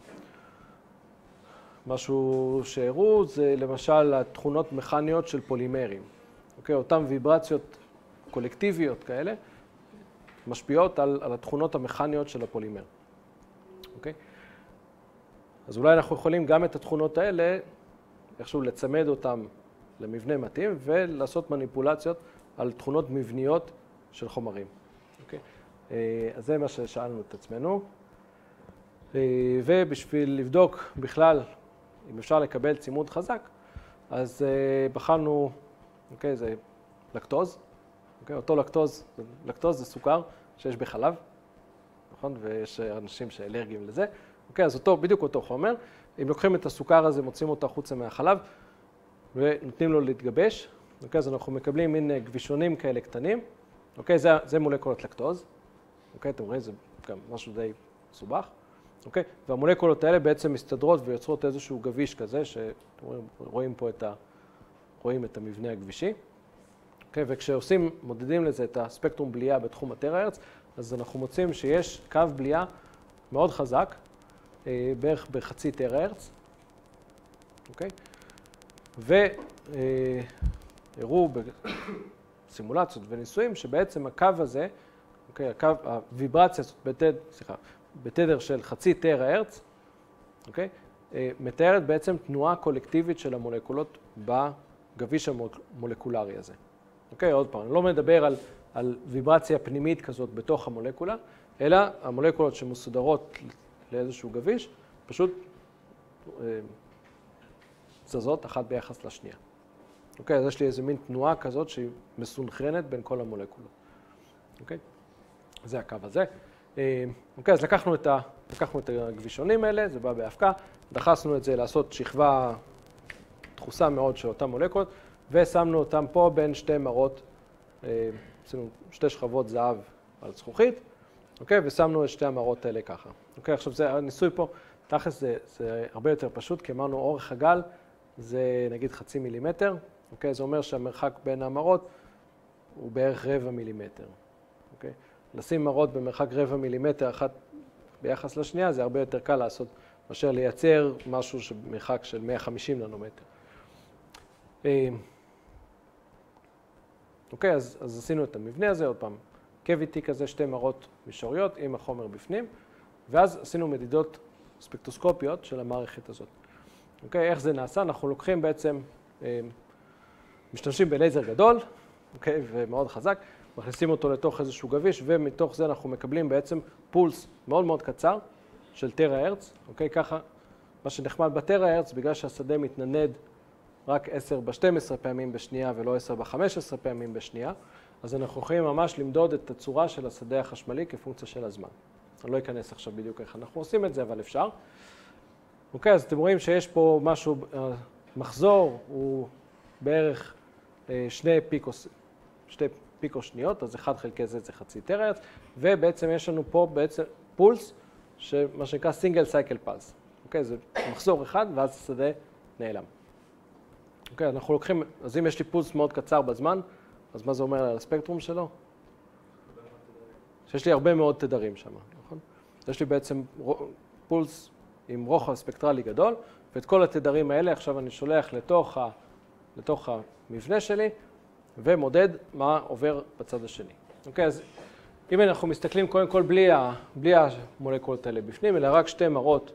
משהו שהראו, זה למשל התכונות מכניות של פולימרים. אוקיי, אותן ויברציות קולקטיביות כאלה משפיעות על, על התכונות המכניות של הפולימר. אוקיי? אז אולי אנחנו יכולים גם את התכונות האלה איכשהו לצמד אותן למבנה מתאים ולעשות מניפולציות על תכונות מבניות של חומרים. אוקיי? אז זה מה ששאלנו את עצמנו. ובשביל לבדוק בכלל אם אפשר לקבל צימוד חזק, אז uh, בחרנו, אוקיי, זה לקטוז, אוקיי, אותו לקטוז, לקטוז זה סוכר שיש בחלב, נכון? ויש אנשים שאלרגיים לזה, אוקיי, אז אותו, בדיוק אותו חומר. אם לוקחים את הסוכר הזה, מוצאים אותו החוצה מהחלב, ונותנים לו להתגבש, אוקיי, אז אנחנו מקבלים מין גבישונים כאלה קטנים, אוקיי, זה, זה מולקולות לקטוז, אוקיי, אתם רואים, זה גם משהו די מסובך, אוקיי, והמולקולות האלה בעצם מסתדרות ויוצרות איזשהו גביש כזה, שאתם רואים, רואים פה את ה, רואים את המבנה הגבישי, אוקיי, וכשעושים, מודדים לזה את הספקטרום בליעה בתחום הטרה-הרץ, אז אנחנו מוצאים שיש קו בליעה מאוד חזק, אה, בערך בחצי טרה-הרץ, אוקיי, והראו בסימולציות וניסויים שבעצם הקו הזה, אוקיי, הקו, הוויברציה הזאת בתדר, סליחה, בתדר של חצי טרה-הרץ, אוקיי, מתארת בעצם תנועה קולקטיבית של המולקולות בגביש המולקולרי הזה. אוקיי, עוד פעם, אני לא מדבר על, על ויברציה פנימית כזאת בתוך המולקולה, אלא המולקולות שמסודרות לאיזשהו גביש, פשוט אה, זזות אחת ביחס לשנייה. אוקיי, אז יש לי איזה מין תנועה כזאת שהיא מסונכרנת בין כל המולקולות. אוקיי, זה הקו הזה. אה, אוקיי, אז לקחנו את, ה, לקחנו את הגבישונים האלה, זה בא באבקה, דחסנו את זה לעשות שכבה דחוסה מאוד של אותן מולקולות, ושמנו אותם פה בין שתי מראות, עשינו שתי שכבות זהב על זכוכית, אוקיי? ושמנו את שתי המראות האלה ככה. אוקיי? עכשיו, זה, הניסוי פה, תכלס זה, זה הרבה יותר פשוט, כי אמרנו אורך הגל זה נגיד חצי מילימטר, אוקיי? זה אומר שהמרחק בין המראות הוא בערך רבע מילימטר, אוקיי? לשים מראות במרחק רבע מילימטר אחת ביחס לשנייה, זה הרבה יותר קל לעשות, מאשר לייצר משהו במרחק של מאה וחמישים ננומטר. אוקיי, אז, אז עשינו את המבנה הזה, עוד פעם, קוויטי כזה, שתי מראות מישוריות עם החומר בפנים, ואז עשינו מדידות ספקטרוסקופיות של המערכת הזאת. אוקיי, איך זה נעשה? אנחנו לוקחים בעצם, משתמשים בלייזר גדול, אוקיי, ומאוד חזק, מכניסים אותו לתוך איזשהו גביש, ומתוך זה אנחנו מקבלים בעצם פולס מאוד מאוד קצר של טרה-הרץ, אוקיי, ככה, מה שנחמד בטרה-הרץ, בגלל שהשדה מתנדנד רק עשר ב-שתים עשרה פעמים בשנייה ולא עשר ב-חמש עשרה פעמים בשנייה, אז אנחנו יכולים ממש למדוד את הצורה של השדה החשמלי כפונקציה של הזמן. אני לא אכנס עכשיו בדיוק איך אנחנו עושים את זה, אבל אפשר. אוקיי, אז אתם רואים שיש פה משהו, מחזור הוא בערך שני פיקו, שתי פיקו שניות, אז אחד חלקי זה זה חצי טרה-הרץ, ובעצם יש לנו פה בעצם פולס, שמה שנקרא סינגל סייקל פלס. אוקיי, זה מחזור אחד ואז השדה נעלם. אוקיי, אנחנו לוקחים, אז אם יש לי פולס מאוד קצר בזמן, אז מה זה אומר על הספקטרום שלו? שיש לי הרבה מאוד תדרים שם, נכון? יש לי בעצם פולס עם רוחב ספקטרלי גדול, ואת כל התדרים האלה עכשיו אני שולח לתוך, ה, לתוך המבנה שלי, ומודד מה עובר בצד השני. אוקיי, אז אם אנחנו מסתכלים קודם כל בלי, ה, בלי המולקולות האלה בפנים, אלא רק שתי מראות,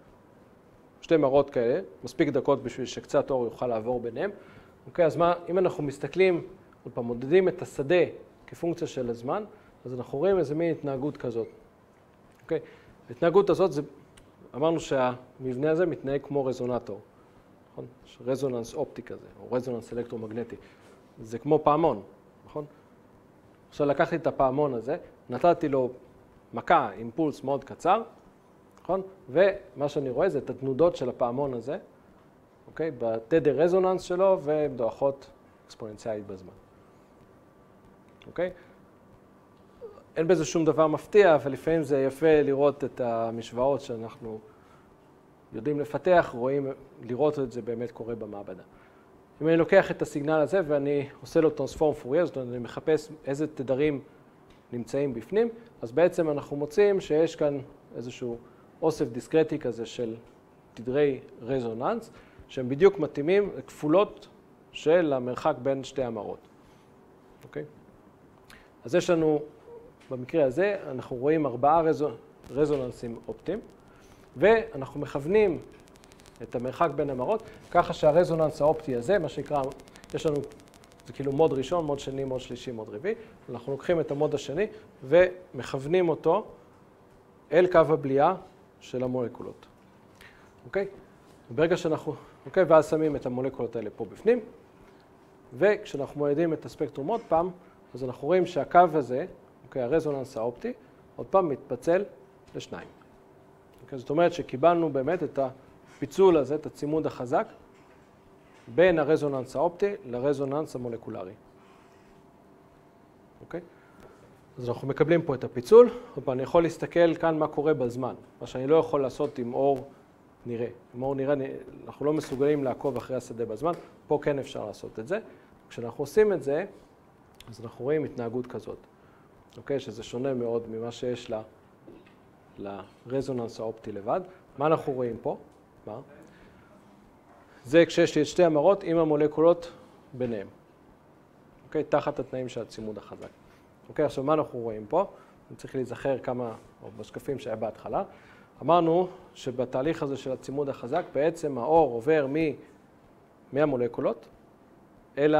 שתי מראות כאלה, מספיק דקות בשביל שקצת אור יוכל לעבור ביניהם. אוקיי, אז מה, אם אנחנו מסתכלים, עוד פעם, מודדים את השדה כפונקציה של הזמן, אז אנחנו רואים איזה מין התנהגות כזאת. אוקיי, ההתנהגות הזאת, זה, אמרנו שהמבנה הזה מתנהג כמו רזונטור, נכון? רזוננס אופטי כזה, או רזוננס אלקטרומגנטי. זה כמו פעמון, נכון? עכשיו לקחתי את הפעמון הזה, נתתי לו מכה עם פולס מאוד קצר, נכון? ומה שאני רואה זה את התנודות של הפעמון הזה, אוקיי? בתדר רזוננס שלו ובדועכות אקספוננציאלית בזמן. אוקיי? אין בזה שום דבר מפתיע, אבל לפעמים זה יפה לראות את המשוואות שאנחנו יודעים לפתח, רואים, לראות את זה באמת קורה במעבדה. אם אני לוקח את הסיגנל הזה ואני עושה לו טרנספורם פוריה, זאת אומרת, אני מחפש איזה תדרים נמצאים בפנים, אז בעצם אנחנו מוצאים שיש כאן איזשהו אוסף דיסקרטי כזה של תדרי רזוננס, שהם בדיוק מתאימים לכפולות של המרחק בין שתי המראות. אוקיי? אז יש לנו, במקרה הזה, אנחנו רואים ארבעה רזוננסים אופטיים, ואנחנו מכוונים את המרחק בין המראות, ככה שהרזוננס האופטי הזה, מה שנקרא, יש לנו, זה כאילו מוד ראשון, מוד שני, מוד שלישי, מוד רביעי, אנחנו לוקחים את המוד השני ומכוונים אותו אל קו הבליעה של המולקולות. אוקיי? ברגע שאנחנו אוקיי? ואז שמים את המולקולות האלה פה בפנים, וכשאנחנו מודדים את הספקטרום עוד פעם, אז אנחנו רואים שהקו הזה, אוקיי, הרזוננס האופטי, עוד פעם מתפצל לשניים. אוקיי? זאת אומרת שקיבלנו באמת את הפיצול הזה, את הצימוד החזק, בין הרזוננס האופטי לרזוננס המולקולרי. אוקיי? אז אנחנו מקבלים פה את הפיצול, אני יכול להסתכל כאן מה קורה בזמן, מה שאני לא יכול לעשות עם אור נראה. עם אור נראה, אנחנו לא מסוגלים לעקוב אחרי השדה בזמן, פה כן אפשר לעשות את זה. כשאנחנו עושים את זה, אז אנחנו רואים התנהגות כזאת, אוקיי? שזה שונה מאוד ממה שיש לה, לרזוננס האופטי לבד. מה אנחנו רואים פה? מה? זה כשיש לי את שתי המראות עם המולקולות ביניהם, אוקיי? תחת התנאים של הצימוד החזק. אוקיי, עכשיו מה אנחנו רואים פה? אני צריך להיזכר כמה, או בשקפים שהיה בהתחלה. אמרנו שבתהליך הזה של הצימוד החזק, בעצם האור עובר מ... מהמולקולות, אלא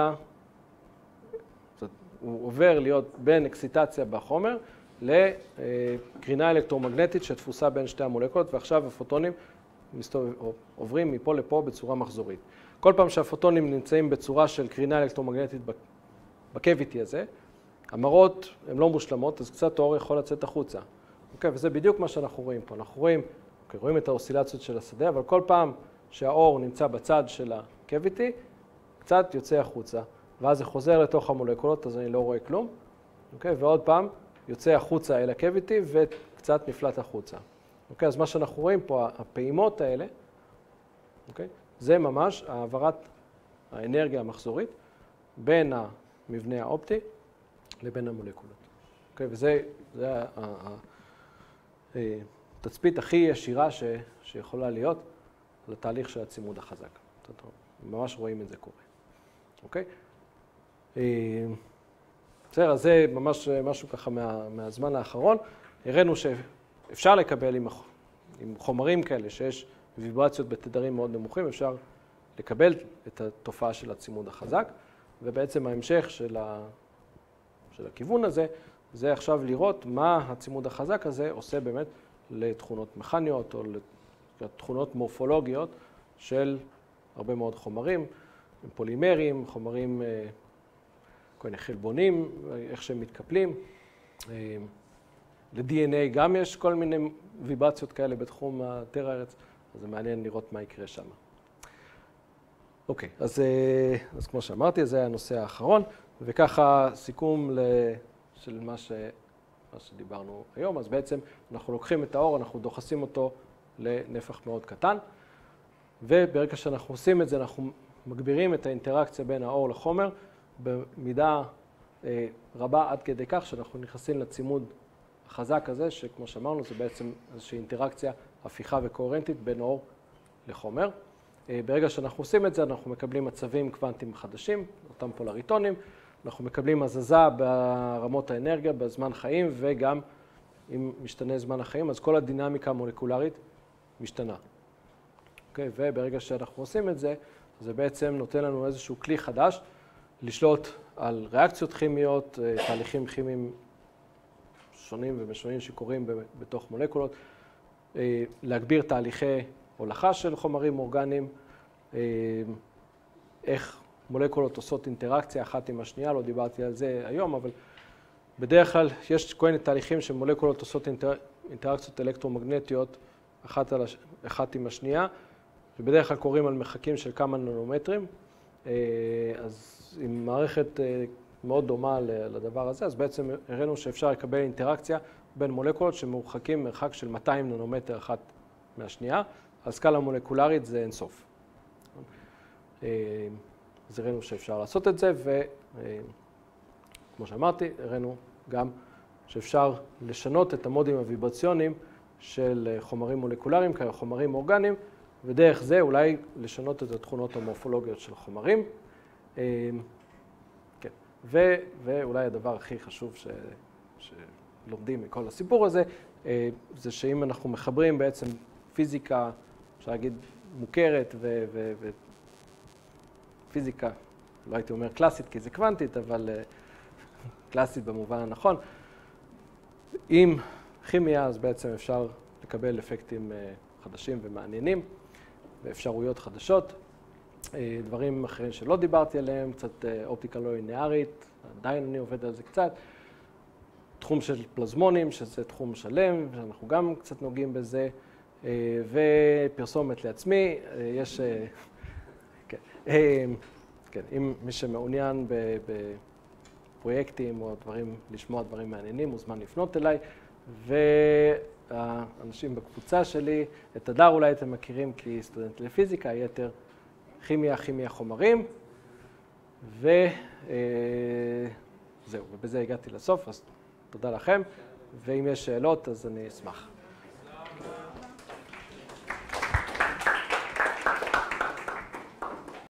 הוא עובר להיות בין אקסיטציה בחומר לקרינה אלקטרומגנטית שתפוסה בין שתי המולקולות, ועכשיו הפוטונים מסתובב, עוברים מפה לפה בצורה מחזורית. כל פעם שהפוטונים נמצאים בצורה של קרינה אלקטרומגנטית בקוויטי הזה, המראות הן לא מושלמות, אז קצת האור יכול לצאת החוצה. אוקיי, וזה בדיוק מה שאנחנו רואים פה. אנחנו רואים, אוקיי, רואים את האוסילציות של השדה, אבל כל פעם שהאור נמצא בצד של הקוויטי, קצת יוצא החוצה, ואז זה חוזר לתוך המולקולות, אז אני לא רואה כלום. אוקיי, ועוד פעם יוצא החוצה אל הקוויטי וקצת נפלט החוצה. אוקיי, אז מה שאנחנו רואים פה, הפעימות האלה, אוקיי, זה ממש העברת האנרגיה המחזורית בין המבנה האופטי לבין המולקולות. אוקיי, וזה זה התצפית הכי ישירה ש, שיכולה להיות לתהליך של הצימוד החזק. ממש רואים את זה קורה. אוקיי? בסדר, אז זה ממש משהו ככה מה, מהזמן האחרון. הראינו שאפשר לקבל עם, עם חומרים כאלה שיש ויברציות בתדרים מאוד נמוכים, אפשר לקבל את התופעה של הצימוד החזק, ובעצם ההמשך של ה... של הכיוון הזה, זה עכשיו לראות מה הצימוד החזק הזה עושה באמת לתכונות מכניות או לתכונות מורפולוגיות של הרבה מאוד חומרים, פולימרים, חומרים, כל מיני חלבונים, איך שהם מתקפלים. ל-די אן איי גם יש כל מיני ויברציות כאלה בתחום התר הארץ, אז זה מעניין לראות מה יקרה שם. אוקיי, אז, אז כמו שאמרתי, זה הנושא האחרון. וככה סיכום של מה, ש... מה שדיברנו היום. אז בעצם אנחנו לוקחים את האור, אנחנו דוחסים אותו לנפח מאוד קטן, וברגע שאנחנו עושים את זה, אנחנו מגבירים את האינטראקציה בין האור לחומר במידה אה, רבה עד כדי כך שאנחנו נכנסים לצימוד החזק הזה, שכמו שאמרנו, זה בעצם איזושהי אינטראקציה הפיכה וקוהרנטית בין אור לחומר. אה, ברגע שאנחנו עושים את זה, אנחנו מקבלים מצבים קוונטיים חדשים, אותם פולריטונים, אנחנו מקבלים הזזה ברמות האנרגיה, בזמן חיים, וגם אם משתנה זמן החיים, אז כל הדינמיקה המולקולרית משתנה. אוקיי? וברגע שאנחנו עושים את זה, זה בעצם נותן לנו איזשהו כלי חדש לשלוט על ריאקציות כימיות, תהליכים כימיים שונים ומשונים שקורים בתוך מולקולות, להגביר תהליכי הולכה של חומרים אורגניים, איך מולקולות עושות אינטראקציה אחת עם השנייה, לא דיברתי על זה היום, אבל בדרך כלל יש כל מיני תהליכים שמולקולות עושות אינטר... אינטראקציות אלקטרומגנטיות אחת, על הש... אחת עם השנייה, ובדרך כלל קורים על מרחקים של כמה ננומטרים. אז עם מערכת מאוד דומה לדבר הזה, אז בעצם הראינו שאפשר לקבל אינטראקציה בין מולקולות שמרוחקים מרחק של מאתיים ננומטר אחת מהשנייה, על סקאלה מולקולרית זה אינסוף. אז הראינו שאפשר לעשות את זה, וכמו שאמרתי, הראינו גם שאפשר לשנות את המודים הוויברציוניים של חומרים מולקולריים, כאלה חומרים אורגניים, ודרך זה אולי לשנות את התכונות המורפולוגיות של חומרים. כן. ו, ואולי הדבר הכי חשוב ש, שלומדים מכל הסיפור הזה, זה שאם אנחנו מחברים בעצם פיזיקה, אפשר להגיד, מוכרת ו... ו, ו פיזיקה, לא הייתי אומר קלאסית כי זה קוונטית, אבל קלאסית במובן הנכון. עם כימיה אז בעצם אפשר לקבל אפקטים חדשים ומעניינים ואפשרויות חדשות, דברים אחרים שלא דיברתי עליהם, קצת אופטיקה לא לינארית, עדיין אני עובד על זה קצת. תחום של פלזמונים, שזה תחום שלם, שאנחנו גם קצת נוגעים בזה, ופרסומת לעצמי. יש, כן, כן, אם מי שמעוניין בפרויקטים או דברים, לשמוע דברים מעניינים, מוזמן לפנות אליי. והאנשים בקבוצה שלי, את הדר אולי אתם מכירים כי סטודנט לפיזיקה, היתר כימיה, כימיה חומרים, וזהו, ובזה הגעתי לסוף, אז תודה לכם, ואם יש שאלות אז אני אשמח.